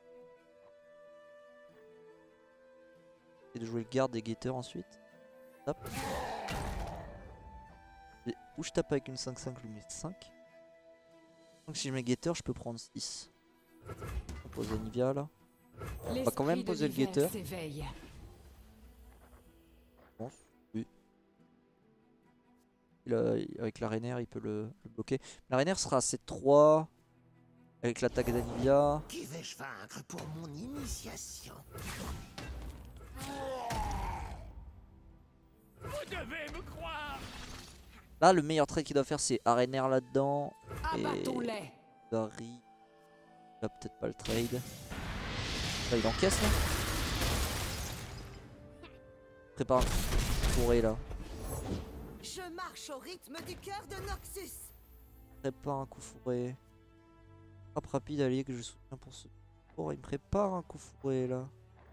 C'est de jouer le garde des guetteurs ensuite. Hop. Et où je tape avec une cinq cinq, je lui mets cinq. Donc si je mets guetteur, je peux prendre six. On pose Anivia là. On va quand même poser le guetteur. s'éveille. Je pense, oui. Il a- avec la Rainer, il peut le, le bloquer. La Rainer sera à sept trois. Avec l'attaque d'Anivia. Qui vais-je vaincre pour mon initiation? Vous devez me croire. Là, le meilleur trade qu'il doit faire, c'est Rainer là-dedans. Et Abattons-les. Dari. Il a peut-être pas le trade. Là, il encaisse là. Prépare un fourré là. Je marche au rythme du cœur de Noxus. Prépare un coup fourré. Frappe rapide, allié que je soutiens pour ce tour. Il me prépare un coup fourré là.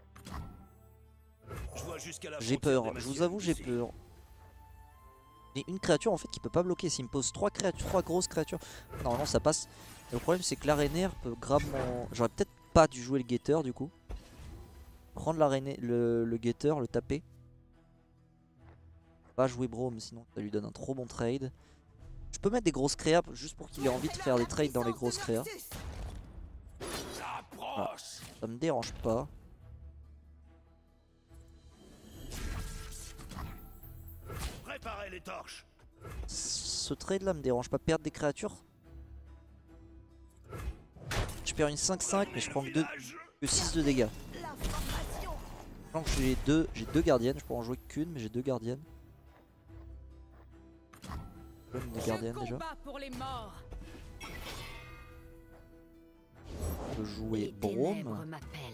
Je vois jusqu'à la J'ai frontière peur, des je vous machines avoue, j'ai ici. peur. J'ai une créature en fait qui peut pas bloquer. S'il me pose trois créatures, trois grosses créatures, normalement ça passe. Et le problème c'est que la Rainer peut grab mon. J'aurais peut-être pas dû jouer le guetteur du coup. Prendre la Rainer, le, le guetteur, le taper. Pas jouer Brome sinon ça lui donne un trop bon trade. Je peux mettre des grosses créas juste pour qu'il ait envie de faire des trades dans les grosses créas. Ça Voilà. Ça me dérange pas. Préparez les torches. Ce trade là me dérange pas. Perdre des créatures. Je perds une cinq cinq mais je prends que, deux, que six de dégâts. Je pense que j'ai deux, j'ai deux gardiennes. Je pourrais en jouer qu'une mais j'ai deux gardiennes. Une des gardiennes déjà. Pour les morts. Je peux jouer Brome.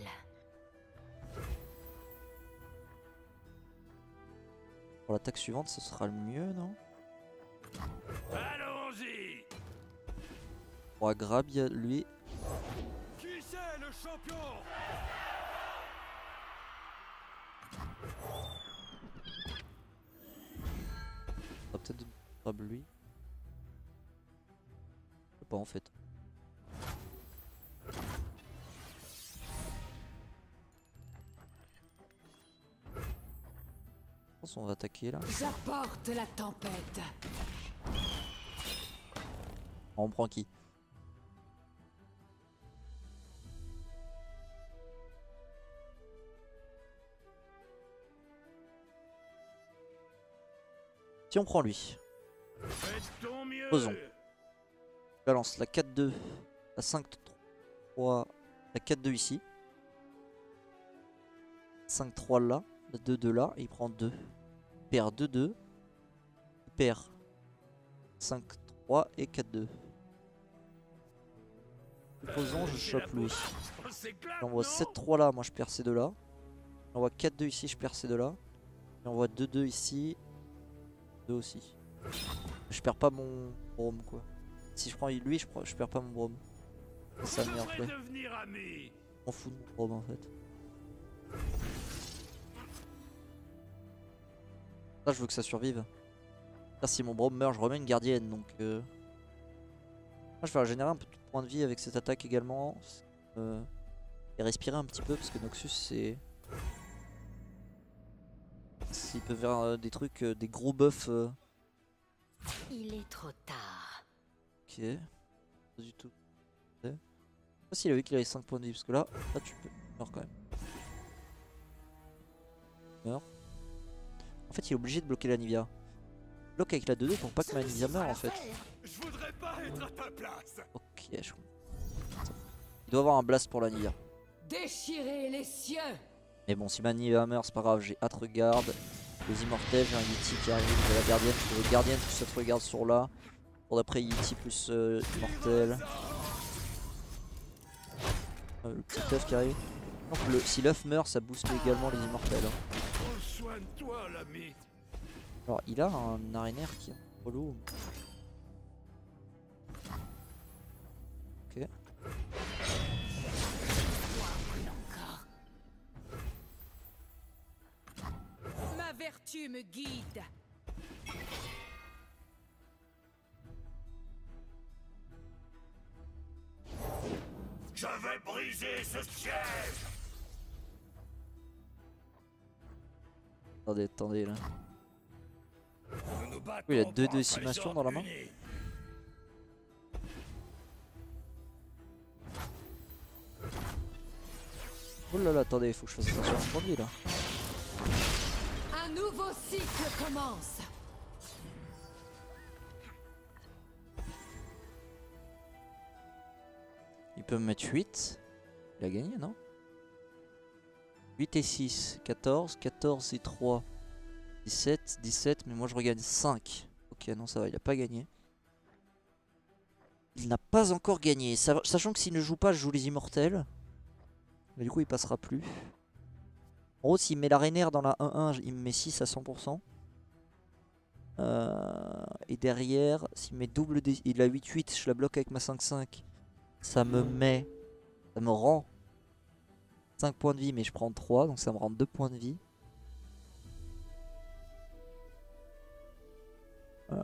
Pour l'attaque suivante, ce sera le mieux, non? Allons-y. Pour grab, il y a lui. Qui c'est le champion? On va peut-être grab lui. Je sais pas en fait. Je pense qu'on va attaquer là. J'apporte la tempête. On prend qui? Si on prend lui. Posons. Je balance la quatre deux, la cinq trois, la quatre deux ici. cinq trois là, la deux deux là, et il prend deux. Il perd deux deux. Il perd cinq trois et quatre deux. Posons, je chope lui. J'envoie sept trois là, moi je perds ces deux là. J'envoie quatre deux ici, je perds ces deux là. J'envoie deux deux ici. deux aussi. Je perds pas mon Brome quoi. Si je prends lui, je, prends, je perds pas mon Brome. C'est ça le meilleur play. On fout de mon Brome en fait. Là je veux que ça survive. Là, si mon Brome meurt, je remets une gardienne donc. Euh... Moi, je vais générer un peu de points de vie avec cette attaque également. Euh... Et respirer un petit peu parce que Noxus c'est. S'il peut faire euh, des trucs, euh, des gros buffs. Euh... Il est trop tard. Ok. Pas du tout. Je sais pas s'il a vu qu'il avait cinq points de vie parce que là, là tu peux. Meurs quand même. Meurs. En fait, il est obligé de bloquer la Nivea. Bloque avec la deux deux pour pas que ma Nivea meure en fait. Je voudrais pas être à ta place. Ok, je comprends. Il doit avoir un blast pour la Nivea. Déchirer les cieux. Mais bon, si ma Nivea meurt, c'est pas grave, j'ai Atregarde, les immortels, j'ai un Yeti qui arrive, j'ai la gardienne, je fais gardienne plus Atregarde sur là. Pour d'après Yeti plus euh, immortel. Euh, le petit œuf qui arrive. Donc le, si l'œuf meurt, ça booste également les immortels. Hein. Prends soin de toi, l'ami. Alors il a un arénaire qui est relou. Ok. Ma vertu me guide. Je vais briser ce siège. Attendez, attendez là. Nous nous battons Oui, il a deux pour un décimations trésor dans la main. uni. Oh là là, attendez, il faut que je fasse attention à ce produit là. Un nouveau cycle commence. Il peut me mettre huit. Il a gagné, non? huit et six, quatorze, quatorze et trois, dix-sept, dix-sept, mais moi je regagne cinq. Ok, non, ça va, il a pas gagné. Il n'a pas encore gagné, sachant que s'il ne joue pas, je joue les immortels. Mais du coup, il passera plus. En gros, s'il met l'arénaire dans la un un, il me met six à cent pour cent. Euh, et derrière, s'il met double, dé il a huit huit, je la bloque avec ma cinq cinq. Ça me met, ça me rend cinq points de vie, mais je prends trois, donc ça me rend deux points de vie. Euh...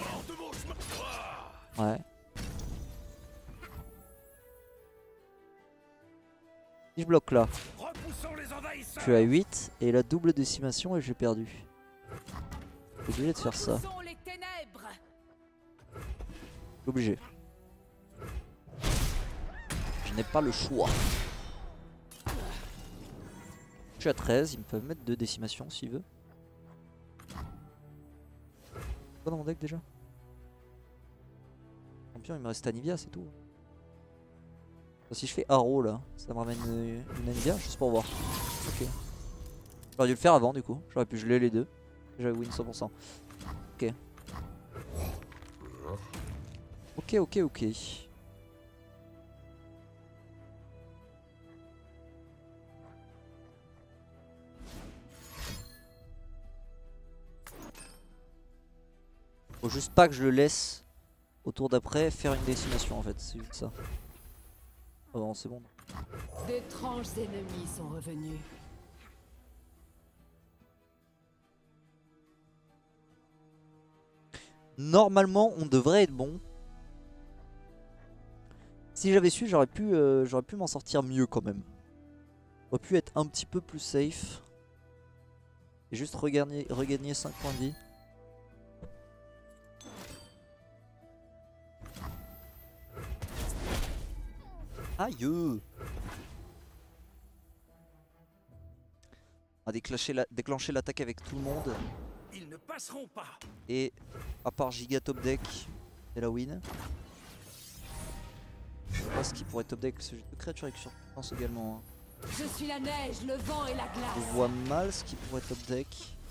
Ouais. Si je bloque là, je suis à huit et la double décimation et j'ai perdu. Je suis obligé de faire ça. Les ténèbres. Obligé. Je n'ai pas le choix. suis à treize, ils me peuvent mettre deux décimations s'ils veulent. Quoi dans mon deck déjà? Champion, il me reste Anivia, c'est tout. Si je fais Arrow là, ça me ramène une, une Anivia, juste pour voir. Ok. J'aurais dû le faire avant du coup, j'aurais pu geler les deux. J'avais win cent pour cent. Ok. Ok, ok, ok. Faut juste pas que je le laisse au tour d'après faire une décimation en fait, c'est juste ça. Ah bon, c'est bon. D'étranges ennemis sont revenus. Normalement, on devrait être bon. Si j'avais su, j'aurais pu, euh, j'aurais pu m'en sortir mieux quand même. J'aurais pu être un petit peu plus safe. Et juste regagner, regagner cinq points de vie. Aïe! On va déclencher la- déclencher l'attaque avec tout le monde. Ils ne passeront pas. Et à part Giga top deck, c'est la win. Je sais pas ce qui pourrait être top deck, parce que j'ai deux créatures avec surpuissance également. Hein. Je suis la neige, le vent et la glace. Je vois mal ce qui pourrait être top deck.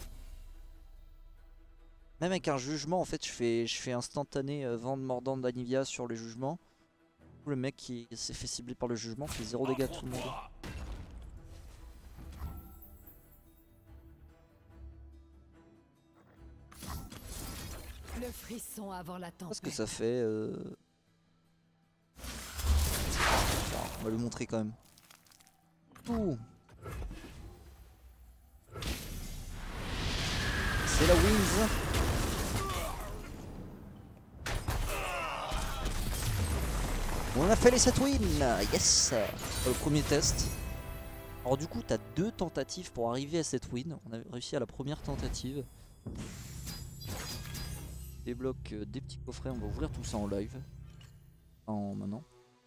Même avec un jugement, en fait, je fais, je fais instantané euh, vent de mordant d'Anivia sur le jugement. Le mec qui s'est fait cibler par le jugement fait zéro dégâts à tout le monde. Le frisson avant la tempête. Qu'est-ce que ça fait euh... On va lui montrer quand même. Ouh. C'est la wins. On a fait les sept wins. Yes. Le premier test. Alors du coup t'as deux tentatives pour arriver à cette win. On a réussi à la première tentative. Débloque euh, des petits coffrets, on va ouvrir tout ça en live. En maintenant.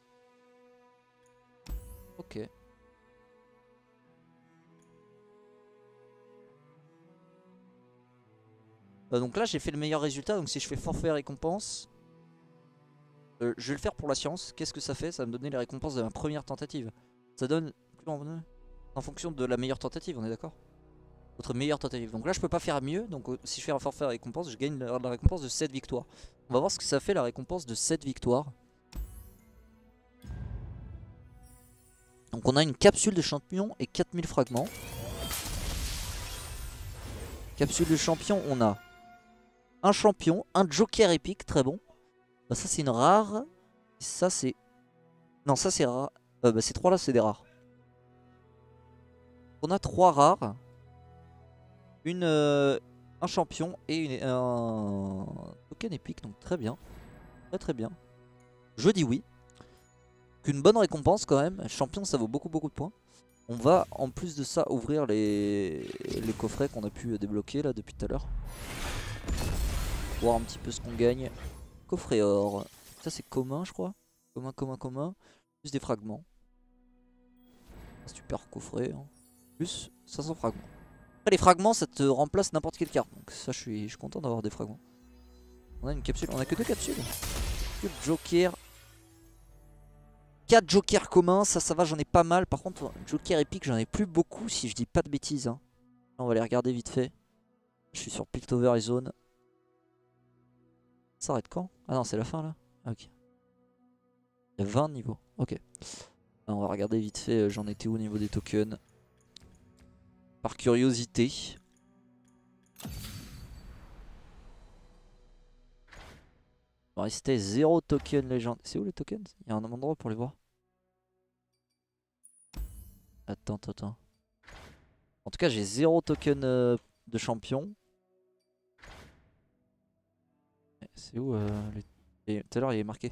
Ok. Euh, donc là j'ai fait le meilleur résultat, donc si je fais forfait récompense, euh, je vais le faire pour la science. Qu'est-ce que ça fait? Ça va me donner les récompenses de ma première tentative. Ça donne en, en fonction de la meilleure tentative, on est d'accord? Votre meilleure tentative. Donc là je peux pas faire mieux, donc euh, si je fais un forfait récompense, je gagne la, la récompense de sept victoires. On va voir ce que ça fait la récompense de sept victoires. Donc on a une capsule de champion et quatre mille fragments. Capsule de champion, on a un champion, un joker épique, très bon. Bah, ça c'est une rare. Ça c'est... Non ça c'est rare. Euh, bah, ces trois là c'est des rares. On a trois rares. Une, euh, un champion et une, un token épique, donc très bien. Très très bien. Je dis oui. Une bonne récompense quand même. Champion ça vaut beaucoup beaucoup de points. On va en plus de ça ouvrir les, les coffrets qu'on a pu débloquer là depuis tout à l'heure. Voir un petit peu ce qu'on gagne. Coffret or. Ça c'est commun je crois. Commun, commun, commun. Plus des fragments. Super coffret. Hein. Plus cinq cents fragments. Après les fragments ça te remplace n'importe quelle carte. Donc ça je suis, je suis content d'avoir des fragments. On a une capsule. On a que deux capsules. Que joker. quatre jokers communs. Ça ça va j'en ai pas mal. Par contre joker épique j'en ai plus beaucoup si je dis pas de bêtises. Hein. On va les regarder vite fait. Je suis sur Piltover et Zone. Ça s'arrête quand? Ah non c'est la fin là. Ah, ok. Il y a vingt niveaux. Ok. Alors, on va regarder vite fait j'en étais où au niveau des tokens. Par curiosité. Il me restait zéro token légende. C'est où les tokens? Il y a un endroit pour les voir. Attends, attends, attends. En tout cas, j'ai zéro token euh, de champion. C'est où euh, les... Tout à l'heure, il est marqué.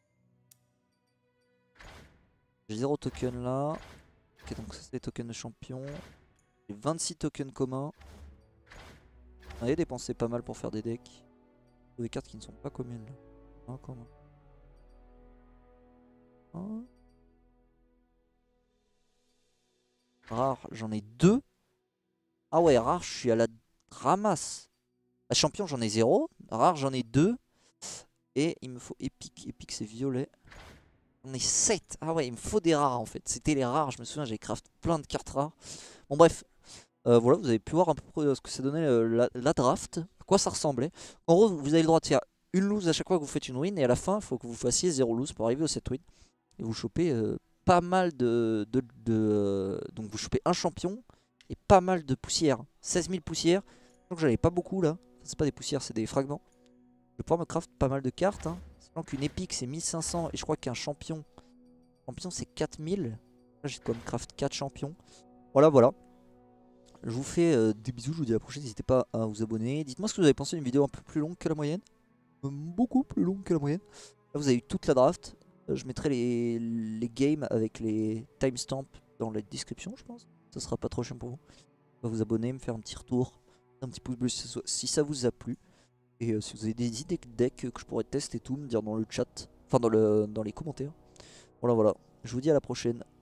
J'ai zéro token là. Ok, donc ça, c'est les tokens de champion. J'ai vingt-six tokens communs. On avait dépensé pas mal pour faire des decks. Des cartes qui ne sont pas communes là. Un commun. Un. Rare, j'en ai deux. Ah ouais, rare, je suis à la ramasse. À champion, j'en ai zéro. Rare, j'en ai deux. Et il me faut épique. Épique, c'est violet. J'en ai sept. Ah ouais, il me faut des rares en fait. C'était les rares, je me souviens, j'ai craft plein de cartes rares. Bon bref, euh, voilà, vous avez pu voir un peu ce que ça donnait euh, la, la draft. À quoi ça ressemblait. En gros, vous avez le droit de faire une lose à chaque fois que vous faites une win. Et à la fin, il faut que vous fassiez zéro lose pour arriver au sept win. Et vous chopez euh, pas mal de... de, de euh, donc vous chopez un champion et pas mal de poussières. seize mille poussières. Donc j'en ai pas beaucoup là. C'est pas des poussières, c'est des fragments. Je vais pouvoir me craft pas mal de cartes. Hein. Sachant qu'une épique c'est mille cinq cents et je crois qu'un champion, champion c'est quatre mille. Là j'ai de quoi me craft quatre champions. Voilà, voilà. Je vous fais euh, des bisous, je vous dis à la prochaine. N'hésitez pas à vous abonner. Dites-moi ce que vous avez pensé d'une vidéo un peu plus longue que la moyenne. Euh, beaucoup plus longue que la moyenne. Là vous avez eu toute la draft. Euh, je mettrai les, les games avec les timestamps dans la description, je pense. Ça sera pas trop chiant pour vous. Vous vous abonner, me faire un petit retour, un petit pouce bleu si ça, si ça vous a plu. Et euh, si vous avez des idées de deck que je pourrais tester et tout, me dire dans le chat, enfin dans, le, dans les commentaires. Voilà, voilà. Je vous dis à la prochaine.